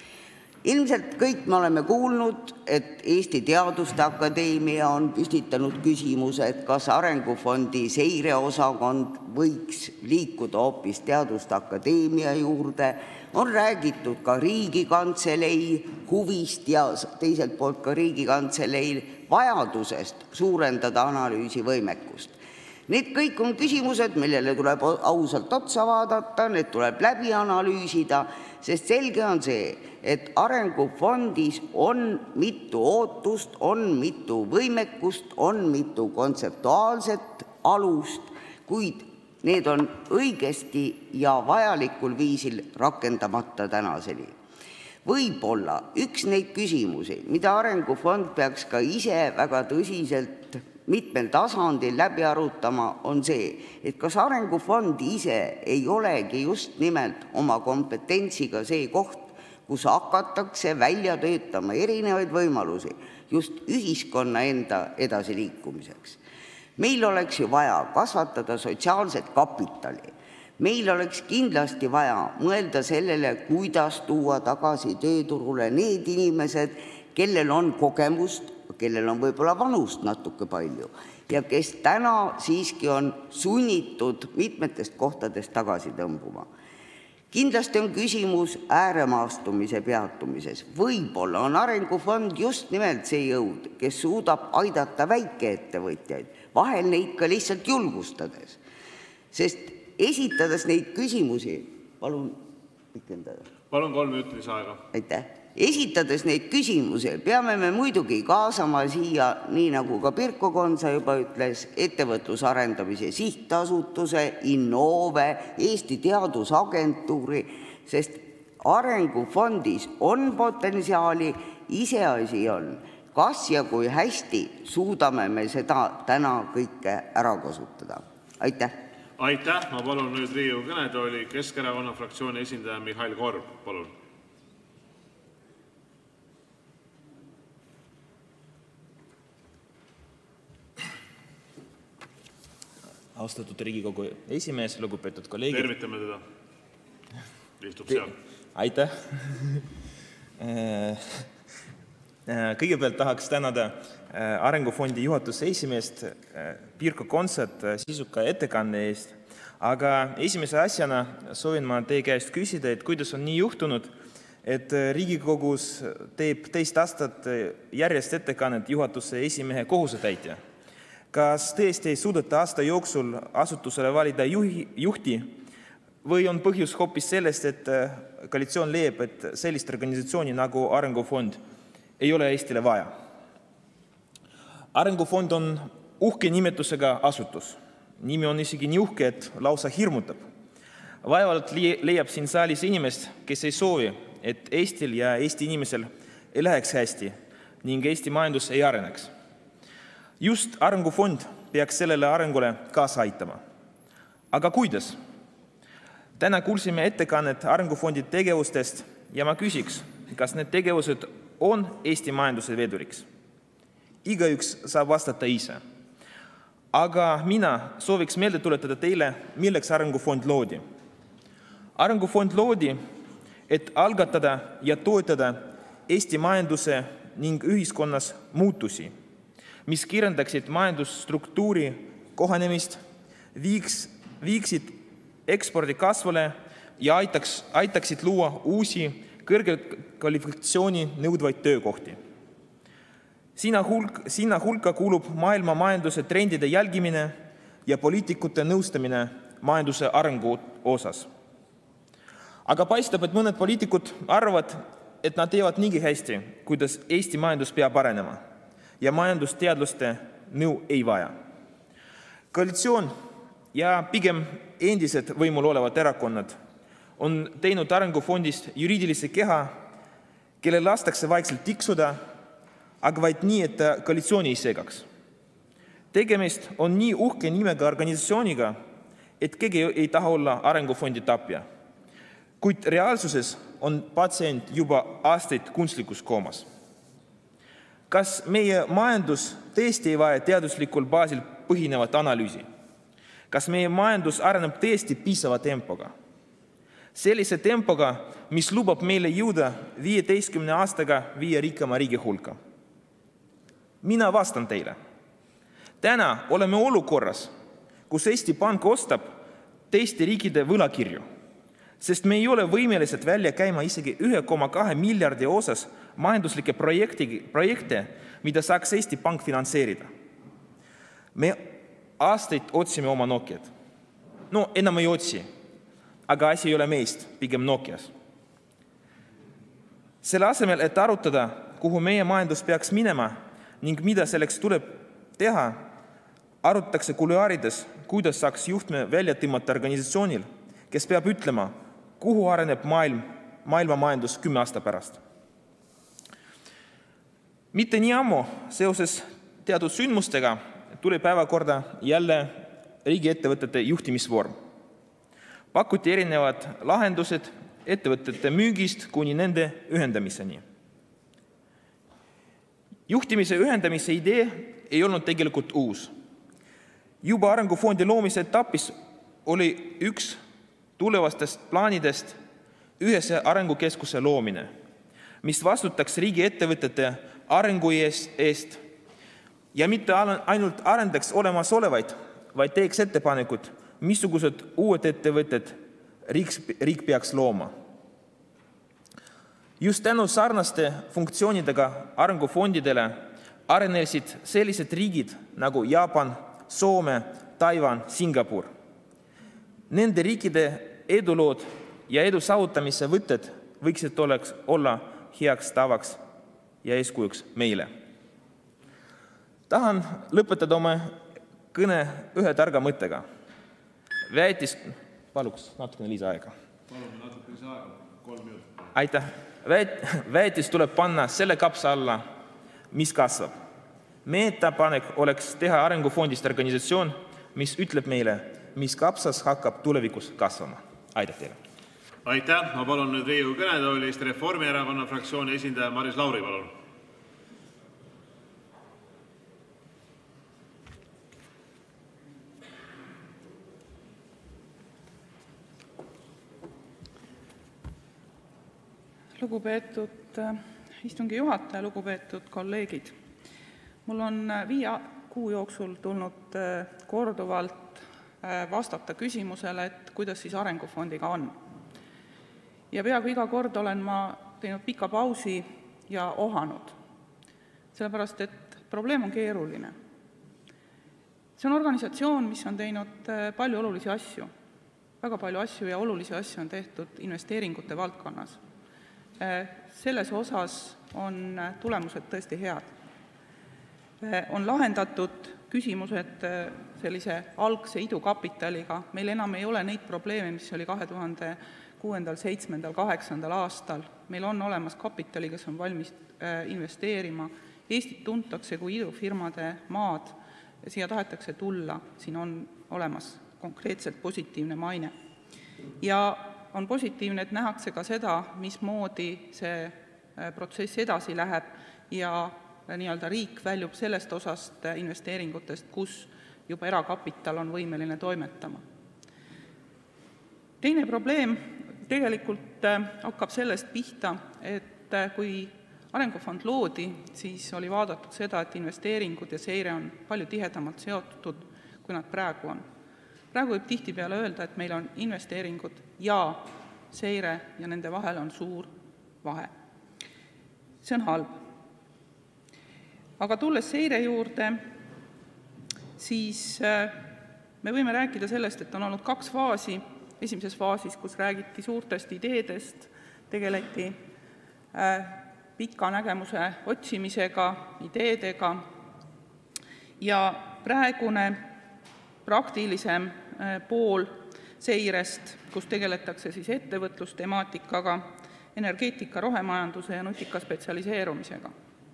Ilmselt kõik me oleme kuulnud, et Eesti Teaduste Akadeemia on püstitanud küsimuse, et kas arengufondi seireosakond võiks liikuda hoopis Teaduste Akadeemia juurde, on räägitud ka Riigikantselei huvist ja teiselt poolt ka Riigikantselei vajadusest suurendada analüüsivõimekust. Need kõik on küsimused, millele tuleb ausalt otsa vaadata, need tuleb läbi analüüsida, sest selge on see, et arengufondis on mitu ootust, on mitu võimekust, on mitu kontseptuaalset alust, kuid need on õigesti ja vajalikul viisil rakendamata tänaseni. Võib-olla üks neid küsimusi, mida arengufond peaks ka ise väga tõsiselt mitmel tasandil läbi arutama, on see, et kas arengufond ise ei olegi just nimelt oma kompetentsiga see koht, kus hakatakse välja töötama erinevaid võimalusi just ühiskonna enda edasiliikumiseks. Meil oleks ju vaja kasvatada sotsiaalset kapitali. Meil oleks kindlasti vaja mõelda sellele, kuidas tuua tagasi tööturule need inimesed, kellel on kogemust, kellel on võib-olla vanust natuke palju ja kes täna siiski on sunnitud mitmetest kohtadest tagasi tõmbuma. Kindlasti on küsimus ääremaastumise peatumises. Võib-olla on arengufond just nimelt see jõud, kes suudab aidata väikeettevõtjaid, vahel neid ka lihtsalt julgustades. Sest esitades neid küsimusi, palun pikendada. Palun 3 minutit lisaaega. Aitäh. Esitades neid küsimusi peame me muidugi kaasama siia, nii nagu ka Pirko Konsa juba ütles, ettevõtlusarendamise sihtasutuse, Innove, Eesti Teadusagentuuri, sest arengufondis on potentsiaali, iseasi on, kas ja kui hästi suudame me seda täna kõike ära kasutada. Aitäh! Aitäh! Ma palun nüüd Riigikogu kõnetooli Keskerakonna fraktsiooni esindaja Mihhail Korb. Palun! Austatud Riigikogu esimees, lugupeetud kolleegid. Tervitame teda. Istub seal. Aitäh. Kõigepealt tahaks tänada Arengufondi juhatuse esimeest Pirko Konsat sisuka ettekande eest. Aga esimese asjana soovin ma teie käest küsida, et kuidas on nii juhtunud, et Riigikogus teeb 2 aastat järjest ettekannet juhatuse esimehe kohusetäitja. Kas tõesti ei suudeta aasta jooksul asutusele valida juhti või on põhjus hoopis sellest, et koalitsioon leiab, et sellist organisatsiooni nagu Arengufond ei ole Eestile vaja? Arengufond on uhke nimetusega asutus. Nimi on isegi nii uhke, et lausa hirmutab. Vaevalt leiab siin saalis inimest, kes ei soovi, et Eestil ja Eesti inimesel ei läheks hästi ning Eesti majandus ei areneks. Just Arengufond peaks sellele arengule kaasa aitama. Aga kuidas? Täna kuulsime ettekannet Arengufondi tegevustest ja ma küsiks, kas need tegevused on Eesti majanduse veduriks. Igaüks saab vastata ise. Aga mina sooviks meelde tuletada teile, milleks Arengufond loodi. Arengufond loodi, et algatada ja toetada Eesti majanduse ning ühiskonnas muutusi, mis kiirendaksid majandusstruktuuri kohanemist, viiksid ekspordi kasvule ja aitaksid luua uusi kõrge kvalifikatsiooni nõudvaid töökohti. Sinna hulka kuulub maailma majanduse trendide jälgimine ja poliitikute nõustamine majanduse arengu osas. Aga paistab, et mõned poliitikud arvavad, et nad teevad niigi hästi, kuidas Eesti majandus peab arenema ja majandusteadlaste nõu ei vaja. Koalitsioon ja pigem endised võimul olevad erakonnad on teinud Arengufondist juriidilise keha, kelle lastakse vaikselt tiksuda, aga vaid nii, et koalitsiooni ei segaks. Tegemist on nii uhke nimega organisatsiooniga, et keegi ei taha olla Arengufondi tapja. Kuid reaalsuses on patsient juba aastaid kunstlikus koomas. Kas meie majandus tõesti ei vaja teaduslikul baasil põhinevat analüüsi? Kas meie majandus areneb tõesti piisava tempoga? Sellise tempoga, mis lubab meile jõuda 15 aastaga 5 rikkama riigi hulka. Mina vastan teile. Täna oleme olukorras, kus Eesti Pank ostab teiste riikide võlakirju, sest me ei ole võimelised välja käima isegi 1,2 miljardi osas majanduslikke projekte, mida saaks Eesti Pank finantseerida. Me aastaid otsime oma Nokiat. No, enam ei otsi, aga asi ei ole meist, pigem Nokias. Selle asemel, et arutada, kuhu meie majandus peaks minema ning mida selleks tuleb teha, arutatakse kuluaarides, kuidas saaks juhtme välja tõmmata organisatsioonil, kes peab ütlema, kuhu areneb maailma majandus 10 aasta pärast. Mitte nii ammu seoses teatud sündmustega tuli päevakorda jälle riigiettevõtete juhtimisvorm. Pakuti erinevad lahendused ettevõtete müügist kuni nende ühendamiseni. Juhtimise ühendamise idee ei olnud tegelikult uus. Juba Arengufondi loomise etapis oli üks tulevastest plaanidest ühese arengukeskuse loomine, mis vastutaks riigiettevõtete arengu eest ja mitte ainult arendaks olemasolevaid, vaid teeks ettepanekud, missugused uued ettevõtted riik peaks looma. Just tänu sarnaste funktsioonidega arengufondidele arenesid sellised riigid nagu Jaapan, Soome, Taiwan, Singapur. Nende riikide edulood ja edu saavutamise võtted võiksid olla heaks tavaks ja eeskujuks meile. Tahan lõpetada oma kõne ühe targa mõttega. Paluks natukene lisaaega. Palume natuke lisaaega, 3 minutit. Aitäh. Väetis tuleb panna selle kapsa alla, mis kasvab. Meie ettepanek oleks teha Arengufondist organisatsioon, mis ütleb meile, mis kapsas hakkab tulevikus kasvama. Aitäh teile. Aitäh. Ma palun nüüd Riigikogu kõnetooli Eesti Reformierakonna fraktsiooni esindaja Maris Lauri, palun. Lugupeetud istungi juhataja, lugupeetud kolleegid. Mul on 5 kuu jooksul tulnud korduvalt vastata küsimusele, et kuidas siis Arengufondiga on. Ja peaaegu iga kord olen ma teinud pika pausi ja ohanud. Sellepärast, et probleem on keeruline. See on organisatsioon, mis on teinud palju olulisi asju. Väga palju asju ja olulisi asju on tehtud investeeringute valdkonnas. Selles osas on tulemused tõesti head. On lahendatud küsimused sellise algse idukapitaliga. Meil enam ei ole neid probleeme, mis oli 2006., 2007., 2008. aastal. Meil on olemas kapitali, kes on valmis investeerima. Eestit tuntakse kui idufirmade maad ja siia tahetakse tulla. Siin on olemas konkreetselt positiivne maine. Ja on positiivne, et nähakse ka seda, mismoodi see protsess edasi läheb ja nii-öelda riik väljub sellest osast investeeringutest, kus juba erakapital on võimeline toimetama. Teine probleem tegelikult hakkab sellest pihta, et kui Arengufond loodi, siis oli vaadatud seda, et investeeringud ja seire on palju tihedamalt seotud, kui nad praegu on. Praegu võib tihtipeale öelda, et meil on investeeringud ja seire ja nende vahel on suur vahe. See on halb. Aga tulles seire juurde, siis me võime rääkida sellest, et on olnud 2 faasi. Esimeses faasis, kus räägiti suurtest ideedest, tegeleti pika nägemuse otsimisega, ideedega ja praegune praktilisem pool seirest, kus tegeletakse siis ettevõtlustemaatikaga, energeetika, rohemajanduse ja nutika spetsialiseerumisega.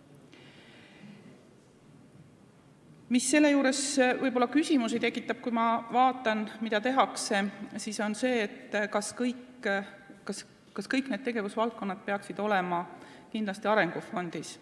Mis selle juures võib-olla küsimusi tekitab, kui ma vaatan, mida tehakse, siis on see, et kas kõik need tegevusvaldkonnad peaksid olema kindlasti Arengufondis.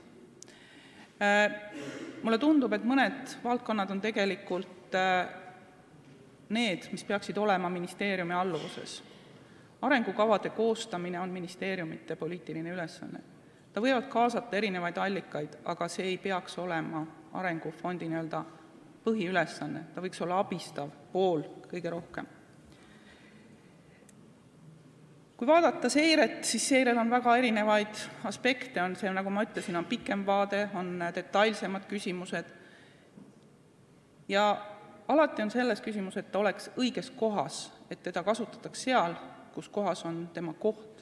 Mulle tundub, et mõned valdkonnad on tegelikult need, mis peaksid olema ministeeriumi alluvuses. Arengukavade koostamine on ministeeriumite poliitiline ülesanne. Ta võivad kaasata erinevaid allikaid, aga see ei peaks olema Arengufondi nii-öelda põhiülesanne. Ta võiks olla abistav pool kõige rohkem. Kui vaadata seiret, siis seirel on väga erinevaid aspekte. On see, nagu ma ütlesin, on pikem vaade, on detailsemad küsimused. Ja alati on selles küsimus, et ta oleks õiges kohas, et teda kasutatakse seal, kus kohas on tema koht.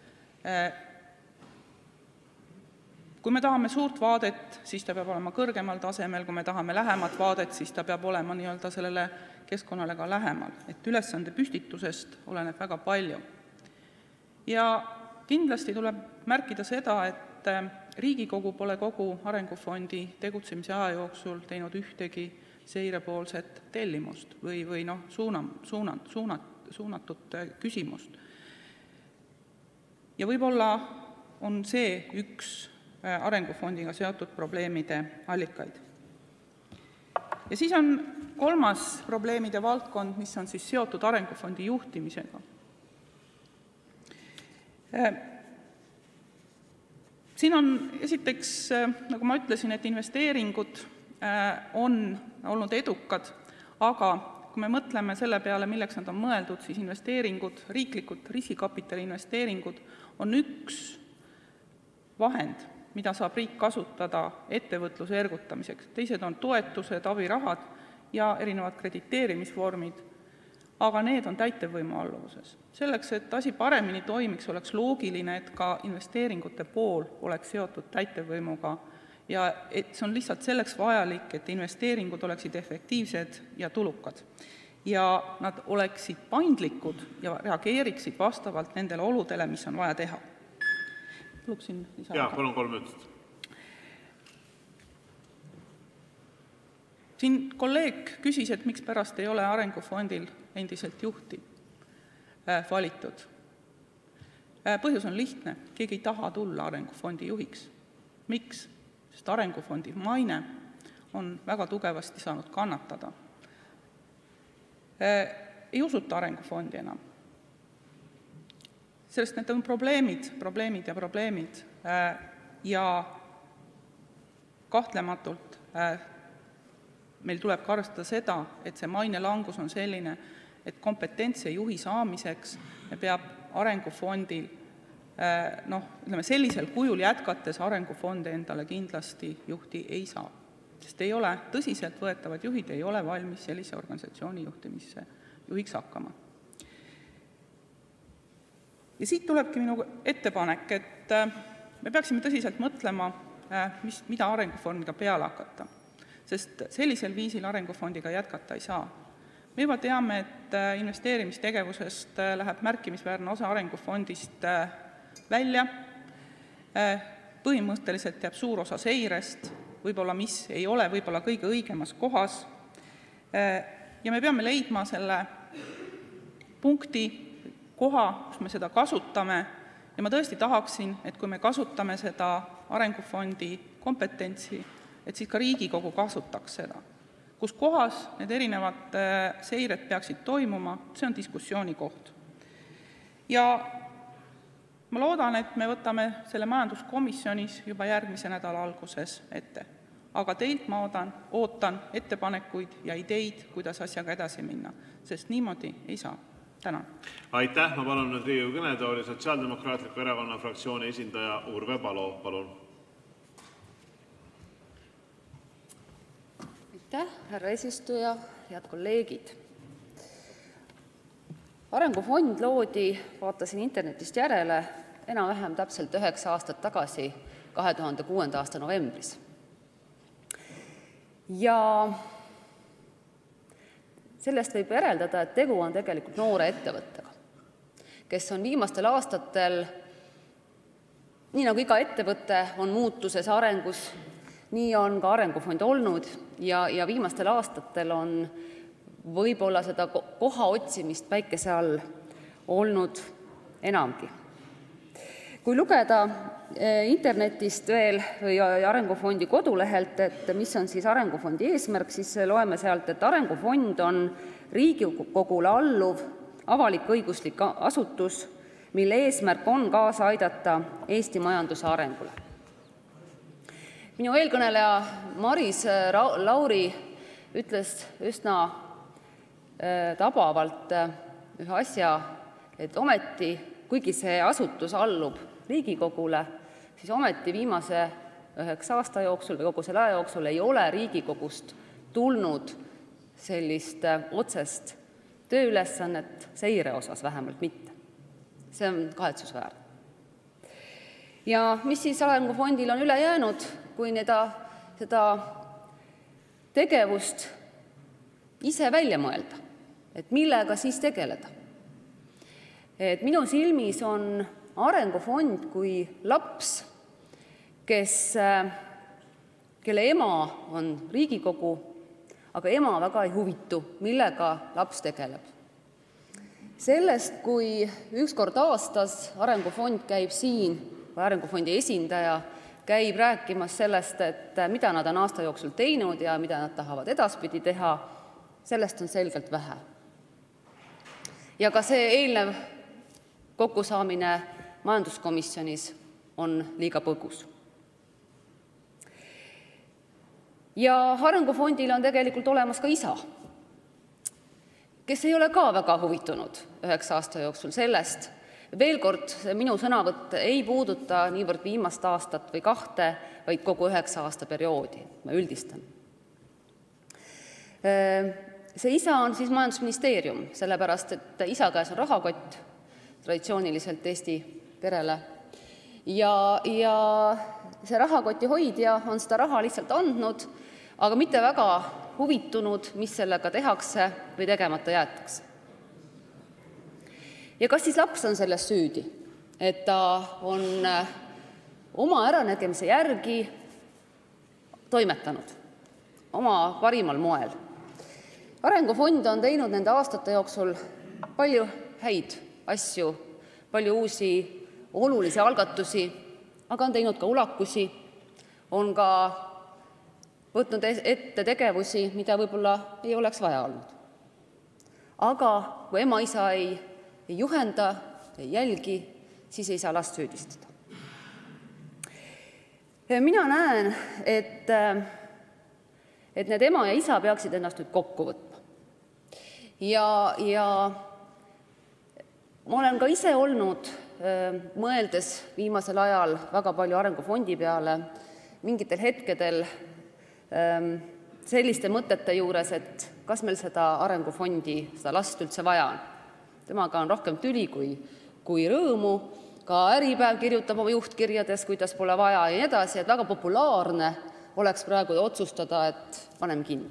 Kui me tahame suurt vaadet, siis ta peab olema kõrgemal tasemel, kui me tahame lähemat vaadet, siis ta peab olema nii-öelda sellele keskkonnale ka lähemal. Et ülesande püstitusest oleneb väga palju. Ja kindlasti tuleb märkida seda, et Riigikogu pole kogu Arengufondi tegutsemise aja jooksul teinud ühtegi seirepoolset tellimust või suunatud küsimust. Ja võib-olla on see üks Arengufondiga seotud probleemide allikaid. Ja siis on 3. probleemide valdkond, mis on siis seotud Arengufondi juhtimisega. Siin on esiteks, nagu ma ütlesin, et investeeringud on olnud edukad, aga kui me mõtleme selle peale, milleks nad on mõeldud, siis investeeringud, riiklikud riskikapitali investeeringud on üks vahend, mida saab riik kasutada ettevõtluse ergutamiseks. Teised on toetused, abirahad ja erinevad krediteerimisvormid, aga need on täitevvõimu alluvuses. Selleks, et asi paremini toimiks, oleks loogiline, et ka investeeringute pool oleks seotud täitevvõimuga ja et see on lihtsalt selleks vajalik, et investeeringud oleksid efektiivsed ja tulukad. Ja nad oleksid paindlikud ja reageeriksid vastavalt nendele oludele, mis on vaja teha. Jaa, palun 3 minutit. Siin kolleeg küsis, et miks pärast ei ole Arengufondil endiselt juhti valitud. Põhjus on lihtne, keegi ei taha tulla Arengufondi juhiks. Miks? Sest Arengufondi maine on väga tugevasti saanud kannatada. Ei usuta Arengufondi enam. Sellest need on probleemid ja kahtlematult meil tuleb ka arvestada seda, et see maine langus on selline, et kompetentse juhi saamiseks peab Arengufondil sellisel kujul jätkates Arengufond endale kindlasti juhti ei saa, sest ei ole tõsiselt võetavad juhid, ei ole valmis sellise organisatsiooni juhtimisse juhiks hakkama. Ja siit tulebki minu ettepanek, et me peaksime tõsiselt mõtlema, mida Arengufondiga peale hakata, sest sellisel viisil Arengufondiga jätkata ei saa. Me juba teame, et investeerimistegevusest läheb märkimisväärne osa Arengufondist välja. Põhimõtteliselt jääb suur osa seirest, võib-olla mis ei ole võib-olla kõige õigemas kohas. Ja me peame leidma selle punkti, koha, kus me seda kasutame, ja ma tõesti tahaksin, et kui me kasutame seda Arengufondi kompetentsi, et siis ka Riigikogu kasutaks seda. Kus kohas need erinevad seired peaksid toimuma, see on diskussiooni koht. Ja ma loodan, et me võtame selle majanduskomisjonis juba järgmise nädala alguses ette. Aga teilt ma ootan ettepanekuid ja ideid, kuidas asjaga edasi minna, sest niimoodi ei saa. Tänan. Aitäh, ma palun nüüd Riigikogu kõnetooli Sotsiaaldemokraatliku Erakonna fraktsiooni esindaja Urve Palo. Palun. Aitäh, härra eesistuja, head kolleegid. Arengufond loodi, vaatasin internetist järele, enam-vähem täpselt 9 aastat tagasi, 2006. aasta novembris. Ja sellest võib järeldada, et tegu on tegelikult noore ettevõttega, kes on viimastel aastatel, nii nagu iga ettevõte on muutuses, arengus, nii on ka Arengufond olnud ja viimastel aastatel on võib-olla seda koha otsimist päikese all olnud enamgi. Kui lugeda internetist veel või Arengufondi kodulehelt, et mis on siis Arengufondi eesmärk, siis loeme sealt, et Arengufond on Riigikogule alluv avalik-õiguslik asutus, mille eesmärk on kaasa aidata Eesti majanduse arengule. Minu eelkõneleja Maris Lauri ütles üsna tabavalt ühe asja, et ometi, kuigi see asutus allub Riigikogule, siis ometi viimase 9 aasta jooksul või kogu selle aja jooksul ei ole Riigikogust tulnud sellist otsest tööülesannet seire osas, vähemalt mitte. See on kahetsusväärne. Ja mis siis Arengufondil on üle jäänud, kui seda tegevust ise välja mõelda, et millega siis tegeleda. Et minu silmis on Arengufond kui laps, kelle ema on Riigikogu, aga ema väga ei huvitu, millega laps tegeleb. Sellest, kui ükskord aastas Arengufond käib siin, või Arengufondi esindaja käib rääkimas sellest, et mida nad on aasta jooksul teinud ja mida nad tahavad edaspidi teha, sellest on selgelt vähe. Ja ka see eelnev kokkusaamine majanduskomisjonis on liiga põgus. Ja Arengufondil on tegelikult olemas ka isa, kes ei ole ka väga huvitunud 9 aasta jooksul sellest. Veel kord, minu sõnavõtt ei puuduta niivõrd viimast aastat või 2, vaid kogu 9 aasta perioodi. Ma üldistan. See isa on siis majandusministeerium, sellepärast, et isa käes on rahakott, traditsiooniliselt Eesti perele. Ja see rahakoti hoidja on seda raha lihtsalt andnud, aga mitte väga huvitunud, mis sellega tehakse või tegemata jäetakse. Ja kas siis laps on selles süüdi, et ta on oma äranägemise järgi toimetanud, oma parimal moel? Arengufond on teinud nende aastate jooksul palju häid asju, palju uusi olulisi algatusi, aga on teinud ka ulakusi, on ka võtnud ette tegevusi, mida võib-olla ei oleks vaja olnud. Aga kui ema-isa ei juhenda, ei jälgi, siis ei saa last süüdistada. Mina näen, et need ema ja isa peaksid ennast nüüd kokku võtma. Ja ma olen ka ise olnud, mõeldes viimasel ajal väga palju Arengufondi peale, mingitel hetkedel selliste mõtete juures, et kas meil seda Arengufondi, seda last üldse vaja on. Temaga on rohkem tüli kui rõõmu, ka Äripäev kirjutab oma juhtkirjades, kuidas pole vaja ja nii edasi, et väga populaarne oleks praegu otsustada, et panem kinni.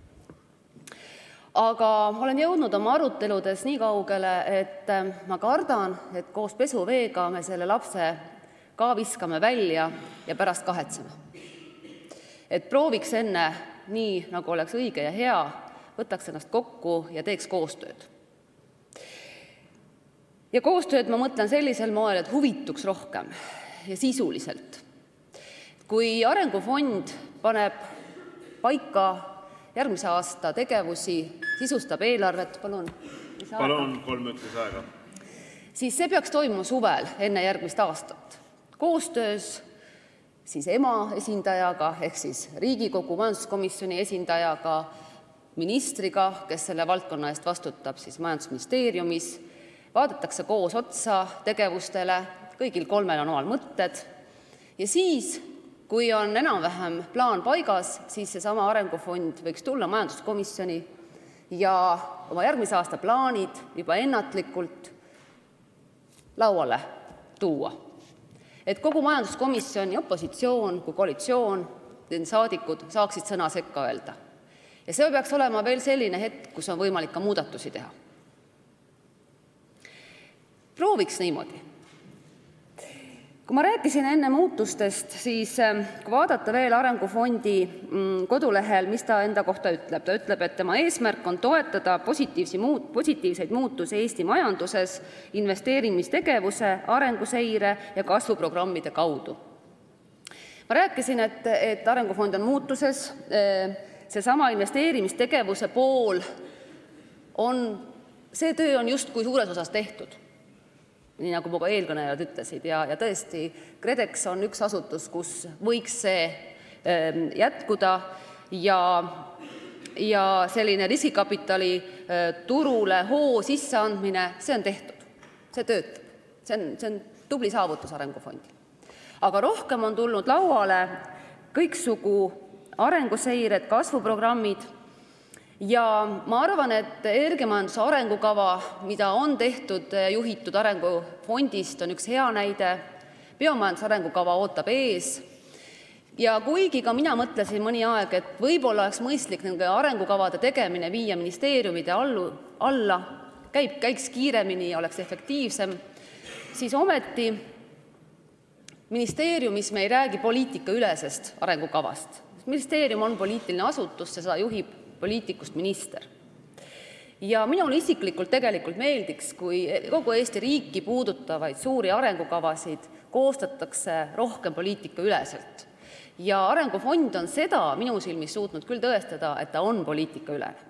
Aga ma olen jõudnud oma aruteludes nii kaugele, et ma kardan, et koos pesuveega me selle lapse ka viskame välja ja pärast kahetseme. Et prooviks enne nii, nagu oleks õige ja hea, võtaks ennast kokku ja teeks koostööd. Ja koostööd ma mõtlen sellisel moel, et huvituks rohkem ja sisuliselt. Kui Arengufond paneb paika järgmise aasta tegevusi, sisustab eelarvet, palun 3 minutit aega. Siis see peaks toimuma suvel enne järgmist aastat. Koostöös siis EMA esindajaga, ehk siis Riigikogu majanduskomisjoni esindajaga, ministriga, kes selle valdkonna eest vastutab siis majandusministeeriumis, vaadatakse koos otsa tegevustele, kõigil 3 on omal mõtted ja siis, kui on enam-vähem plaan paigas, siis seesama Arengufond võiks tulla majanduskomisjoni ja oma järgmise aasta plaanid juba ennatlikult lauale tuua. Et kogu majanduskomisjon, nii opositsioon kui koalitsioon, saadikud saaksid sõna sekka öelda. Ja see peaks olema veel selline hetk, kus on võimalik ka muudatusi teha. Prooviks niimoodi. Kui ma rääkisin enne muutustest, siis kui vaadata veel Arengufondi kodulehel, mis ta enda kohta ütleb. Ta ütleb, et tema eesmärk on toetada positiivseid muutusi Eesti majanduses, investeerimistegevuse, arenguseire ja kasvuprogrammide kaudu. Ma rääkisin, et Arengufond on muutuses, seesama investeerimistegevuse pool see töö on justkui suures osas tehtud. Nii nagu mu eelkõnelejad ütlesid ja tõesti KredEx on üks asutus, kus võiks see jätkuda ja selline riskikapitali turule hoo sisseandmine, see on tehtud, see töötab, see on tubli saavutus Arengufondil. Aga rohkem on tulnud lauale kõiksugu arenguseired, kasvuprogrammid ja ma arvan, et energiamajanduse arengukava, mida on tehtud juhitud Arengufondist, on üks hea näide. Biomajanduse arengukava ootab ees. Ja kuigi ka mina mõtlesin mõni aeg, et võib-olla oleks mõistlik arengukavade tegemine viia ministeeriumide alla, käiks kiiremini ja oleks efektiivsem, siis ometi ministeeriumis me ei räägi poliitika ülesest arengukavast. Ministeerium on poliitiline asutus ja seda juhib poliitikust minister. Ja minul isiklikult tegelikult meeldiks, kui kogu Eesti riiki puudutavaid suuri arengukavasid koostatakse rohkem poliitika üleselt. Ja Arengufond on seda minu silmis suutnud küll tõestada, et ta on poliitika ülene.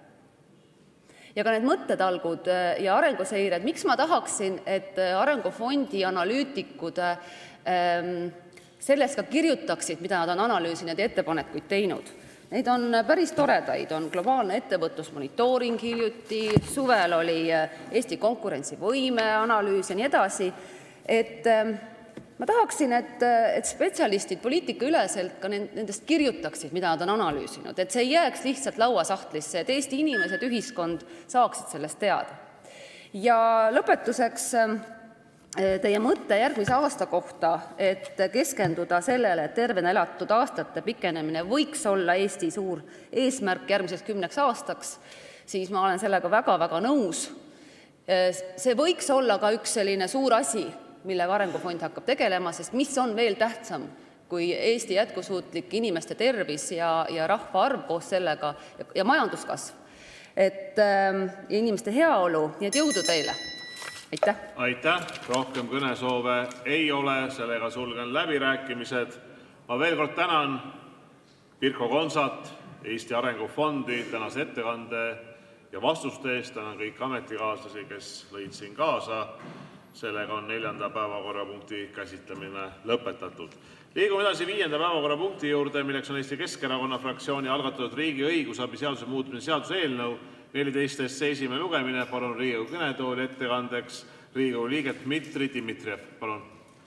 Ja ka need mõttetalgud ja arenguseired, miks ma tahaksin, et Arengufondi analüütikud sellest ka kirjutaksid, mida nad on analüüsinud ja ettepanekuid teinud. Neid on päris toredaid, on globaalne ettevõtlusmonitooring hiljuti, suvel oli Eesti konkurentsivõime analüüs ja nii edasi. Et ma tahaksin, et spetsialistid poliitika üleselt ka nendest kirjutaksid, mida nad on analüüsinud, et see ei jääks lihtsalt lauasahtlisse, et Eesti inimesed, ühiskond saaksid sellest teada. Ja lõpetuseks teie mõte järgmise aasta kohta, et keskenduda sellele, et tervena elatud aastate pikenemine võiks olla Eesti suur eesmärk järgmiseks 10 aastaks, siis ma olen sellega väga-väga nõus. See võiks olla ka üks selline suur asi, millega Arengufond hakkab tegelema, sest mis on veel tähtsam kui Eesti jätkusuutlik inimeste tervis ja rahvaarv koos sellega ja majanduskasv, et inimeste heaolu, nii et jõudu teile! Aitäh! Aitäh! Rohkem kõnesoove ei ole, sellega sulgen läbirääkimised. Ma veel kord tänan Pirko Konsat, Eesti Arengufondi tänase ettekande ja vastuste eest. Tänan kõik ametikaaslasi, kes lõid siin kaasa. Sellega on 4. päevakorrapunkti käsitlemine lõpetatud. Liigume edasi 5. päevakorrapunkti juurde, milleks on Eesti Keskerakonna fraktsiooni algatatud riigi õigusabi seaduse muutmise seaduse eelnõu 14 esimene lugemine. Palun Riigikogu kõnetooli ettekandeks Riigikogu liiget Dmitri Dmitrijev. Palun.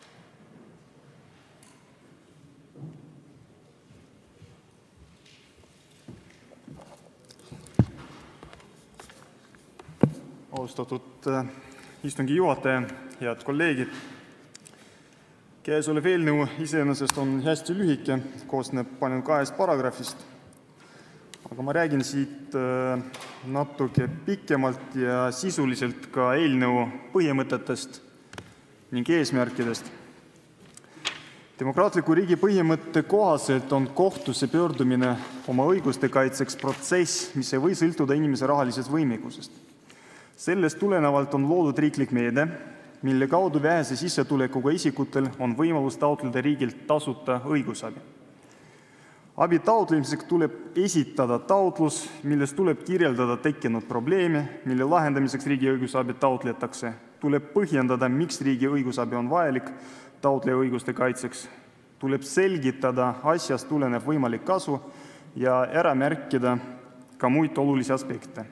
Austatud istungi juhataja, head kolleegid. Käesolev eelnõu iseenesest on hästi lühike, koosneb ainult 2 paragrahvist. Aga ma räägin siit natuke pikemalt ja sisuliselt ka eelnõu põhimõtetest ning eesmärkidest. Demokraatliku riigi põhimõtte kohaselt on kohtusse pöördumine oma õiguste kaitseks protsess, mis ei või sõltuda inimese rahalisest võimekusest. Sellest tulenevalt on loodud riiklik meede, mille kaudu vähese sissetulekuga isikutel on võimalus taotleda riigilt tasuta õigusabi. Abi taotlemiseks tuleb esitada taotlus, milles tuleb kirjeldada tekkinud probleemi, mille lahendamiseks riigi õigusabi taotletakse. Tuleb põhjendada, miks riigi õigusabi on vajalik taotleja õiguste kaitseks. Tuleb selgitada asjast tulenev võimalik kasu ja ära märkida ka muid olulisi aspekte.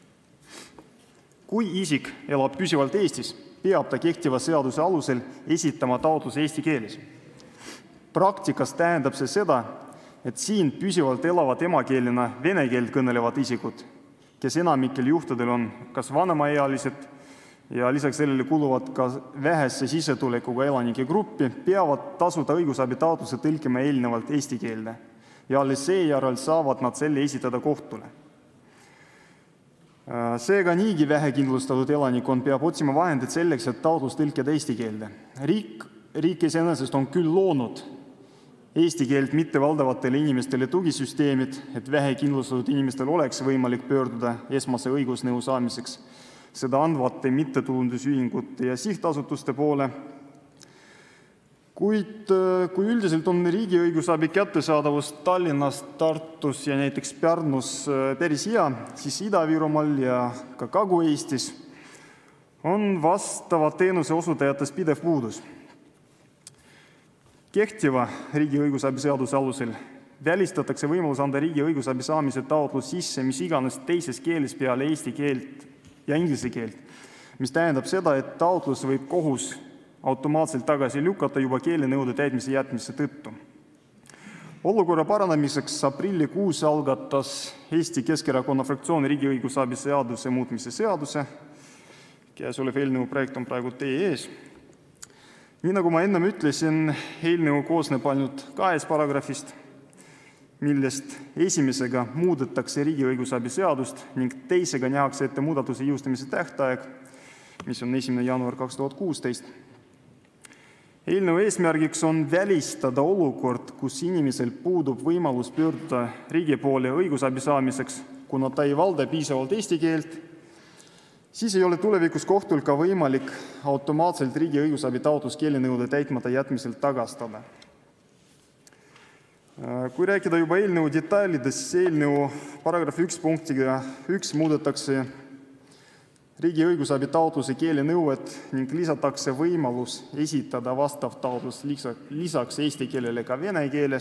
Kui isik elab püsivalt Eestis, peab ta kehtiva seaduse alusel esitama taotluse eesti keeles. Praktikas tähendab see seda, et siin püsivalt elavad emakeelena vene keelt kõnelevad isikud, kes enamikel juhtudel on kas vanemaealised ja lisaks sellele kuluvad ka vähesse sissetulekuga elanike gruppi, peavad tasuta õigusabi taotluse tõlkima eelnevalt eesti keelde ja alles seejärel saavad nad selle esitada kohtule. Seega niigi vähekindlustatud elanikkond peab otsima vahendid selleks, et taotlus tõlkida eesti keelde. Riik iseenesest on küll loonud eesti keelt mittevaldavatele inimestele tugisüsteemid, et vähekindlustatud inimestel oleks võimalik pöörduda esmase õigusnõu saamiseks seda andvate mittetulundusühingute ja sihtasutuste poole. Kuid kui üldiselt on riigi õigusabi kättesaadavus Tallinnas, Tartus ja näiteks Pärnus päris hea, siis Ida-Virumaal ja ka Kagu-Eestis on vastava teenuse osutajatest pidev puudus. Kehtiva riigi õigusabi seaduse alusel välistatakse võimalus anda riigi õigusabi saamise taotlus sisse mis iganes teises keeles peale eesti keelt ja inglise keelt, mis tähendab seda, et taotlus võib kohus automaatselt tagasi lükata juba keelenõude täitmise jätmise tõttu. Olukorra paranemiseks aprillikuus algatas Eesti Keskerakonna fraktsioon riigi õigusabi seaduse muutmise seaduse. Käesolev eelnõu projekt on praegu teie ees. Nii nagu ma ennem ütlesin, eelnõu koosneb ainult 2 paragrahvist, millest esimesega muudetakse riigi õigusabi seadust ning teisega nähakse ette muudatuse jõustamise tähtaeg, mis on 1. jaanuar 2016. Eelnõu eesmärgiks on välistada olukord, kus inimesel puudub võimalus pöörduda riigi poole õigusabi saamiseks, kuna ta ei valda piisavalt eesti keelt, siis ei ole tulevikus kohtul ka võimalik automaatselt riigi õigusabi taotlus keelenõude täitmata jätmiselt tagastada. Kui rääkida juba eelnõu detailidest, siis eelnõu paragrahvi 1 punktiga 1 muudetakse riigi õigusabi taotluse keelenõuet ning lisatakse võimalus esitada vastav taotlus lisaks eesti keelele ka vene keeles.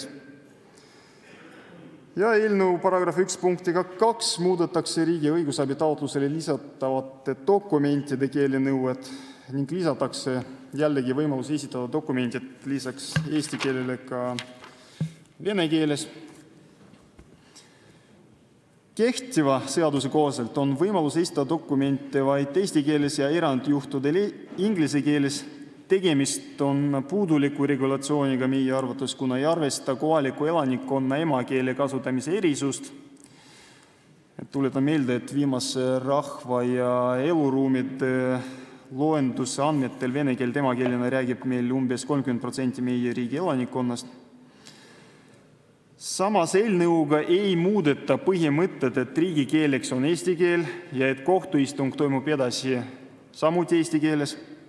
Ja eelnõu paragrahvi 1 punktiga 2 muudetakse riigi õigusabi taotlusele lisatavate dokumentide keelenõuet ning lisatakse jällegi võimalus esitada dokumendid lisaks eesti keelele ka vene keeles. Kehtiva seaduse kohaselt on võimalus esitada dokumente vaid eesti keeles ja erandjuhtudel inglise keeles. Tegemist on puuduliku regulatsiooniga meie arvates, kuna ei arvesta kohaliku elanikkonna emakeele kasutamise erisust. Tuletan meelde, et viimase rahva ja eluruumide loenduse andmetel vene keelt emakeelena räägib meil umbes 30% meie riigi elanikkonnast. Samas eelnõuga ei muudeta põhimõtted, et riigikeeleks on eesti keel ja et kohtuistung toimub edasi samuti eesti keeles.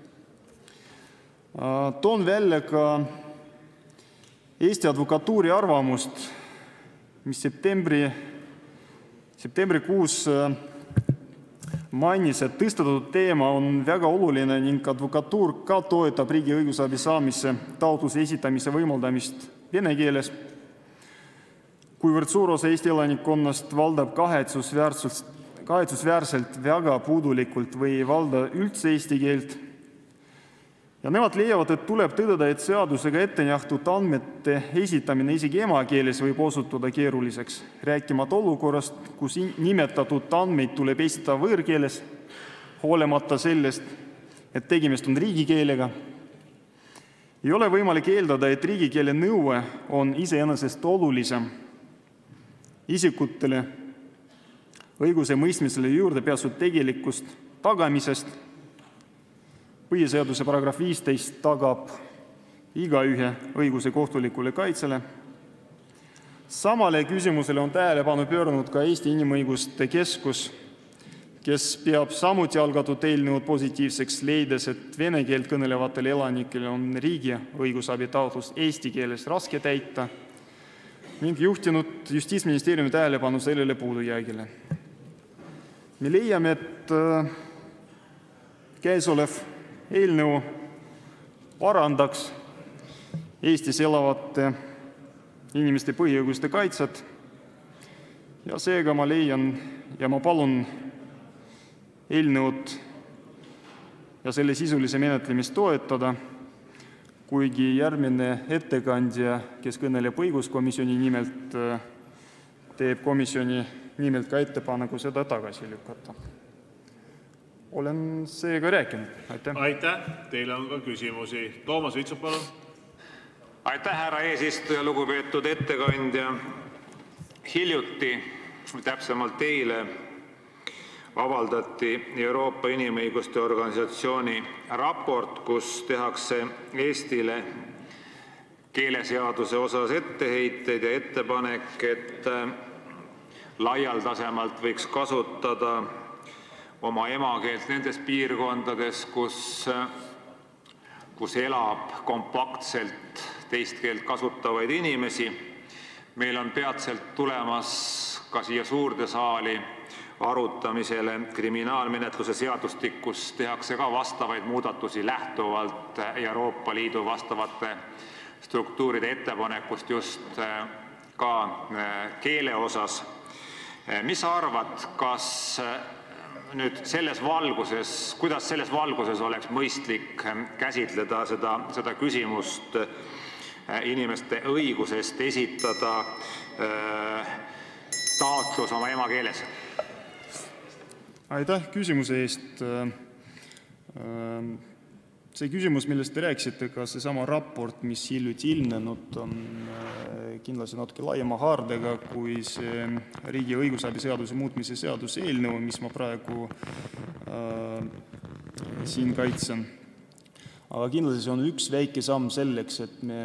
Toon välja ka Eesti advokatuuri arvamust, mis septembrikuus mainis, et tõstatatud teema on väga oluline ning advokatuur ka toetab riigi õigusabi saamise taotluse esitamise võimaldamist vene keeles. Kuivõrd suur osa Eesti elanikkonnast valdab kahetsusväärselt väga puudulikult või ei valda üldse eesti keelt. Ja nemad leiavad, et tuleb tõdeda, et seadusega ette nähtud andmete esitamine isegi emakeeles võib osutuda keeruliseks, rääkimata olukorrast, kus nimetatud andmeid tuleb esitada võõrkeeles, hoolimata sellest, et tegemist on riigikeelega. Ei ole võimalik eeldada, et riigikeele nõue on iseenesest olulisem isikutele õiguse mõistmisele juurdepääsu tegelikust tagamisest. Põhiseaduse paragrahv 15 tagab igaühe õiguse kohtulikule kaitsele. Samale küsimusele on tähelepanu pööranud ka Eesti Inimõiguste Keskus, kes peab samuti algatud eelnõud positiivseks, leides, et vene keelt kõnelevatel elanikel on riigi õigusabi taotlust eesti keeles raske täita ning juhtinud Justiitsministeeriumi tähelepanu sellele puudujäägile. Me leiame, et käesolev eelnõu parandaks Eestis elavate inimeste põhiõiguste kaitset ja seega ma leian ja ma palun eelnõud ja selle sisulise menetlemist toetada, kuigi järgmine ettekandja, kes kõneleb õiguskomisjoni nimelt, teeb komisjoni nimelt ka ettepaneku seda tagasi lükata. Olen seega rääkinud. Aitäh. Aitäh. Teile on ka küsimusi. Toomas Vitsut, palun. Aitäh, härra eesistuja, lugupeetud ettekandja. Hiljuti, täpsemalt eile, avaldati Euroopa Inimõiguste Organisatsiooni raport, kus tehakse Eestile keeleseaduse osas etteheiteid ja ettepanek, et laialdasemalt võiks kasutada oma emakeelt nendes piirkondades, kus elab kompaktselt teist keelt kasutavaid inimesi. Meil on peatselt tulemas ka siia suurde saali arutamisele kriminaalmenetluse seadustik, kus tehakse ka vastavaid muudatusi lähtuvalt Euroopa Liidu vastavate struktuuride ettepanekust just ka keele osas. Mis sa arvad, kas nüüd kuidas selles valguses oleks mõistlik käsitleda seda küsimust inimeste õigusest esitada taotlus oma emakeeles? Aitäh küsimuse eest. See küsimus, millest te rääkisite, ka seesama raport, mis hiljuti ilmnenud, on kindlasti natuke laiema haardega kui see riigi õigusabi seaduse muutmise seaduse eelnõu, mis ma praegu siin kaitsen. Aga kindlasti see on üks väike samm selleks, et me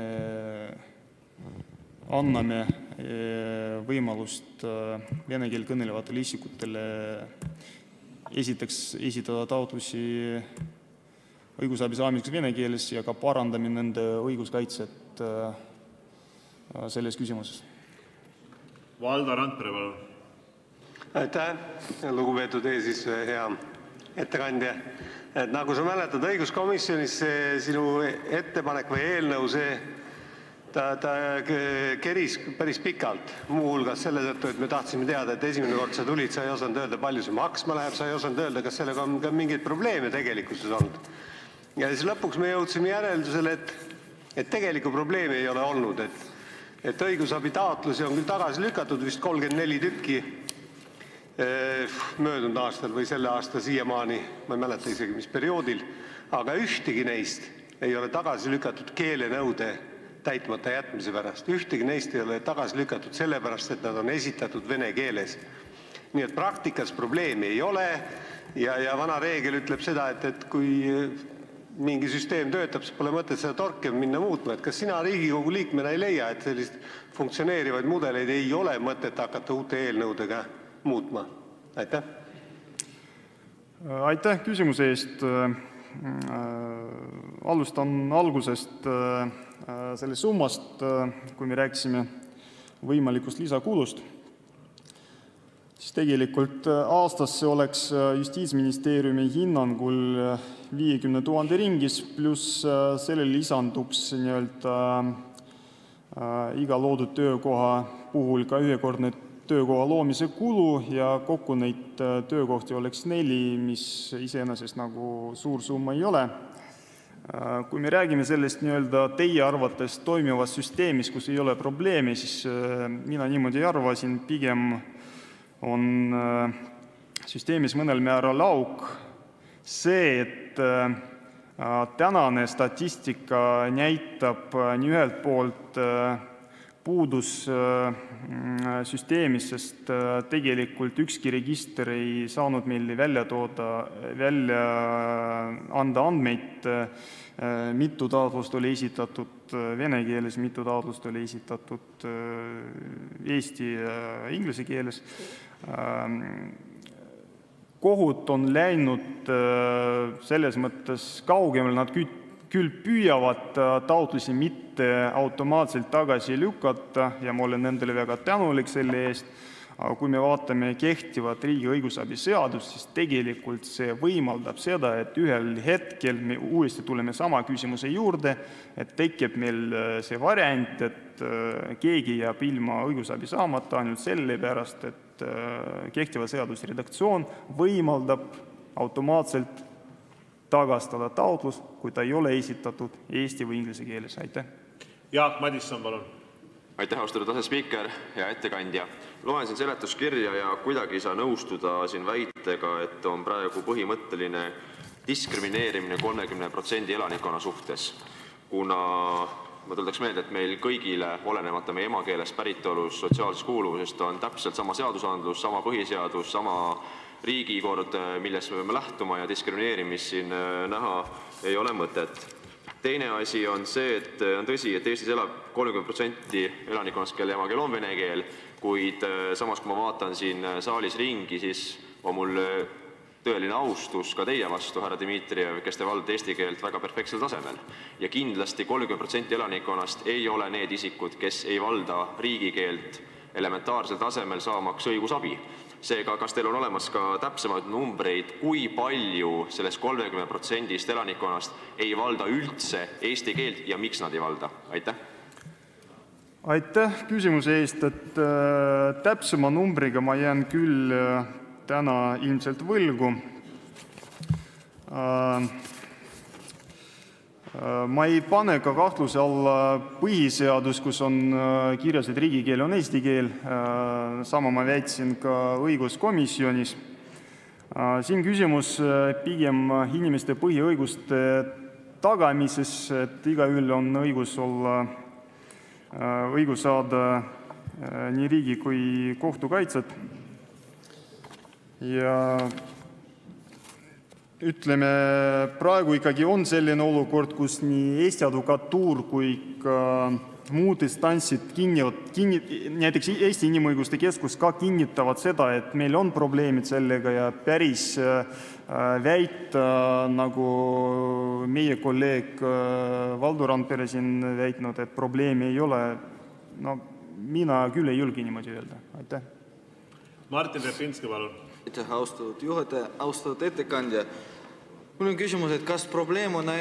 anname võimalust vene keel kõnelevatele isikutele esiteks esitada taotlusi õigusabi saamiseks vene keeles ja ka parandame nende õiguskaitset selles küsimuses. Valdo Randpere, palun. Aitäh, lugupeetud eesistuja, hea ettekandja. Nagu sa mäletad, õiguskomisjonis sinu ettepanek või eelnõu, ta keris päris pikalt, muuhulgas selle tõttu, et me tahtsime teada, et esimene kord sa tulid, sa ei osanud öelda, palju see maksma läheb, sa ei osanud öelda, kas sellega on ka mingeid probleeme tegelikkuses olnud. Ja siis lõpuks me jõudsime järeldusele, et tegelikku probleemi ei ole olnud, et õigusabi taotlusi on küll tagasi lükatud vist 34 tükki möödunud aastal või selle aasta siiamaani, ma ei mäleta isegi mis perioodil, aga ühtegi neist ei ole tagasi lükatud keelenõude täitmata jätmise pärast. Ühtegi neist ei ole tagasi lükatud sellepärast, et nad on esitatud vene keeles. Nii et praktikas probleemi ei ole ja vana reegel ütleb seda, et kui mingi süsteem töötab, siis pole mõtet seda torke minna muutma. Et kas sina Riigikogu liikmena ei leia, et sellist funktsioneerivaid mudeleid ei ole mõtet hakata uute eelnõudega muutma? Aitäh. Aitäh küsimuse eest. Alustan algusest selle summast, kui me rääkisime võimalikust lisakulust. Siis tegelikult aastasse oleks Justiitsministeeriumi hinnangul 50 000 ringis, pluss sellele lisanduks iga loodud töökoha puhul ka ühekordne töökoha loomise kulu ja kokku neid töökohti oleks 4, mis iseenesest nagu suur summa ei ole. Kui me räägime sellest teie arvates toimivast süsteemist, kus ei ole probleemi, siis mina niimoodi ei arva, siin pigem on süsteemis mõnel määral auk. See, et tänane statistika näitab nii ühelt poolt puudus süsteemis, sest tegelikult ükski register ei saanud meile välja anda andmeid, mitu taotlust oli esitatud vene keeles, mitu taotlust oli esitatud eesti ja inglise keeles. kohut on läinud selles mõttes kaugemale, nad küll püüavad taotlusi mitte automaatselt tagasi lükata ja ma olen nendele väga tänulik selle eest, aga kui me vaatame kehtivat riigi õigusabi seadust, siis tegelikult see võimaldab seda, et ühel hetkel me uuesti tuleme sama küsimuse juurde, et tekib meil see variant, et keegi jääb ilma õigusabi saamata ainult sellepärast, et kehtiva seaduse redaktsioon võimaldab automaatselt tagastada taotlus, kui ta ei ole esitatud eesti või inglise keeles. Aitäh. Jaak Madisson, palun. Aitäh, austatud asespiiker ja ettekandja. Loen siin seletuskirja ja kuidagi ei saa nõustuda siin väitega, et on praegu põhimõtteline diskrimineerimine 30% elanikkonna suhtes, kuna ma tuletaks meelde, et meil kõigile, olenemata meie emakeelest, päritolust, sotsiaalsest kuuluvusest, on täpselt sama seadusandlus, sama põhiseadus, sama riigikord, millest me peame lähtuma ja diskrimineerimist siin näha ei ole mõtet. Teine asi on see, et on tõsi, et Eestis elab 30% elanikkonnast, kelle emakeel on vene keel, kuid samas, kui ma vaatan siin saalis ringi, siis on mul tõeline austus ka teie vastu, härra Dmitrijev, kes te valdate eesti keelt väga perfektsel tasemel. Ja kindlasti 30% elanikkonnast ei ole need isikud, kes ei valda riigikeelt elementaarsel tasemel saamaks õigusabi. Seega, kas teil on olemas ka täpsemaid numbreid, kui palju sellest 30% elanikkonnast ei valda üldse eesti keelt ja miks nad ei valda? Aitäh! Aitäh küsimuse eest, et täpsema numbriga ma jään küll täna ilmselt võlgu. Ma ei pane ka kahtluse alla põhiseadus, kus on kirjas, et riigikeel on eesti keel. Sama ma väitsin ka õiguskomisjonis. Siin küsimus pigem inimeste põhiõiguste tagamises, et igaühel on õigus saada nii riigi kui kohtukaitset. Ja ütleme, praegu ikkagi on selline olukord, kus nii Eesti advokatuur kui ka muud instantsid näiteks Eesti Inimõiguste Keskus ka kinnitavad seda, et meil on probleemid sellega ja päris väita, nagu meie kolleeg Valdo Randpere siin väitnud, et probleemi ei ole, no mina küll ei julge niimoodi öelda. Aitäh. Martin Repinski, palun. Aitäh, austatud juhataja, austatud ettekandja. Mul on küsimus, et kas probleem on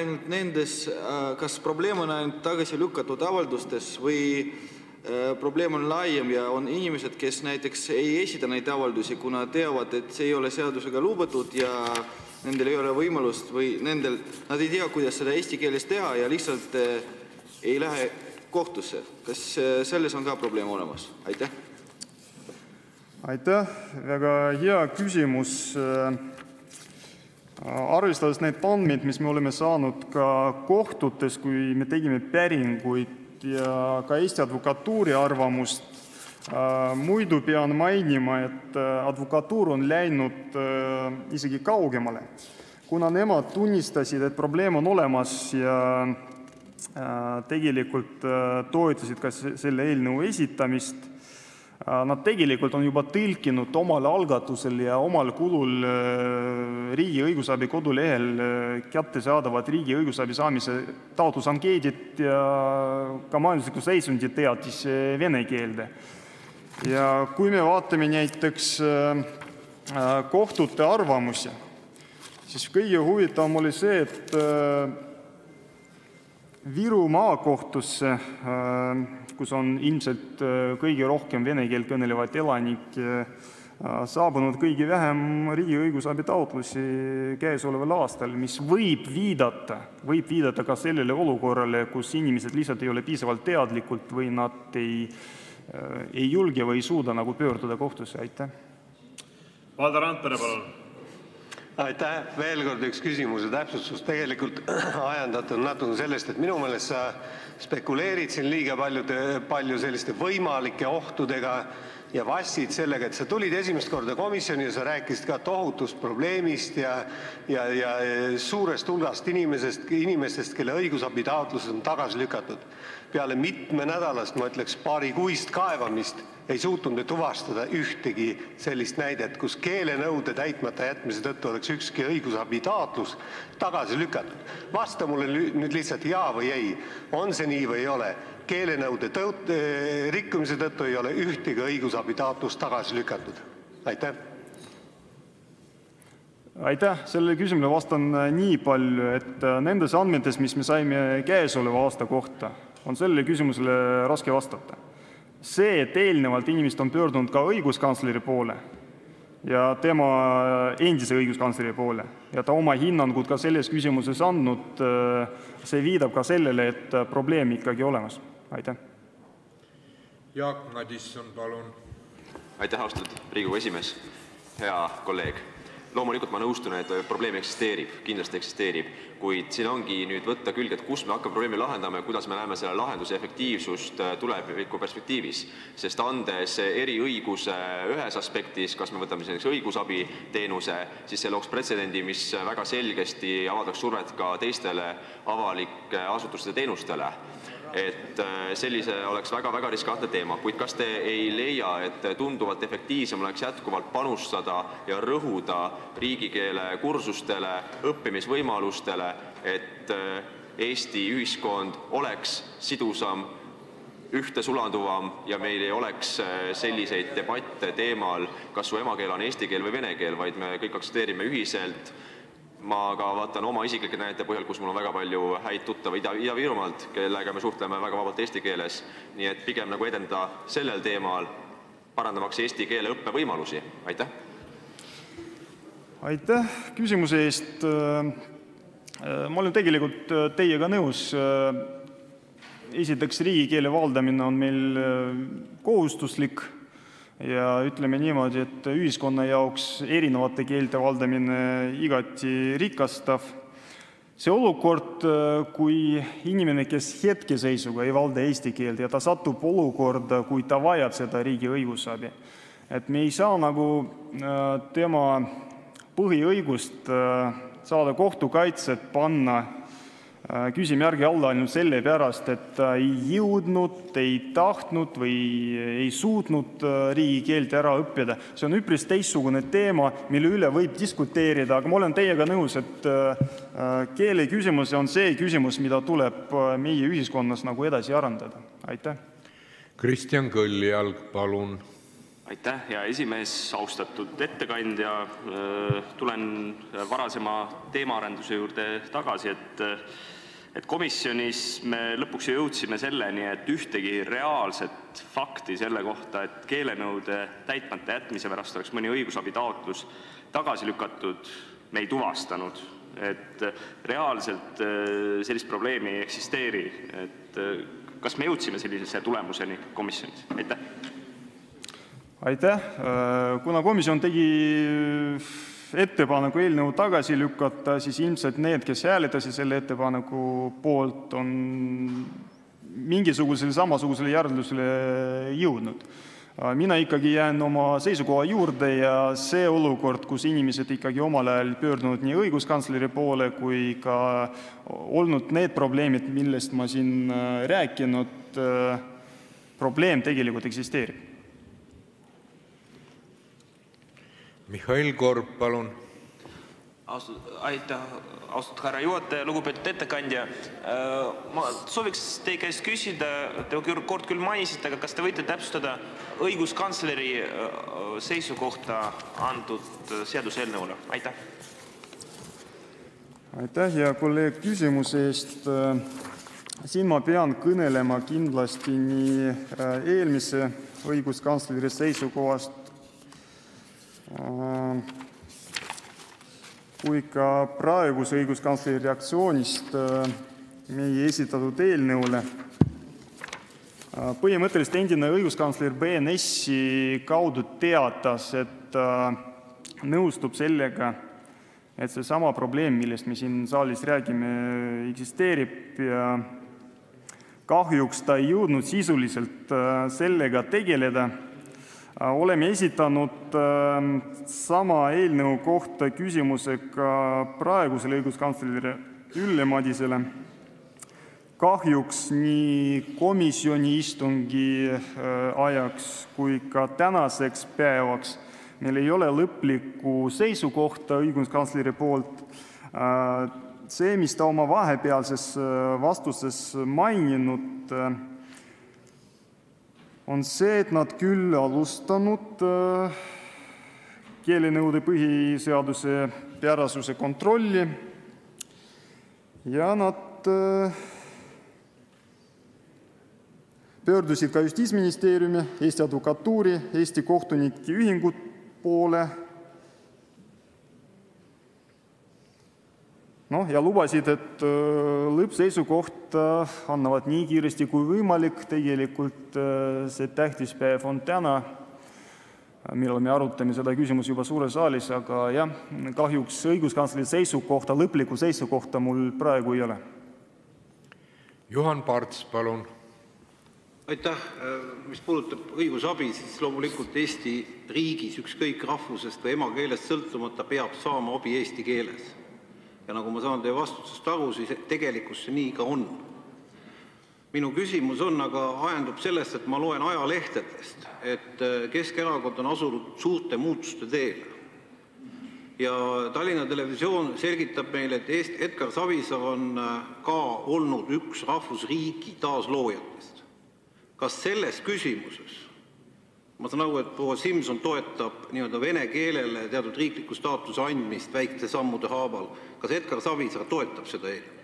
ainult tagasi lükatud avaldustes või probleem on laiem ja on inimesed, kes näiteks ei esita neid avaldusi, kuna teavad, et see ei ole seadusega lubatud ja nendel ei ole võimalust või nad ei tea, kuidas seda eesti keeles teha ja lihtsalt ei lähe kohtusse. Kas selles on ka probleem olemas? Aitäh. Aitäh, väga hea küsimus. Arvestades need andmed, mis me oleme saanud ka kohtutes, kui me tegime päringuid ja ka Eesti advokatuuri arvamust, muidu pean mainima, et advokatuur on läinud isegi kaugemale. Kuna nemad tunnistasid, et probleem on olemas ja tegelikult toetasid ka selle eelnõu esitamist, nad tegelikult on juba tõlkinud omal algatusel ja omal kulul riigi õigusabi kodulehel kättesaadavad riigi õigusabi saamise taotlusankeedid ja ka majandusliku seisundi teatis vene keelde. Ja kui me vaatame näiteks kohtute arvamusi, siis kõige huvitavam oli see, et Viru maakohtusse, kus on ilmselt kõige rohkem vene keelt kõnelevaid elanikke, saabunud kõige vähem riigi õigusabi taotlusi käesoleval aastal, mis võib viidata ka sellele olukorrale, kus inimesed lihtsalt ei ole piisavalt teadlikult või nad ei julge või ei suuda nagu pöörduda kohtusse. Aitäh. Valdo Randpere, palun. Aitäh. Veel kord üks küsimus ja täpsustus tegelikult ajendatud natuke sellest, et minu meelest sa spekuleerid siin liiga palju selliste võimalike ohtudega ja vassid sellega, et sa tulid esimest korda komisjoni ja sa rääkisid ka tohutust probleemist ja suurest hulgast inimestest, kelle õigusabi taotlused on tagasi lükatud. peale mitmenädalast, ma ütleks paarikuist kaevamist, ei suutnud me tuvastada ühtegi sellist näidet, kus keelenõude täitmata jätmise tõttu oleks ükski õigusabi taotlus tagasi lükatud. Vasta mulle nüüd lihtsalt jaa või ei. On see nii või ei ole? Keelenõude rikkumise tõttu ei ole ühtegi õigusabi taotlust tagasi lükatud. Aitäh. Aitäh. Sellele küsimusele vastan nii palju, et nendes andmetes, mis me saime käesoleva aasta kohta, on sellele küsimusele raske vastata. See, et eelnevalt inimesed on pöördunud ka õiguskantsleri poole ja tema endise õiguskantsleri poole ja ta oma hinnangud ka selles küsimuses andnud, see viidab ka sellele, et probleem ikkagi olemas. Aitäh. Jaak Madisson, palun. Aitäh, austatud Riigikogu esimees. Hea kolleeg. Loomulikult ma nõustun, et probleem eksisteerib, kindlasti eksisteerib, kuid siin ongi nüüd võtta külge, et kus me hakkame probleemi lahendama ja kuidas me näeme selle lahenduse efektiivsust tuleviku perspektiivis. Sest andes eriõiguse ühes aspektis, kas me võtame selleks õigusabi teenuse, siis see looks pretsedendi, mis väga selgesti avaldaks survet ka teistele avalike asutuste teenustele. Et sellise oleks väga-väga riskantne teema, kuid kas te ei leia, et tunduvalt efektiivsem oleks jätkuvalt panustada ja rõhuda riigikeele kursustele, õppimisvõimalustele, et Eesti ühiskond oleks sidusam, ühtesulanduvam ja meil ei oleks selliseid debatte teemal, kas su emakeel on eesti keel või vene keel, vaid me kõik aktsepteerime ühiselt. Ma ka vaatan oma isiklike näite põhjal, kus mul on väga palju häid tuttava Ida-Virumaalt, kellega me suhtleme väga vabalt eesti keeles. Nii et pigem nagu edenda sellel teemal, parandamaks eesti keele õppevõimalusi. Aitäh! Aitäh küsimuse eest. Ma olen tegelikult teiega nõus. Esiteks, riigikeele valdamine on meil kohustuslik. Ja ütleme niimoodi, et ühiskonna jaoks erinevate keelte valdamine igati rikastav. See olukord, kui inimene, kes hetkeseisuga ei valda eesti keelt ja ta satub olukorda, kui ta vajab seda riigi õigusabi. Et me ei saa nagu tema põhiõigust saada kohtukaitset panna küsimärgi alla ainult selle pärast, et ta ei jõudnud, ei tahtnud või ei suutnud riigikeelt ära õppida. See on üpris teistsugune teema, mille üle võib diskuteerida, aga ma olen teiega nõus, et keele küsimus on see küsimus, mida tuleb meie ühiskonnas nagu edasi arendada. Aitäh. Kristjan Kõljalg, palun. Aitäh, hea esimees, austatud ettekandja. Tulen varasema teemaarenduse juurde tagasi, et komisjonis me lõpuks jõudsime selleni, et ühtegi reaalset fakti selle kohta, et keelenõude täitmata jätmise pärast oleks mõni õigusabi taotlus tagasi lükatud, me ei tuvastanud. Et reaalselt sellist probleemi ei eksisteeri. Et kas me jõudsime sellisesse tulemuseni komisjonis? Aitäh! Aitäh! Kuna komisjon tegi ettepaneku eelnõu tagasi lükata, siis ilmselt need, kes hääletasid selle ettepaneku poolt, on mingisugusele samasugusele järeldusele jõudnud. Mina ikkagi jään oma seisukoha juurde ja see olukord, kus inimesed ikkagi omal ajal pöördunud nii õiguskantsleri poole kui ka olnud need probleemid, millest ma siin rääkinud, probleem tegelikult eksisteerib. Mihhail Korb, palun. Aitäh, austatud härra juhataja, lugupeetud ettekandja. Ma sooviks teie käest küsida, te kord küll mainisite, aga kas te võite täpsustada õiguskantsleri seisukohta antud seaduseelnõule? Aitäh. Aitäh, hea kolleeg, küsimuse eest. Siin ma pean kõnelema kindlasti nii eelmise õiguskantsleri seisukohast kui ka praeguse õiguskantsleri reaktsioonist meie esitatud eelnõule. Põhimõtteliselt endine õiguskantsler BNS-i kaudu teatas, et nõustub sellega, et see sama probleem, millest me siin saalis räägime, eksisteerib ja kahjuks ta ei jõudnud sisuliselt sellega tegeleda. Oleme esitanud sama eelnõu kohta küsimuse ka praegusele õiguskantslerile Ülle Madisele. kahjuks nii komisjoni istungi ajaks kui ka tänaseks päevaks meil ei ole lõplikku seisukohta õiguskantsleri poolt. See, mis ta oma vahepealses vastuses maininud, on see, et nad küll alustanud keelenõude põhiseaduse pärasuse kontrolli ja nad pöördusid ka Justiitsministeeriumi, Eesti Advokatuuri, Eesti Kohtunike Ühingu poole ja lubasid, et lõppseisukoht annavad nii kiiresti kui võimalik. Tegelikult see tähtis päev on täna, millal me arutame seda küsimus juba suures saalis, aga jah, kahjuks õiguskantsleri seisukohta, lõplikku seisukohta mul praegu ei ole. Juhan Parts, palun. Aitäh. Mis puudutab õigusabi, siis loomulikult Eesti riigis ükskõik rahvusest või emakeelest sõltumata peab saama abi eesti keeles. Ja nagu ma saan teie vastusest aru, siis tegelikult see nii ka on. Minu küsimus on aga ajendub sellest, et ma loen ajalehtedest, et Keskerakond on asunud suurte muutuste teele. Ja Tallinna Televisioon selgitab meile, et Edgar Savisaar on ka olnud üks rahvusriigi taasloojatest. Kas selles küsimuses, ma saan aru, et proua Simson toetab vene keelele teatud riikliku staatuse andmist väikeste sammude haaval, kas Edgar Savisaar toetab seda eelnõud?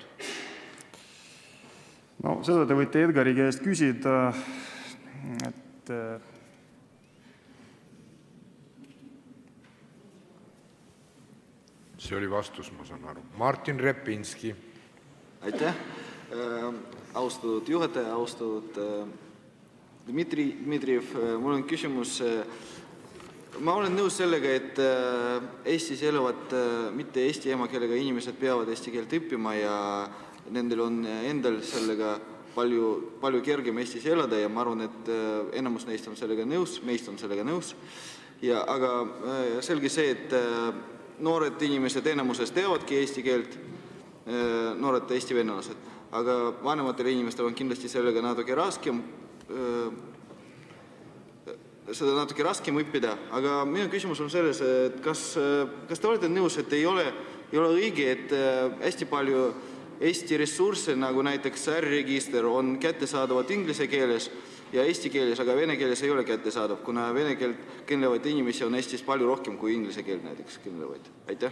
No, seda te võite Edgari käest küsida, et see oli vastus, ma saan aru. Martin Repinski. Aitäh, austatud juhataja, austatud Dmitrijev, mul on küsimus. Ma olen nõus sellega, et Eestis elavad mitte eesti emakeelega inimesed peavad eesti keelt õppima ja nendel on endal sellega palju kergem Eestis elada ja ma arvan, et enamus neist on sellega nõus, meist on sellega nõus. Aga selge see, et noored inimesed enamuses teevadki eesti keelt, noored eesti venelased, aga vanematel inimestel on kindlasti sellega natuke raskem õppida, aga minu küsimus on selles, et kas te olete nõus, et ei ole õige, et hästi palju Eesti ressursse, nagu näiteks äriregister, on kättesaadavad inglise keeles ja eesti keeles, aga vene keeles ei ole kättesaadav, kuna vene keelt kõnelevaid inimesi on Eestis palju rohkem kui inglise keel näiteks kõnelevaid. Aitäh!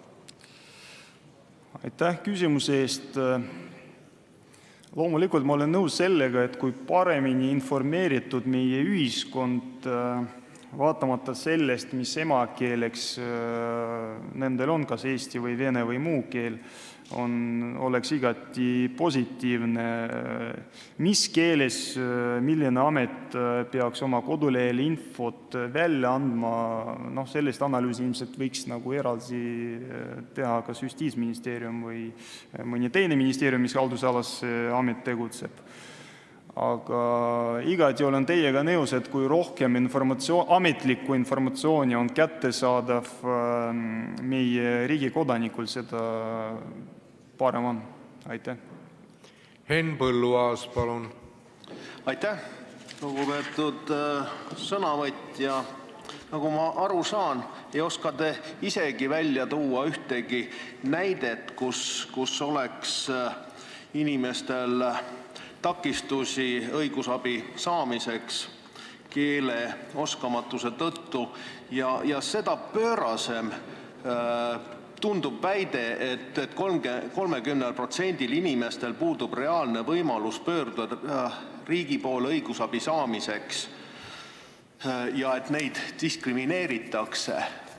Aitäh küsimuse eest! Loomulikult ma olen nõus sellega, et kui paremini informeeritud meie ühiskond, vaatamata sellest, mis emakeeleks nendel on, kas eesti või vene või muu keel, oleks igati positiivne. Mis keeles, milline amet peaks oma kodulehel infot välja andma, sellest analüüsi ilmselt võiks eraldi teha kas Justiitsministeerium või mõni teine ministeerium, mis haldusalas amet tegutseb. Aga igati olen teiega nõus, et kui rohkem ametlikku informatsiooni on kättesaadav meie riigi kodanikul, seda parem on. Aitäh. Henn Põlluaas, palun. Aitäh, lugupeetud sõnavõtja. Nagu ma aru saan, ei oska te isegi välja tuua ühtegi näidet, kus oleks inimestel takistusi õigusabi saamiseks keele oskamatuse tõttu ja seda pöörasem tundub väide, et 30% inimestel puudub reaalne võimalus pöörduda riigi poole õigusabi saamiseks ja et neid diskrimineeritakse.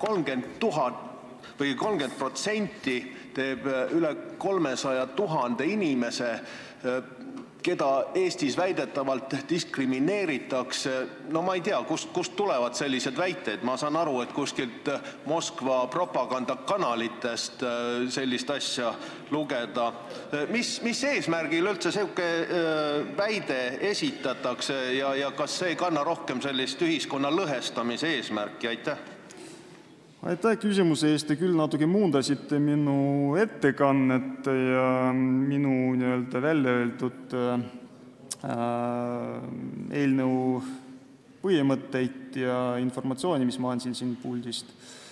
30% teeb üle 300 000 inimese, keda Eestis väidetavalt diskrimineeritakse. No ma ei tea, kust tulevad sellised väited. Ma saan aru, et kuskilt Moskva propagandakanalitest sellist asja lugeda. Mis eesmärgil üldse selline väide esitatakse ja kas see ei kanna rohkem sellist ühiskonna lõhestamise eesmärki? Aitäh! Aitäh küsimuse eest, te küll natuke muundasite minu ettekannet ja minu välja öeldud eelnõu põhimõtteid ja informatsiooni, mis ma andsin siin puldist.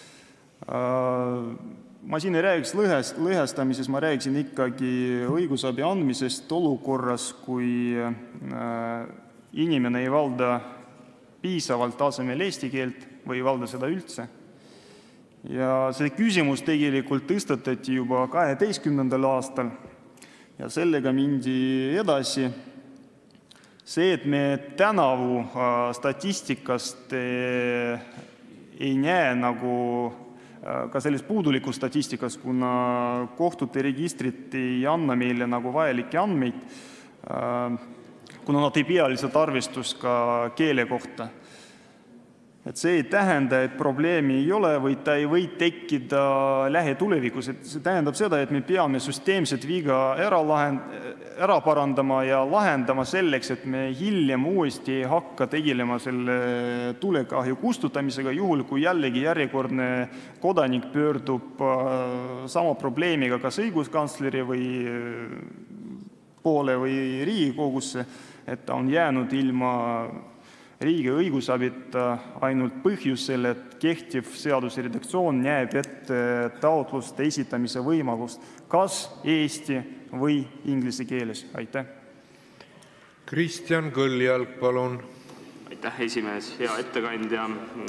Ma siin ei räägiks lõhestamisest, ma räägiksin ikkagi õigusabi andmisest olukorras, kui inimene ei valda piisavalt tasemel eesti keelt või ei valda seda üldse. Ja see küsimus tegelikult tõstatati juba 2012. aastal ja sellega mindi edasi. See, et me tänavu statistikast ei näe nagu ka sellest puudulikku statistikast, kuna kohtute registrid ei anna meile nagu vajalikke andmeid, kuna nad ei pea lihtsalt arvestust ka keele kohta. Et see ei tähenda, et probleemi ei ole või ta ei või tekkida lähitulevikus. See tähendab seda, et me peame süsteemset viga ära parandama ja lahendama selleks, et me hiljem uuesti ei hakka tegelema selle tulekahju kustutamisega, juhul kui jällegi järjekordne kodanik pöördub sama probleemiga kas õiguskantsleri või poole või Riigikogusse, et ta on jäänud ilma riigi õigusabita ainult põhjusel, et kehtiv seaduse redaktsioon näeb ette taotluste esitamise võimalust kas eesti või inglise keeles. Aitäh. Kristjan Kõljalg, palun. Aitäh, esimees. Hea ettekandja.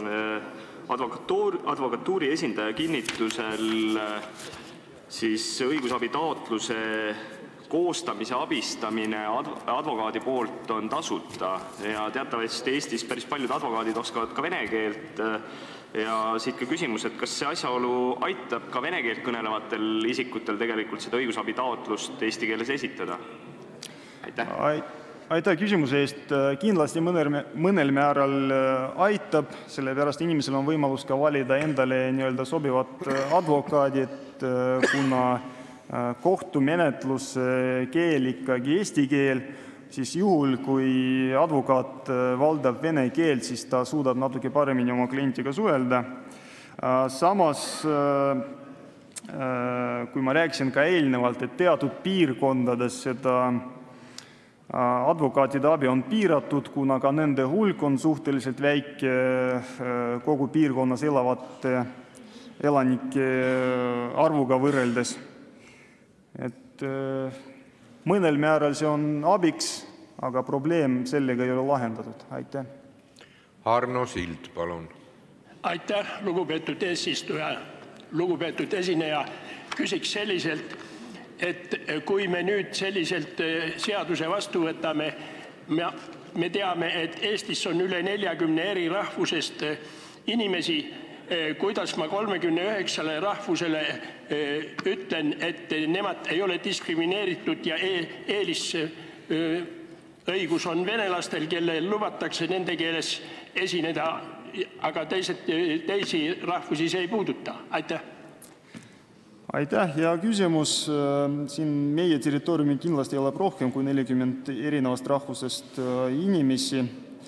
Advokatuuri esindaja kinnitusel siis õigusabi taotluse koostamise abistamine advokaadi poolt on tasuta ja teatavasti Eestis päris paljud advokaadid oskavad ka vene keelt ja siit ka küsimus, et kas see asjaolu aitab ka vene keelt kõnelevatel isikutel tegelikult seda õigusabi taotlust eesti keeles esitada? Aitäh. Aitäh küsimuse eest. Kindlasti mõnel määral aitab, sellepärast inimesel on võimalus ka valida endale sobivat advokaadit, kuna kohtumenetlus keel ikkagi eesti keel, siis juhul, kui advokaat valdab vene keelt, siis ta suudab natuke paremini oma klientiga suhelda. Samas, kui ma rääkisin ka eelnevalt, et teatud piirkondades seda advokaatide abi on piiratud, kuna ka nende hulk on suhteliselt väike kogu piirkonnas elavate elanike arvuga võrreldes. Et mõnel määral see on abiks, aga probleem sellega ei ole lahendatud. Aitäh. Arno Sild, palun. Aitäh, lugupeetud eesistuja. Lugupeetud esineja, küsiks selliselt, et kui me nüüd selliselt seaduse vastu võtame, me teame, et Eestis on üle 40 eri rahvusest inimesi, kuidas ma 39 rahvusele ütlen, et nemad ei ole diskrimineeritud ja eelisõigus on venelastel, kellel lubatakse nende keeles esineda, aga teisi rahvusi see ei puuduta. Aitäh. Aitäh, hea küsimus. Siin meie territooriumil kindlasti elab rohkem kui 40 erinevast rahvusest inimesi.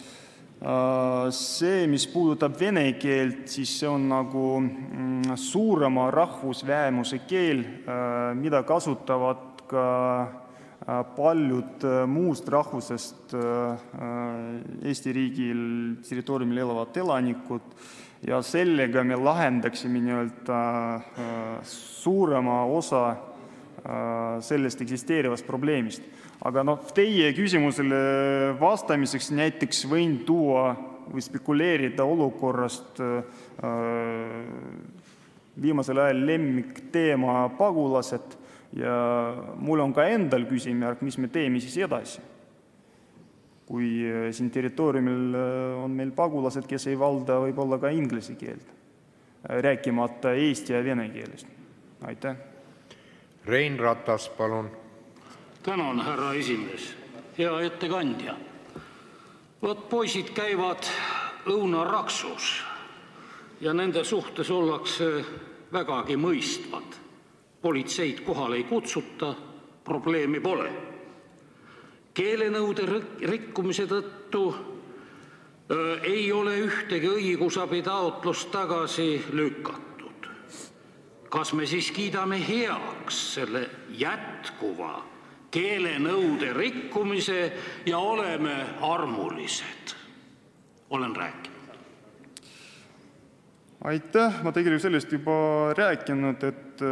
See, mis puudutab vene keelt, siis see on nagu suurema rahvusvähemuse keel, mida kasutavad ka paljud muust rahvusest Eesti riigil territooriumil elavad elanikud ja sellega me lahendaksime suurema osa sellest eksisteerivast probleemist. Aga teie küsimusele vastamiseks näiteks võin tuua või spekuleerida olukorrast viimasel ajal lemmikteema pagulased ja mul on ka endal küsimärk, mis me teeme siis edasi. Kui siin territooriumil on meil pagulased, kes ei valda võib-olla ka inglise keelt, rääkimata eesti ja vene keelest. Aitäh. Rein Ratas, palun. Tänan, härra esimees. Hea ettekandja. Poisid käivad õunaraksus ja nende suhtes ollakse vägagi mõistvad. Politseid kohale ei kutsuta, probleemi pole. Keelenõude rikkumise tõttu ei ole ühtegi õigusabitaotlust tagasi lükatud. Kas me siis kiidame heaks selle jätkuva keelenõude rikkumise ja oleme armulised? Olen rääkinud. Aitäh, ma tegelikult sellest juba rääkinud, et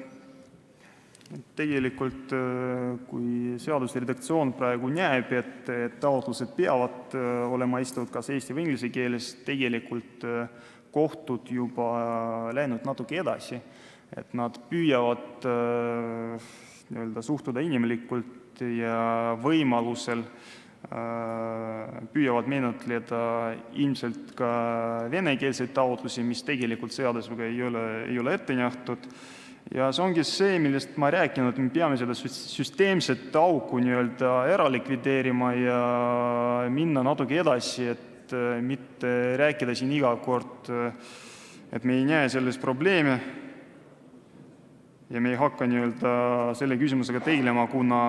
tegelikult kui seaduse redaktsioon praegu näeb, et taotlused peavad olema esitatud kas eesti või inglise keeles, tegelikult kohtud juba läinud natuke edasi, et nad püüavad suhtuda inimlikult ja võimalusel püüavad menetleda ilmselt ka venekeelseid taotlusi, mis tegelikult seadusega ei ole ette nähtud. Ja see ongi see, millest ma rääkinud, et me peame seda süsteemset auku ära likvideerima ja minna natuke edasi, et mitte rääkida siin iga kord, et me ei näe selles probleemi ja me ei hakka selle küsimusega tegelema, kuna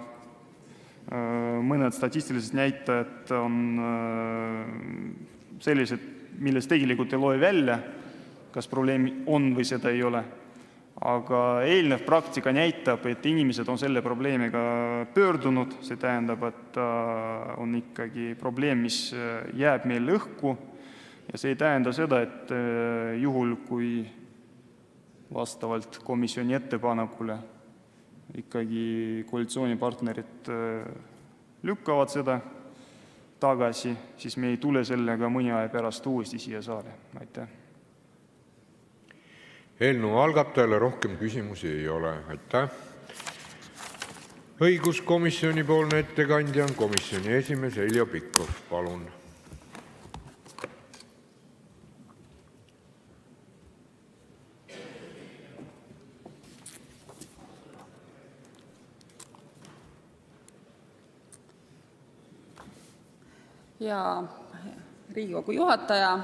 mõned statistilised näitajad on sellised, millest tegelikult ei loe välja, kas probleemi on või seda ei ole. Aga eelnev praktika näitab, et inimesed on selle probleemiga pöördunud, see tähendab, et on ikkagi probleem, mis jääb meil õhku ja see ei tähenda seda, et juhul, kui vastavalt komisjoni ettepanekule ikkagi koalitsioonipartnerid lükkavad seda tagasi, siis me ei tule sellega mõni aja pärast uuesti siia saali. Aitäh. Eelnõu algatajale rohkem küsimusi ei ole. Aitäh. Õiguskomisjoni poolne ettekandja on komisjoni esimees Heljo Pikhof. Palun. Ja Riigikogu juhataja,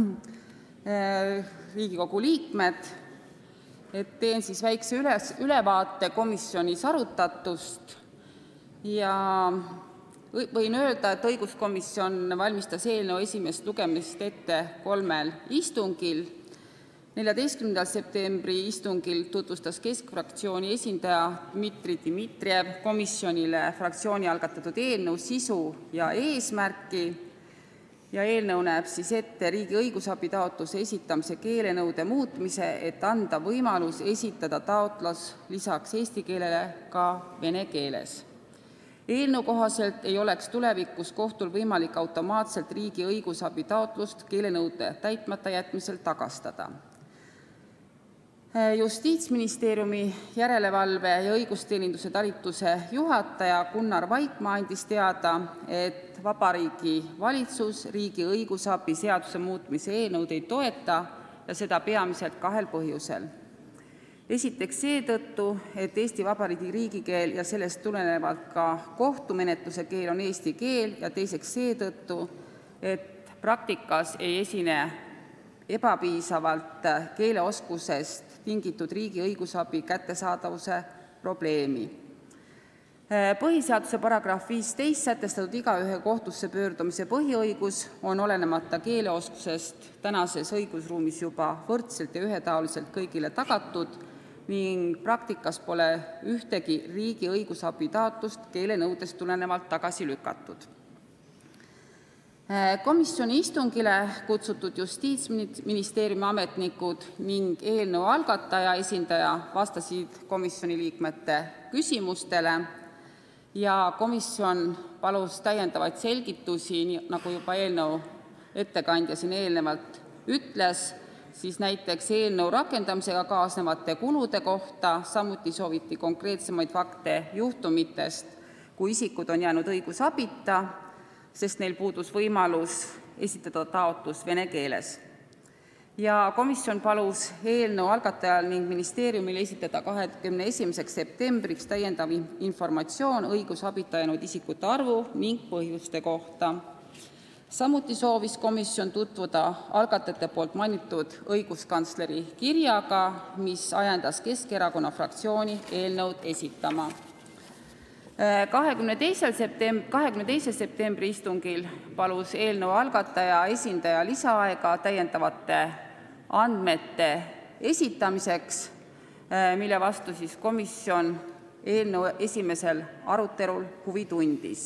Riigikogu liikmed, et teen siis väikse ülevaate komisjonis arutatust ja võin öelda, et õiguskomisjon valmistas eelnõu esimest lugemist ette 3 istungil. 14. septembri istungil tutvustas Keskfraktsiooni esindaja Dmitri Dmitrijev komisjonile fraktsiooni algatatud eelnõu sisu ja eesmärki. Ja eelnõu näeb siis ette riigi õigusabitaotluse esitamise keelenõude muutmise, et anda võimalus esitada taotlus lisaks eesti keelele ka vene keeles. Eelnõu kohaselt ei oleks tulevikus kohtul võimalik automaatselt riigi õigusabitaotlust keelenõude täitmata jätmisel tagastada. Justiitsministeeriumi järelevalve ja õigusteeninduse talituse juhataja Gunnar Vaikmaa andis teada, et Vabariigi Valitsus riigi õigusabi seaduse muutmise eelnõud ei toeta ja seda peamiselt 2 põhjusel. Esiteks seetõttu, et Eesti Vabariigi riigikeel ja sellest tulenevalt ka kohtumenetluse keel on eesti keel ja teiseks seetõttu, et praktikas ei esine ebapiisavalt keeleoskusest tingitud riigi õigusabi kättesaadavuse probleemi. Põhiseaduse paragrahv 15 sätestatud igaühe kohtusse pöördumise põhiõigus on olenemata keeleoskusest tänases õigusruumis juba võrdselt ja ühetaoliselt kõigile tagatud ning praktikas pole ühtegi riigi õigusabi taotlust keelenõudest tulenevalt tagasi lükatud. Komisjoni istungile kutsutud Justiitsministeeriumi ametnikud ning eelnõu algataja esindaja vastasid komisjoni liikmete küsimustele ja komisjon palus täiendavaid selgitusi, nagu juba eelnõu ettekandja siin eelnevalt ütles, siis näiteks eelnõu rakendamisega kaasnevate kulude kohta, samuti sooviti konkreetsemaid fakte juhtumitest, kui isikud on jäänud õigusabita, sest neil puudus võimalus esitada taotlus vene keeles. Ja komisjon palus eelnõu algatajal ning ministeeriumil esitada 21. septembriks täiendav informatsioon õigusabita jäänud isikute arvu ning põhjuste kohta. Samuti soovis komisjon tutvuda algatajate poolt mainitud õiguskantsleri kirjaga, mis ajendas Keskerakonna fraktsiooni eelnõud esitama. 22. septembri istungil palus eelnõu algataja esindaja lisaaega täiendavate andmete esitamiseks, mille vastu siis komisjon eelnõu esimesel arutelul huvi tundis.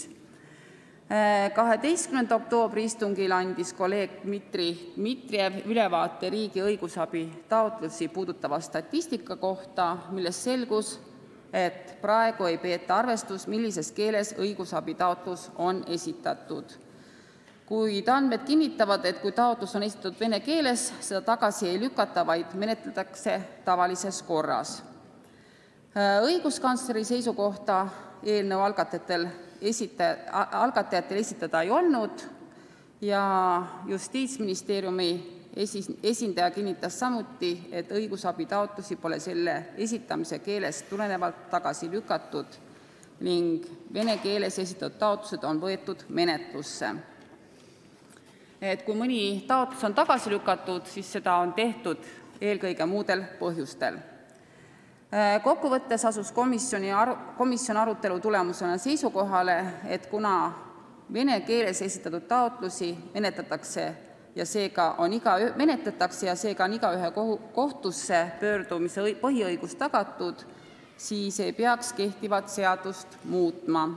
12. oktoobri istungil andis kolleeg Dmitri Dmitrijev ülevaate riigi õigusabi taotlusi puudutava statistika kohta, millest selgus, et praegu ei peeta arvestus, millises keeles õigusabi taotlus on esitatud. Kuid andmed kinnitavad, et kui taotlus on esitatud vene keeles, seda tagasi ei lükata, vaid menetletakse tavalises korras. Õiguskantsleri seisukohta eelnõu algatajatel esitada ei olnud ja Justiitsministeeriumi esindaja kinnitas samuti, et õigusabi taotlusi pole selle esitamise keelest tulenevalt tagasi lükatud ning vene keeles esitatud taotlused on võetud menetlusse. Et kui mõni taotlus on tagasi lükatud, siis seda on tehtud eelkõige muudel põhjustel. Kokkuvõttes asus komisjon arutelu tulemusena seisukohale, et kuna vene keeles esitatud taotlusi menetletakse ja seega on igaühe kohtusse pöördumise põhiõigus tagatud, siis ei peaks kehtivat seadust muutma.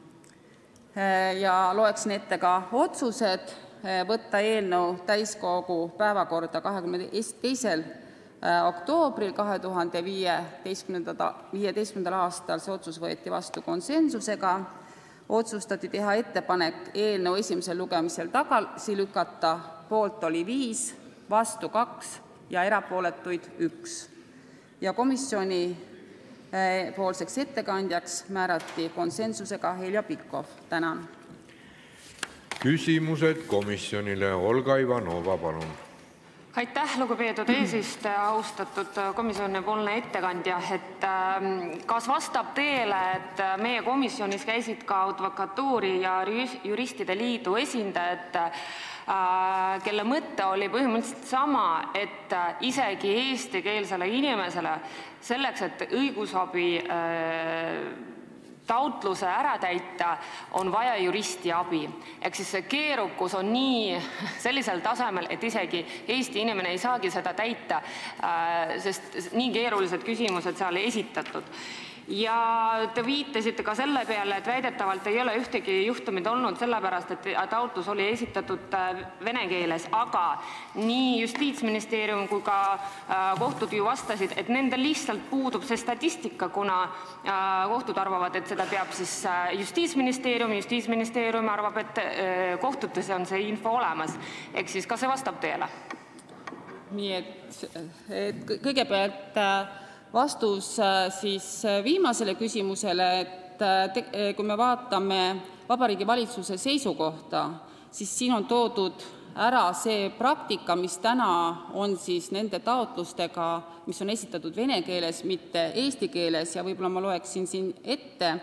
Ja loeksin ette ka otsused: võtta eelnõu täiskogu päevakorda 22. oktoobril 2015. aastal, see otsus võeti vastu konsensusega. Otsustati teha ettepanek eelnõu esimesel lugemisel tagasi lükata, poolt oli 5, vastu 2 ja erapooletuid 1. Ja komisjoni poolseks ettekandjaks määrati konsensusega Heljo Pikhof. Tänan. Küsimused komisjonile. Olga Ivanova, palun. Aitäh, lugupeetud eesistuja, austatud komisjonipoolne ettekandja. Kas vastab tõele, et meie komisjonis käisid ka advokatuuri ja juristide liidu esindajad, kelle mõte oli põhimõtteliselt sama, et isegi eestikeelsele inimesele selleks, et õigusabi taotluse ära täita, on vaja juristi abi. Ehk siis see keerukus on nii sellisel tasemel, et isegi Eesti inimene ei saagi seda täita, sest nii keerulised küsimused seal esitatud. Ja te viitasite ka selle peale, et väidetavalt ei ole ühtegi juhtumit olnud sellepärast, et taotlus oli esitatud vene keeles, aga nii Justiitsministeerium kui ka kohtud ju vastasid, et nendel lihtsalt puudub see statistika, kuna kohtud arvavad, et seda peab siis Justiitsministeerium arvab, et kohtutes on see info olemas. Ehk siis, kas see vastab tõele? Nii, et kõigepealt vastus siis viimasele küsimusele, et kui me vaatame Vabariigi Valitsuse seisukohta, siis siin on toodud ära see praktika, mis täna on siis nende taotlustega, mis on esitatud vene keeles, mitte eesti keeles, ja võib-olla ma loeksin siin ette,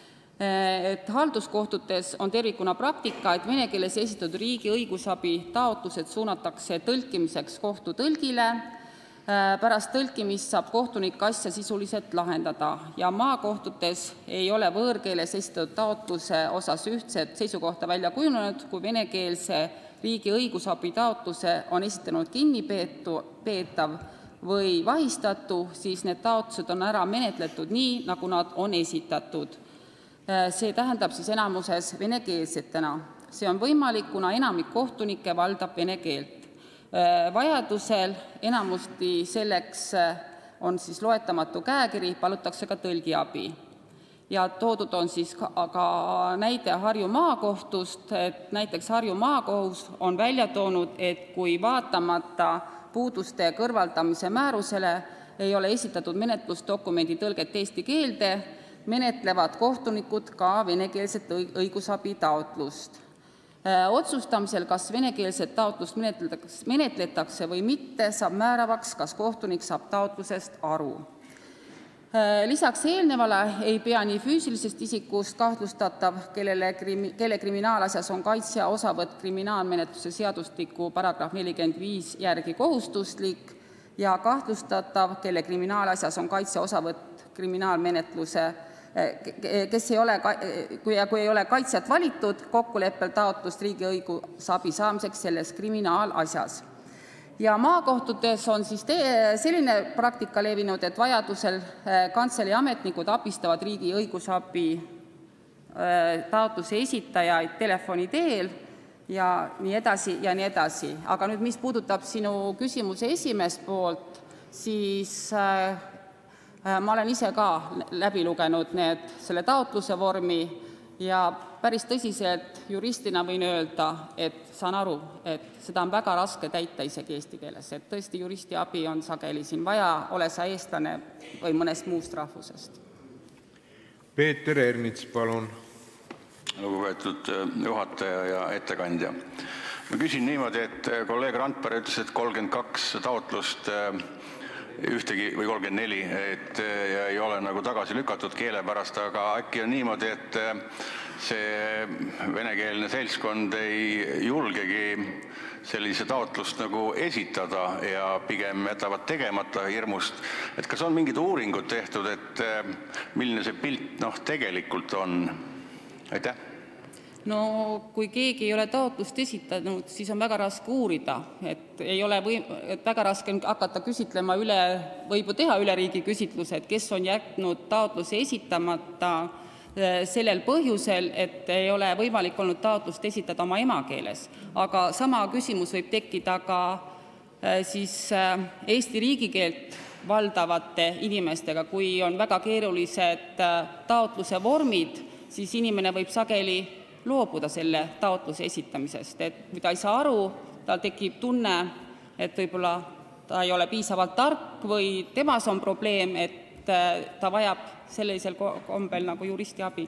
et halduskohtutes on tervikuna praktika, et vene keeles esitatud riigi õigusabi taotlused suunatakse tõlkimiseks kohtutõlgile. Pärast tõlkimist saab kohtunik asja sisuliselt lahendada ja maakohtutes ei ole võõrkeeles esitatud taotluse osas ühtset seisukohta välja kujunenud, kui venekeelse riigi õigusabi taotluse on esitanud kinnipeetav või vahistatu, siis need taotlused on ära menetletud nii, nagu nad on esitatud. See tähendab siis enamuses venekeelsetena. See on võimalik, kuna enamik kohtunikke valdab vene keelt. Vajadusel enamusti selleks on siis loetamatu käekiri, palutakse ka tõlgiabi. Ja toodud on siis aga näide Harju maakohtust, et näiteks Harju maakohus on välja toonud, et kui vaatamata puuduste kõrvaldamise määrusele ei ole esitatud menetlusdokumendi tõlget eesti keelde, menetlevad kohtunikud ka venekeelset õigusabi taotlust. Otsustamisel, kas venekeelset taotlust menetletakse või mitte, saab määravaks, kas kohtunik saab taotlusest aru. Lisaks eelnevale ei pea nii füüsilisest isikust kahtlustatav, kelle kriminaalasjas on kaitsja osavõtt kriminaalmenetluse seadustiku paragrahv 45 järgi kohustuslik ja kahtlustatav, kelle kriminaalasjas on kaitsja osavõtt kriminaalmenetluse kes ei ole, kui ei ole kaitsjat valitud kokkuleppel taotlust riigi õigusabi saamiseks selles kriminaalasjas. Ja maakohtutes on siis selline praktika levinud, et vajadusel kantselei ametnikud abistavad riigi õigusabi taotluse esitajaid telefoni teel ja nii edasi ja nii edasi. Aga nüüd, mis puudutab sinu küsimuse esimest poolt, siis ma olen ise ka läbi lugenud selle taotluse vormi ja päris tõsiselt juristina võin öelda, et saan aru, et seda on väga raske täita isegi eesti keeles, et tõesti juristi abi on sageli siin vaja, ole sa eestlane või mõnest muust rahvusest. Peeter Ernits, palun. Lugupeetud juhataja ja ettekandja. Ma küsin niimoodi, et kolleeg Randpere ütles, et 32 taotlust ühtegi või 34, et ei ole nagu tagasi lükatud keele pärast, aga äkki on niimoodi, et see venekeelne seltskond ei julgegi sellise taotlust nagu esitada ja pigem jätavad tegemata hirmust. Et kas on mingid uuringud tehtud, et milline see pilt tegelikult on? Aitäh! No kui keegi ei ole taotlust esitanud, siis on väga raske uurida, et ei ole väga raske hakata küsitlema võib teha üle riigi küsitluse, et kes on jätnud taotluse esitamata sellel põhjusel, et ei ole võimalik olnud taotlust esitada oma emakeeles. Aga sama küsimus võib tekkida ka siis Eesti riigikeelt valdavate inimestega, kui on väga keerulised taotluse vormid, siis inimene võib sageli loobuda selle taotluse esitamisest, et kui ta ei saa aru, tal tekib tunne, et võib-olla ta ei ole piisavalt tark või temas on probleem, et ta vajab sellisel kombel nagu juristi abi.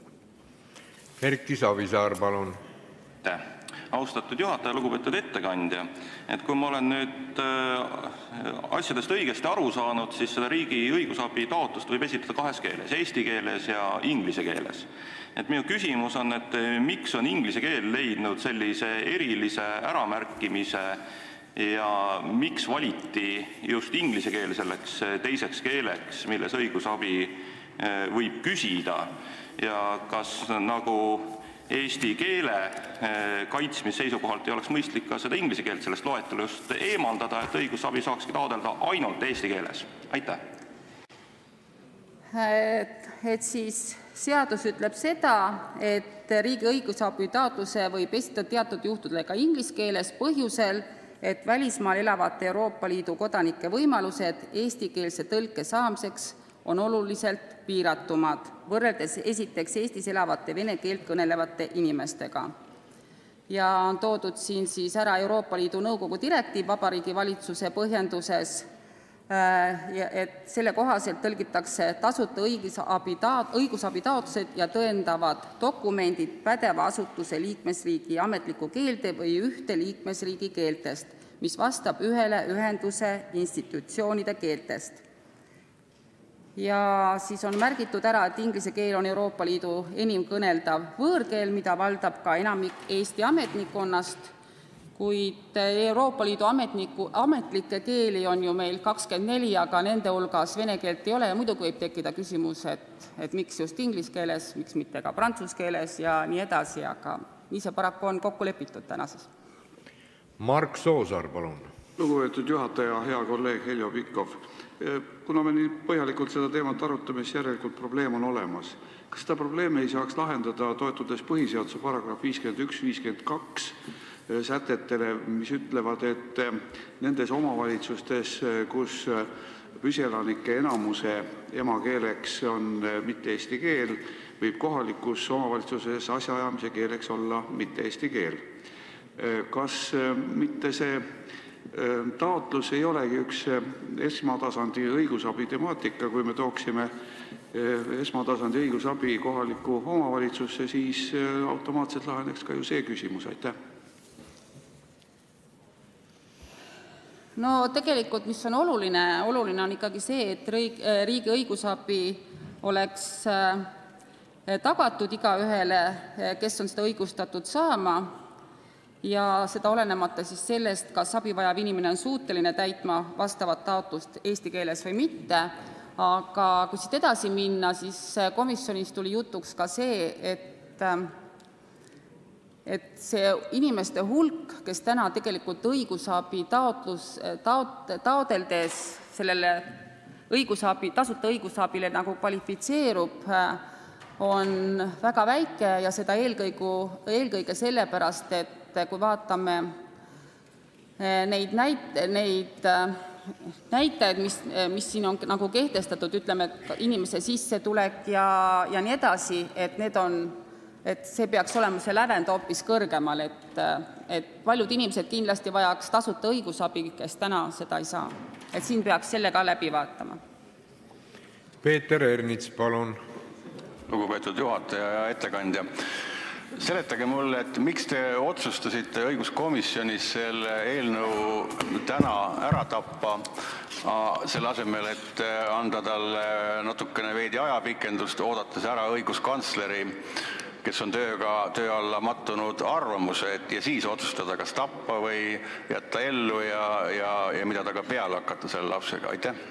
Erki Savisaar, palun. Austatud juhataja, lugupeetud ettekandja. Et kui ma olen nüüd asjadest õigesti aru saanud, siis seda riigi õigusabi taotlust võib esitada kahes keeles, eesti keeles ja inglise keeles. Et minu küsimus on, et miks on inglise keel leidnud sellise erilise äramärkimise ja miks valiti just inglise keel selleks teiseks keeleks, milles õigusabi võib küsida ja kas nagu eesti keele kaitsmise seisukohalt ei oleks mõistlik ka seda inglise keelt sellest loetelust eemaldada, et õigusabi saakski taotleda ainult eesti keeles. Aitäh! Et siis seadus ütleb seda, et riigi õigusabi taotluse võib esitada teatud juhtudel ka inglise keeles põhjusel, et välismaal elavate Euroopa Liidu kodanike võimalused eestikeelse tõlke saamiseks on oluliselt piiratumad, võrreldes esiteks Eestis elavate vene keelt kõnelevate inimestega. Ja on toodud siin siis ära Euroopa Liidu Nõukogu direktiiv Vabariigi Valitsuse põhjenduses, et selle kohaselt tõlgitakse tasuta õigusabi taotlused ja tõendavad dokumendid pädeva asutuse liikmesriigi ametliku keelde või ühte liikmesriigi keeltest, mis vastab ühele ühenduse institutsioonide keeltest. Ja siis on märgitud ära, et inglise keel on Euroopa Liidu enim kõneldav võõrkeel, mida valdab ka enamik Eesti ametnikkonnast, kuid Euroopa Liidu ametlikke keeli on ju meil 24, aga nende hulgas vene keelt ei ole ja muidugi võib tekkida küsimus, et miks just inglise keeles, miks mitte ka prantsuse keeles ja nii edasi, aga nii see paraku on kokku lepitud tänases. Mark Soosaar, palun. Lugupeetud juhataja, hea kolleeg Heljo Pikhof. Kuna me nii põhjalikult seda teemat arutame, siis järelikult probleem on olemas. Kas seda probleemi ei saaks lahendada toetudes põhiseaduse paragrahv 51-52 sätetele, mis ütlevad, et nendes omavalitsustes, kus püsielanike enamuse emakeeleks on mitte eesti keel, võib kohalikus omavalitsuses asjaajamise keeleks olla mitte eesti keel. Kas mitte see taotlus ei olegi üks esmatasandi õigusabi temaatika, kui me tooksime esmatasandi õigusabi kohalikku omavalitsusse, siis automaatselt laheneks ka ju see küsimus. Aitäh! No tegelikult, mis on oluline on ikkagi see, et riigi õigusabi oleks tagatud igaühele, kes on seda õigustatud saama ja seda olenemata siis sellest, kas abi vajav inimene on suuteline täitma vastavat taotlust eesti keeles või mitte, Aga kui siit edasi minna, siis komisjonis tuli jutuks ka see, et see inimeste hulk, kes täna tegelikult õigusabi taodeldes sellele tasuta õigusabile nagu kvalifitseerub, on väga väike ja seda eelkõige sellepärast, et kui vaatame neid näitajaid, mis siin on nagu kehtestatud, ütleme, inimese sissetulek ja nii edasi, et see peaks olema see lävend hoopis kõrgemal, et paljud inimesed kindlasti vajaks tasuta õigusabi, kes täna seda ei saa. Et siin peaks selle ka läbi vaatama. Peeter Ernits, palun. Lugupeetud juhataja ja ettekandja. Seletage mulle, et miks te otsustasite õiguskomisjonis selle eelnõu täna ära tappa, selle asemel, et anda talle natukene veidi ajapikendust, oodates ära õiguskantsleri, kes on töö alla mattunud arvamuse, ja siis otsustada, kas tappa või jätta ellu ja mida taga peale hakata selle lapsega. Aitäh!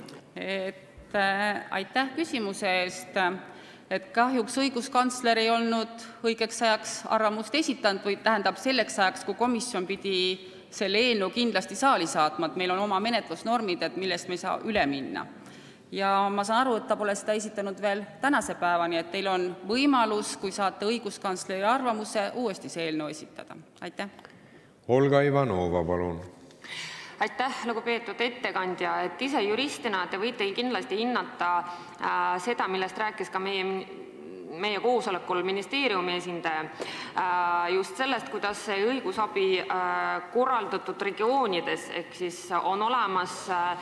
Aitäh küsimuse eest. Et kahjuks õiguskantsler ei olnud õigeks ajaks arvamust esitanud või tähendab selleks ajaks, kui komisjon pidi selle eelnõu kindlasti saali saatma, et meil on oma menetlusnormid, et millest me ei saa üle minna. Ja ma saan aru, et ta pole seda esitanud veel tänase päevani, et teil on võimalus, kui saate õiguskantsleri arvamuse, uuesti see eelnõu esitada. Aitäh! Olga Ivanova, palun! Aitäh, lugupeetud ettekandja, et ise juristina te võite kindlasti hinnata seda, millest rääkis ka meie koosolekul ministeeriumi esindaja, just sellest, kuidas see õigusabi korraldatud regioonides, ehk siis on olemas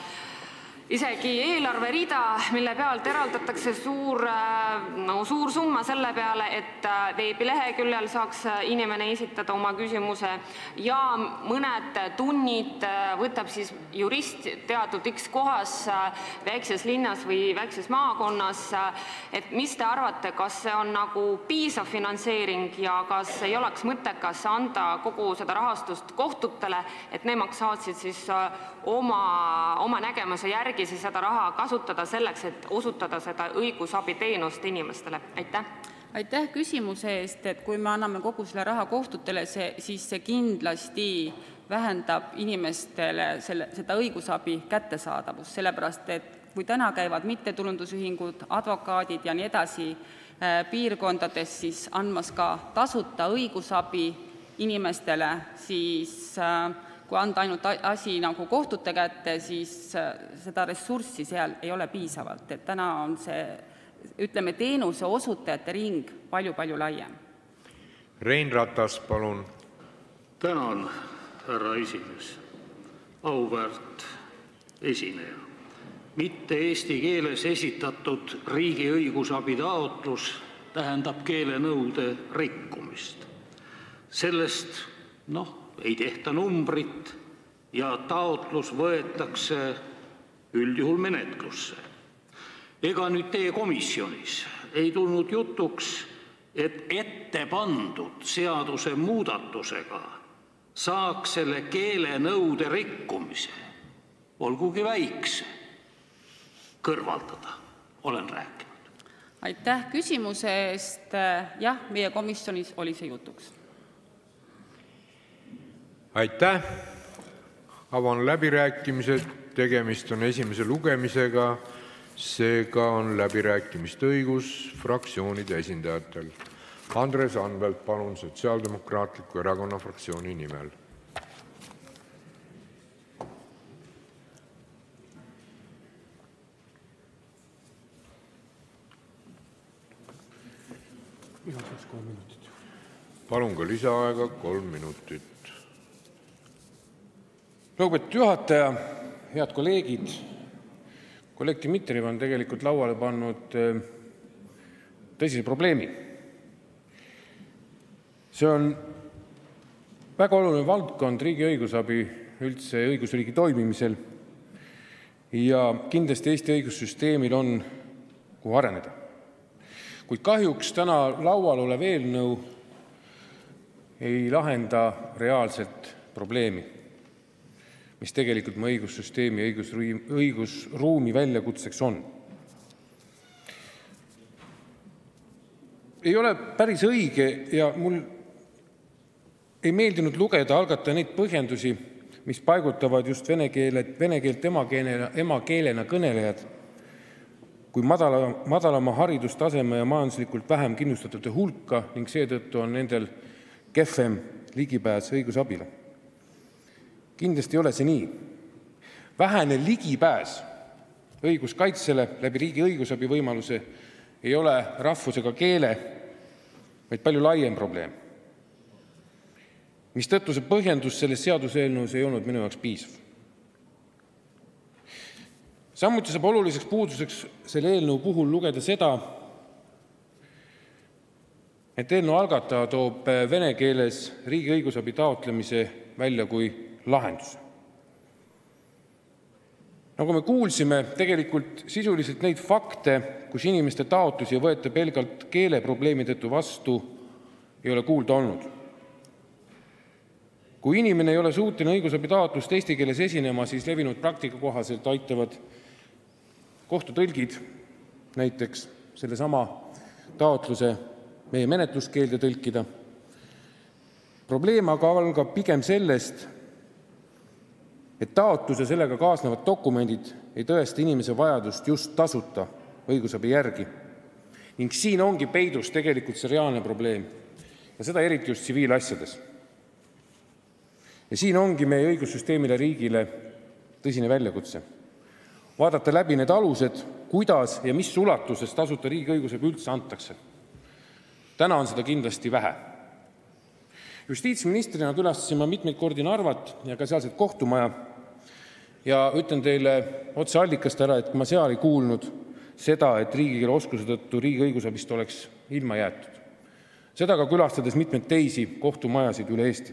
isegi eelarverida, mille pealt eraldatakse suur summa selle peale, et veebileheküljel saaks inimene esitada oma küsimuse ja mõned tunnid võtab siis jurist teatud X kohas väikses linnas või väikses maakonnas. Et mis te arvate, kas see on nagu piisav finantseering ja kas ei oleks mõttekas anda kogu seda rahastust kohtutele, et nemad saatsid siis oma nägemuse järgi seda raha kasutada selleks, et osutada seda õigusabiteenust inimestele? Aitäh! Aitäh küsimuse eest, et kui me anname kogu selle raha kohtutele, siis see kindlasti vähendab inimestele seda õigusabi kättesaadavust, sellepärast et kui täna käivad mittetulundusühingud, advokaadid ja nii edasi piirkondades siis andmas ka tasuta õigusabi inimestele, siis kui anda ainult asi nagu kohtute kätte, siis seda ressurssi seal ei ole piisavalt. Et täna on see, ütleme, teenuse osutajate ring palju laiem. Rein Ratas, palun. Tänan, härra esimees. Auväärt esineja. Mitte eesti keeles esitatud riigi õigusabi taotlus tähendab keelenõude rikkumist. Sellest, ei tehta numbrit ja taotlus võetakse üldjuhul menetlusse. Ega nüüd teie komisjonis ei tulnud jutuks, et ette pandud seaduse muudatusega saaks selle keelenõude rikkumise, olgugi väikse, kõrvaldada. Olen rääkinud. Aitäh küsimuse eest. Jah, meie komisjonis oli see jutuks. Aitäh! Avan läbirääkimised. Tegemist on esimese lugemisega. Seega on läbirääkimiste õigus fraktsioonide esindajatel. Andres Anvelt, palun, Sotsiaaldemokraatliku Erakonna fraktsiooni nimel. Palun ka lisaaega 3 minutit. Lugupeetud juhataja, head kolleegid, kolleeg Dmitrijev on tegelikult lauale pannud tõsise probleemi. See on väga oluline valdkond riigi õigusabi üldse õigusriigi toimimisel ja kindlasti Eesti õigussüsteemil on kuhu areneda. Kuid kahjuks täna laual olev eelnõu ei lahenda reaalselt probleemi. mis tegelikult meie õigussüsteemi ja õigusruumi väljakutseks on. Ei ole päris õige ja mul ei meeldinud lugeda algataja neid põhjendusi, mis paigutavad just vene keelt emakeelena kõnelejad kui madalama haridustaseme ja majanduslikult vähem kindlustatute hulka ning seetõttu on nendel kehvem ligipääs õigusabile. Kindlasti ei ole see nii. Vähene ligipääs õiguskaitsele läbi riigi õigusabi võimaluse ei ole rahvus ega keele, vaid palju laiem probleem. Mistõttu see põhjendus selles seaduseelnõus ei olnud minu jaoks piisav. Samuti saab oluliseks puuduseks selle eelnõu puhul lugeda seda, et eelnõu algataja toob vene keeles riigi õigusabi taotlemise välja kui lahendus. Nagu me kuulsime, tegelikult sisuliselt neid fakte, kus inimeste taotlusi ei võeta pelgalt keeleprobleemi tõttu vastu, ei ole kuulda olnud. Kui inimene ei ole suuteline õigusabi taotlust eesti keeles esinema, siis levinud praktika kohaselt aitavad kohtutõlgid näiteks sellesama taotluse meie menetluskeelde tõlkida. Probleem aga algab pigem sellest, et taotluse sellega kaasnevad dokumendid ei tõesta inimese vajadust just tasuta õigusabi järgi. Ning siin ongi peidus tegelikult see reaalne probleem ja seda eriti just tsiviilasjades. Ja siin ongi meie õigussüsteemile riigile tõsine väljakutse. Vaadata läbi need alused, kuidas ja mis ulatuses tasuta riigi õigusabi üldse antakse. Täna on seda kindlasti vähe. Justiitsministrina külastasin ma mitmeid kordi Narvat ja ka sealset kohtumaja ja ütlen teile otse allikast ära, et ma seal ei kuulnud seda, et riigikeele oskuse tõttu riigi õigusabist oleks ilma jäetud. Seda ka külastades mitmeid teisi kohtumajasid üle Eesti.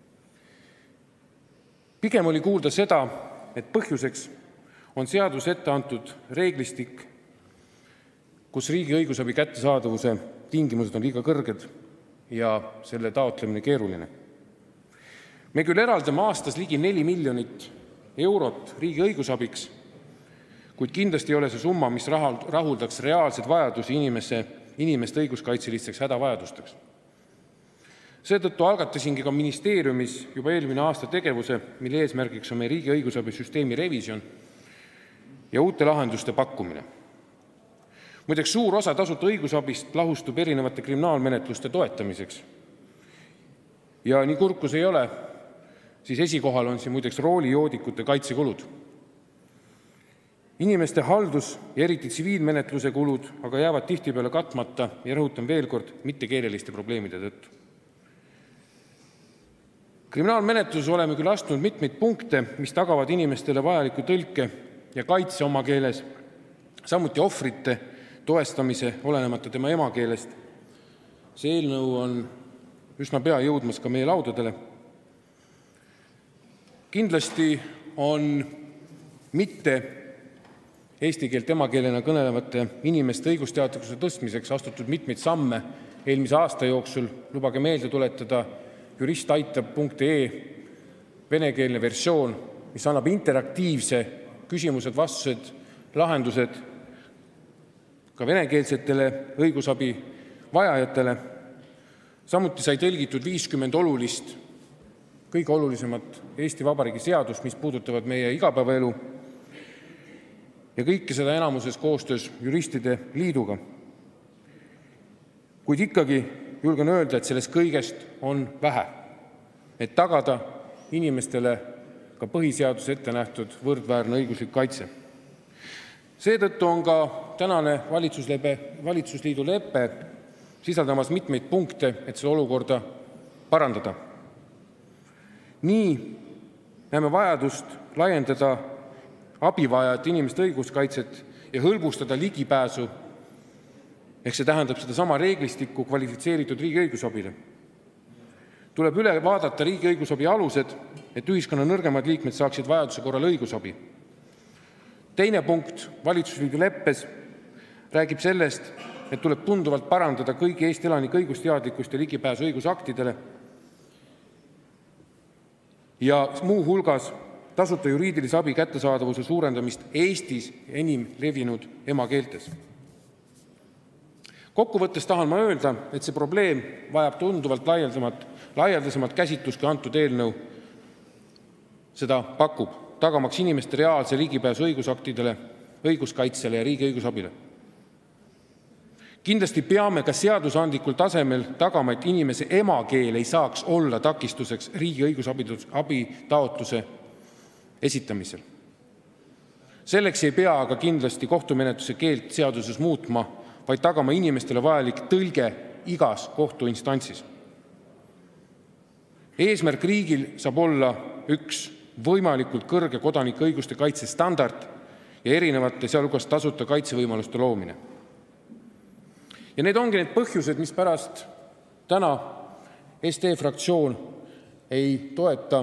Pigem oli kuulda seda, et põhjuseks on seadus ette antud reeglistik, kus riigi õigusabi kättesaadavuse tingimused on liiga kõrged ja selle taotlemine keeruline. Me küll eraldame aastas ligi 4 miljonit eurot riigi õigusabiks, kuid kindlasti ei ole see summa, mis rahuldaks reaalsed vajadusi inimeste õiguskaitselisteks hädavajadusteks. Seetõttu algatasingi ka ministeeriumis juba eelmine aasta tegevuse, mille eesmärgiks on meie riigi õigusabi süsteemi revisjon ja uute lahenduste pakkumine. Muideks suur osa tasuta õigusabist lahustub erinevate kriminaalmenetluste toetamiseks. Ja nii kurkus ei ole, siis esikohal on siin muideks roolijoodikute kaitsekulud. Inimeste haldus ja eriti tsiviilmenetluse kulud aga jäävad tihtipeale katmata ja rõhutan veel kord mitte keeleliste probleemide tõttu. Kriminaalmenetluses oleme küll astunud mitmeid punkte, mis tagavad inimestele vajaliku tõlke ja kaitse oma keeles, samuti ohvrite toestamise olenemata tema emakeelest. See eelnõu on üsna pea jõudmas ka meie laudadele. Kindlasti on mitte eesti keelt emakeelena kõnelevate inimeste õigusteadlikkuse tõstmiseks astutud mitmeid samme eelmise aasta jooksul. Lubage meelde tuletada juristaitab.ee venekeelne versioon, mis annab interaktiivse küsimused, vastused, lahendused ka venekeelsetele õigusabi vajajatele. Samuti sai tõlgitud 50 olulist, kõige olulisemat Eesti Vabariigi seadust, mis puudutavad meie igapäevaelu ja kõike seda enamuses koostöös juristide liiduga. Kuid ikkagi julgen öelda, et sellest kõigest on vähe, et tagada inimestele ka põhiseaduse ette nähtud võrdväärne õiguslik kaitse. Seetõttu on ka tänane valitsusliidu lepe sisaldamas mitmeid punkte, et seda olukorda parandada. Nii näeme vajadust laiendada abivajajate inimeste õiguskaitset ja hõlbustada ligipääsu, ehk see tähendab seda sama reeglistikku kvalifitseeritud riigi õigusabile. Tuleb üle vaadata riigi õigusabi alused, et ühiskonna nõrgemad liikmed saaksid vajaduse korral õigusabi. Teine punkt valitsusliidu leppes räägib sellest, et tuleb tunduvalt parandada kõigi Eesti elanike õigusteadlikkust ja ligipääsu õigusaktidele ja muu hulgas tasuta juriidilise abi kättesaadavuse suurendamist Eestis enim levinud emakeeltes. Kokkuvõttes tahan ma öelda, et see probleem vajab tunduvalt laialdasemat käsitlust, kui antud eelnõu seda pakub, tagamaks inimeste reaalse ligipääsu õigusaktidele, õiguskaitsele ja riigi õigusabile. Kindlasti peame ka seadusandlikul tasemel tagama, et inimese emakeel ei saaks olla takistuseks riigi õigusabi taotluse esitamisel. Selleks ei pea aga kindlasti kohtumenetluse keelt seaduses muutma, vaid tagama inimestele vajalik tõlge igas kohtuinstantsis. Eesmärk riigil saab olla üks võimalikult kõrge kodanike õiguste kaitse standard ja erinevate, sealhulgas tasuta kaitsevõimaluste loomine. Ja need ongi need põhjused, mis pärast täna SD fraktsioon ei toeta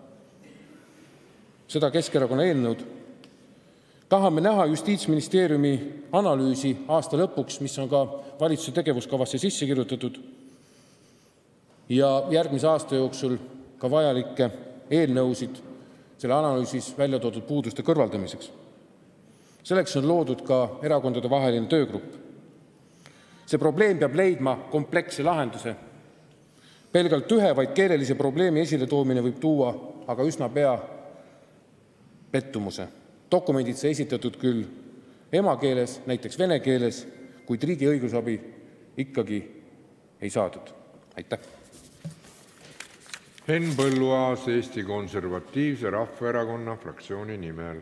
seda Keskerakonna eelnõud. Tahame näha Justiitsministeeriumi analüüsi aasta lõpuks, mis on ka valitsuse tegevuskavasse sisse kirjutatud, ja järgmise aasta jooksul ka vajalikke eelnõusid selle analüüsis välja toodud puuduste kõrvaldamiseks. Selleks on loodud ka erakondade vaheline töögrupp. See probleem peab leidma kompleksse lahenduse. Pelgalt ühe vaid keelelise probleemi esiletoomine võib tuua aga üsna pea pettumuse. Dokumendid see esitatud küll emakeeles, näiteks vene keeles, kuid riigi õigusabi ikkagi ei saadud. Aitäh! Henn Põlluaas Eesti Konservatiivse Rahvaerakonna fraktsiooni nimel.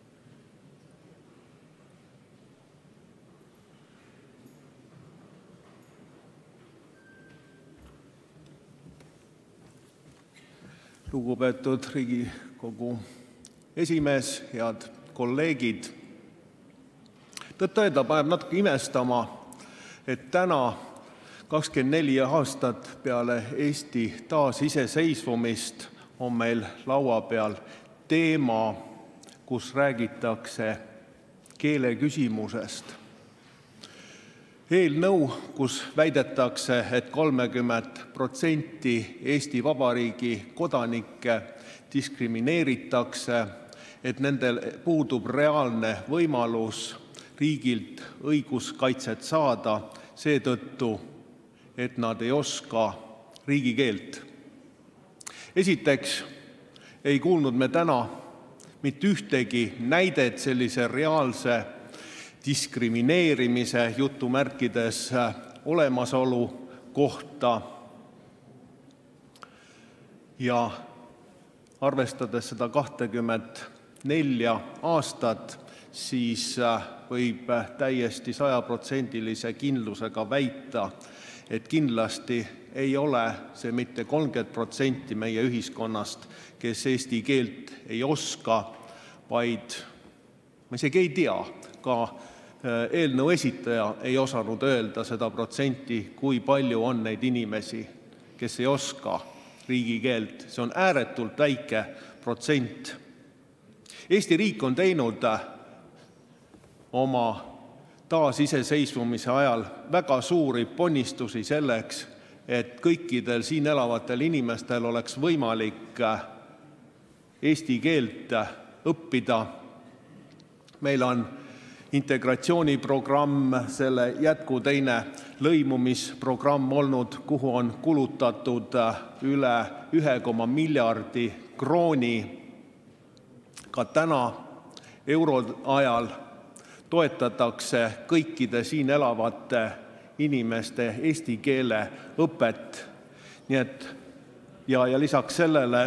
Lugupeetud Riigikogu esimees, head kolleegid. Tõtt-öelda paneb natuke imestama, et täna 24 aastat peale Eesti taasiseseisvumist on meil laua peal teema, kus räägitakse keele küsimusest. Eelnõu, kus väidetakse, et 30% Eesti Vabariigi kodanikke diskrimineeritakse, et nendel puudub reaalne võimalus riigilt õiguskaitset saada seetõttu, et nad ei oska riigikeelt. Esiteks ei kuulnud me täna mitte ühtegi näidet sellise reaalse diskrimineerimise jutumärkides olemasolu kohta. Ja arvestades seda 24 aastat, siis võib täiesti 100% kindlusega väita, et kindlasti ei ole see mitte 30% meie ühiskonnast, kes eesti keelt ei oska, vaid ma isegi ei tea, ka eelnõu esitaja ei osanud öelda seda protsenti, kui palju on neid inimesi, kes ei oska riigikeelt. See on ääretult väike protsent. Eesti riik on teinud oma taasiseseisvumise ajal väga suuri ponnistusi selleks, et kõikidel siin elavatel inimestel oleks võimalik eesti keelt õppida. Meil on integratsiooniprogramm, selle jätkuteine lõimumisprogramm olnud, kuhu on kulutatud üle 1 miljardi krooni. Ka täna euroajal toetatakse kõikide siin elavate inimeste eesti keele õpet. Nii et, ja lisaks sellele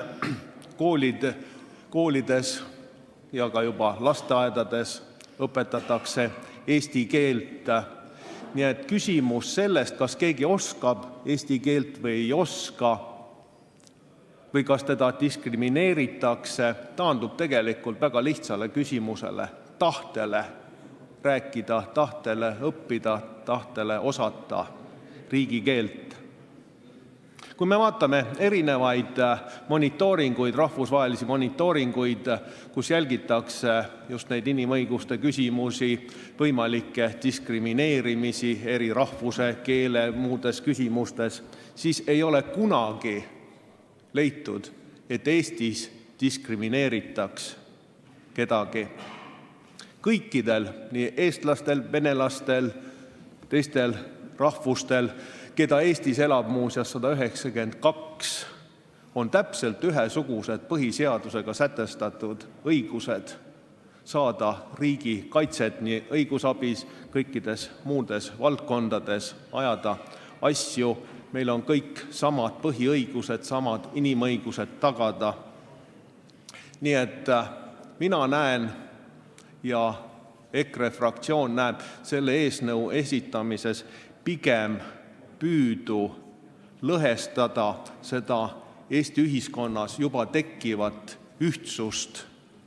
koolides ja ka juba lasteaedades õpetatakse eesti keelt. Nii et küsimus sellest, kas keegi oskab eesti keelt või ei oska, või kas teda diskrimineeritakse, taandub tegelikult väga lihtsale küsimusele, tahtele rääkida, tahtele õppida, tahtele osata riigikeelt. Kui me vaatame erinevaid monitooringuid, rahvusvahelisi monitooringuid, kus jälgitakse just neid inimõiguste küsimusi, võimalikke diskrimineerimisi eri rahvuse, keele, muudes küsimustes, siis ei ole kunagi leitud, et Eestis diskrimineeritaks kedagi. Kõikidel, nii eestlastel, venelastel, teistel rahvustel, keda Eestis elab muuseas 192, on täpselt ühesugused põhiseadusega sätestatud õigused saada riigi kaitset nii õigusabis, kõikides muudes valdkondades, ajada asju. Meil on kõik samad põhiõigused, samad inimõigused tagada. Nii et mina näen ja EKRE fraktsioon näeb selle eesnõu esitamises pigem püüdu lõhestada seda Eesti ühiskonnas juba tekkivat ühtsust,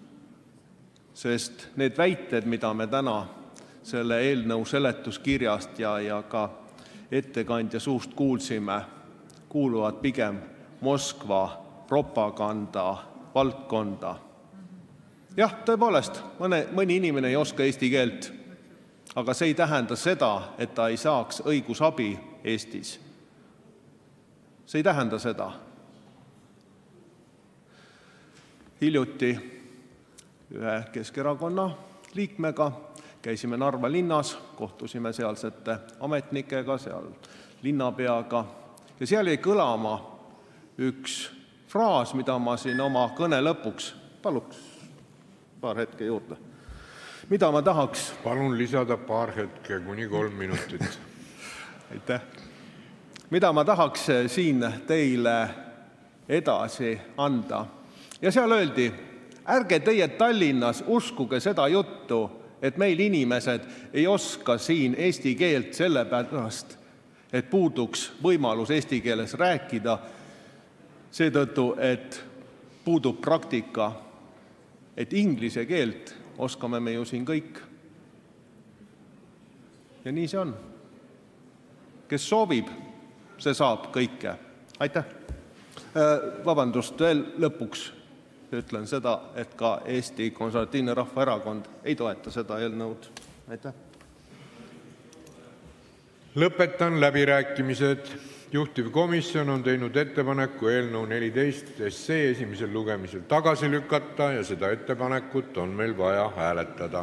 sest need väited, mida me täna selle eelnõu seletuskirjast ja ka ettekandja suust kuulsime, kuuluvad pigem Moskva propaganda valdkonda. Jah, tõepoolest, mõni inimene ei oska eesti keelt, aga see ei tähenda seda, et ta ei saaks õigusabi Eestis. See ei tähenda seda. Hiljuti ühe Keskerakonna liikmega käisime Narva linnas, kohtusime sealsete ametnikega, seal linnapeaga ja seal jäi kõlama üks fraas, mida ma siin oma kõne lõpuks, paluks paar hetke juurde, mida ma tahaks... Palun lisada paar hetke, kuni 3 minutit. Aitäh. Mida ma tahaks siin teile edasi anda. Ja seal öeldi, ärge teie Tallinnas uskuge seda juttu, et meil inimesed ei oska siin eesti keelt sellepärast, et puuduks võimalus eesti keeles rääkida, seetõttu, et puudub praktika, et inglise keelt oskame me ju siin kõik. Ja nii see on. Kes soovib, see saab kõike. Aitäh! Vabandust, veel lõpuks ütlen seda, et ka Eesti Konservatiivne Rahvaerakond ei toeta seda eelnõud. Aitäh! Lõpetan läbirääkimised. Juhtivkomisjon on teinud ettepaneku eelnõu 14 esimesel lugemisel tagasi lükata ja seda ettepanekut on meil vaja hääletada.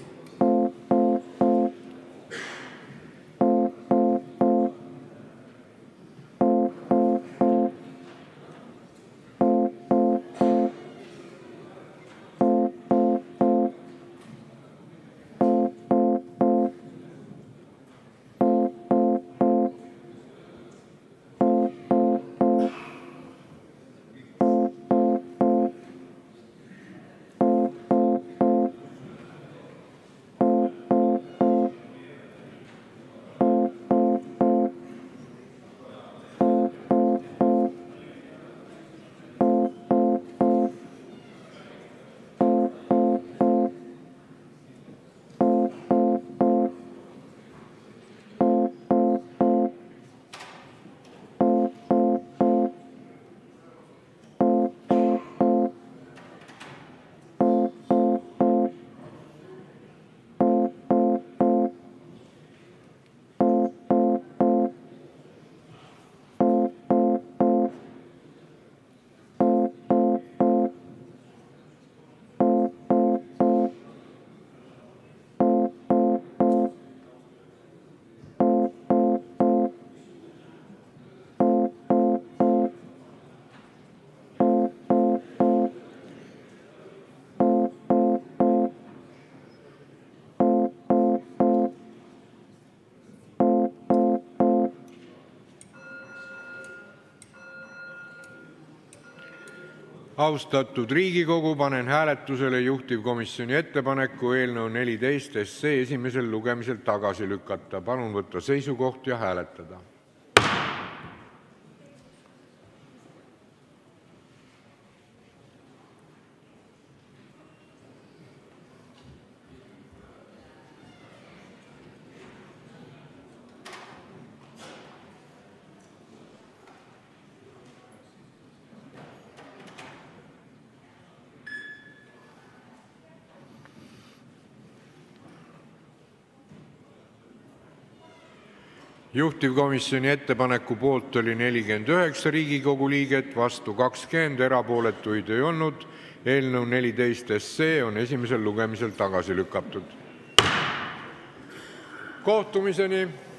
Austatud Riigikogu, panen hääletusele juhtivkomisjoni ettepaneku eelnõu 14 esimesel lugemisel tagasi lükata. Palun võtta seisukoht ja hääletada. Juhtivkomisjoni ettepaneku poolt oli 49 Riigikogu liiget, vastu 20, erapooletuid ei olnud. Eelnõu 14 on esimesel lugemisel tagasi lükatud. Kohtumiseni!